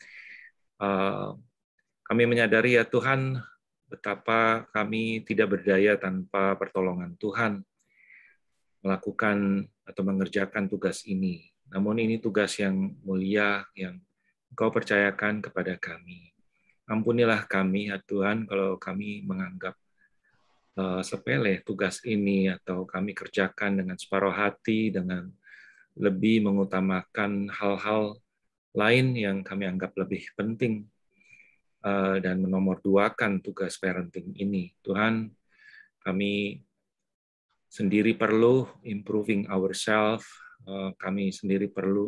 Kami menyadari ya Tuhan, betapa kami tidak berdaya tanpa pertolongan Tuhan melakukan atau mengerjakan tugas ini. Namun ini tugas yang mulia yang Engkau percayakan kepada kami. Ampunilah kami ya Tuhan kalau kami menganggap sepele tugas ini atau kami kerjakan dengan separuh hati, dengan lebih mengutamakan hal-hal lain yang kami anggap lebih penting dan menomorduakan tugas parenting ini. Tuhan, kami sendiri perlu improving ourselves, kami sendiri perlu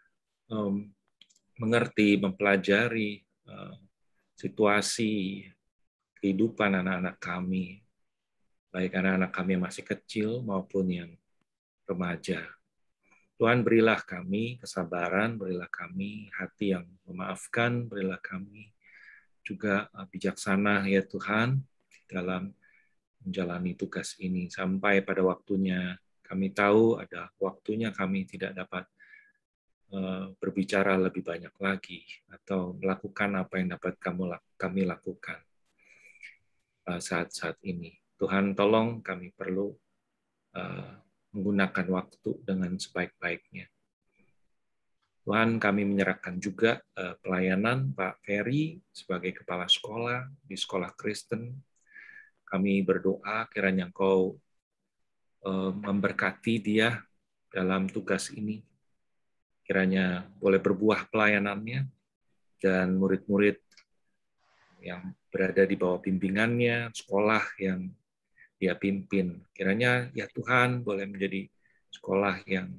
mengerti, mempelajari situasi kehidupan anak-anak kami, baik anak-anak kami yang masih kecil maupun yang remaja. Tuhan, berilah kami kesabaran, berilah kami hati yang memaafkan, berilah kami juga bijaksana ya Tuhan dalam menjalani tugas ini. Sampai pada waktunya kami tahu ada waktunya kami tidak dapat berbicara lebih banyak lagi atau melakukan apa yang dapat kami lakukan saat-saat ini. Tuhan, tolong kami perlu menggunakan waktu dengan sebaik-baiknya. Tuhan, kami menyerahkan juga pelayanan Pak Ferry sebagai kepala sekolah di sekolah Kristen. Kami berdoa kiranya Engkau memberkati dia dalam tugas ini. Kiranya boleh berbuah pelayanannya dan murid-murid yang berada di bawah bimbingannya, sekolah yang dia pimpin. Kiranya ya Tuhan boleh menjadi sekolah yang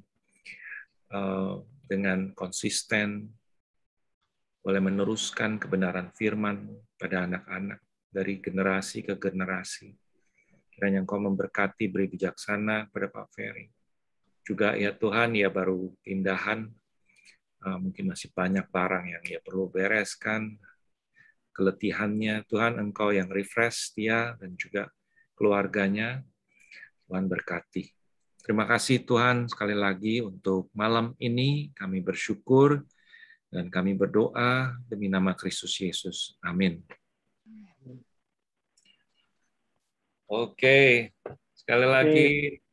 dengan konsisten boleh meneruskan kebenaran firman pada anak-anak dari generasi ke generasi. Kiranya Engkau memberkati, beri bijaksana pada Pak Ferry. Juga ya Tuhan, ya baru pindahan, mungkin masih banyak barang yang ia perlu bereskan, keletihannya. Tuhan, Engkau yang refresh dia dan juga keluarganya. Tuhan berkati. Terima kasih Tuhan sekali lagi untuk malam ini. Kami bersyukur dan kami berdoa demi nama Kristus Yesus. Amin. Oke, sekali lagi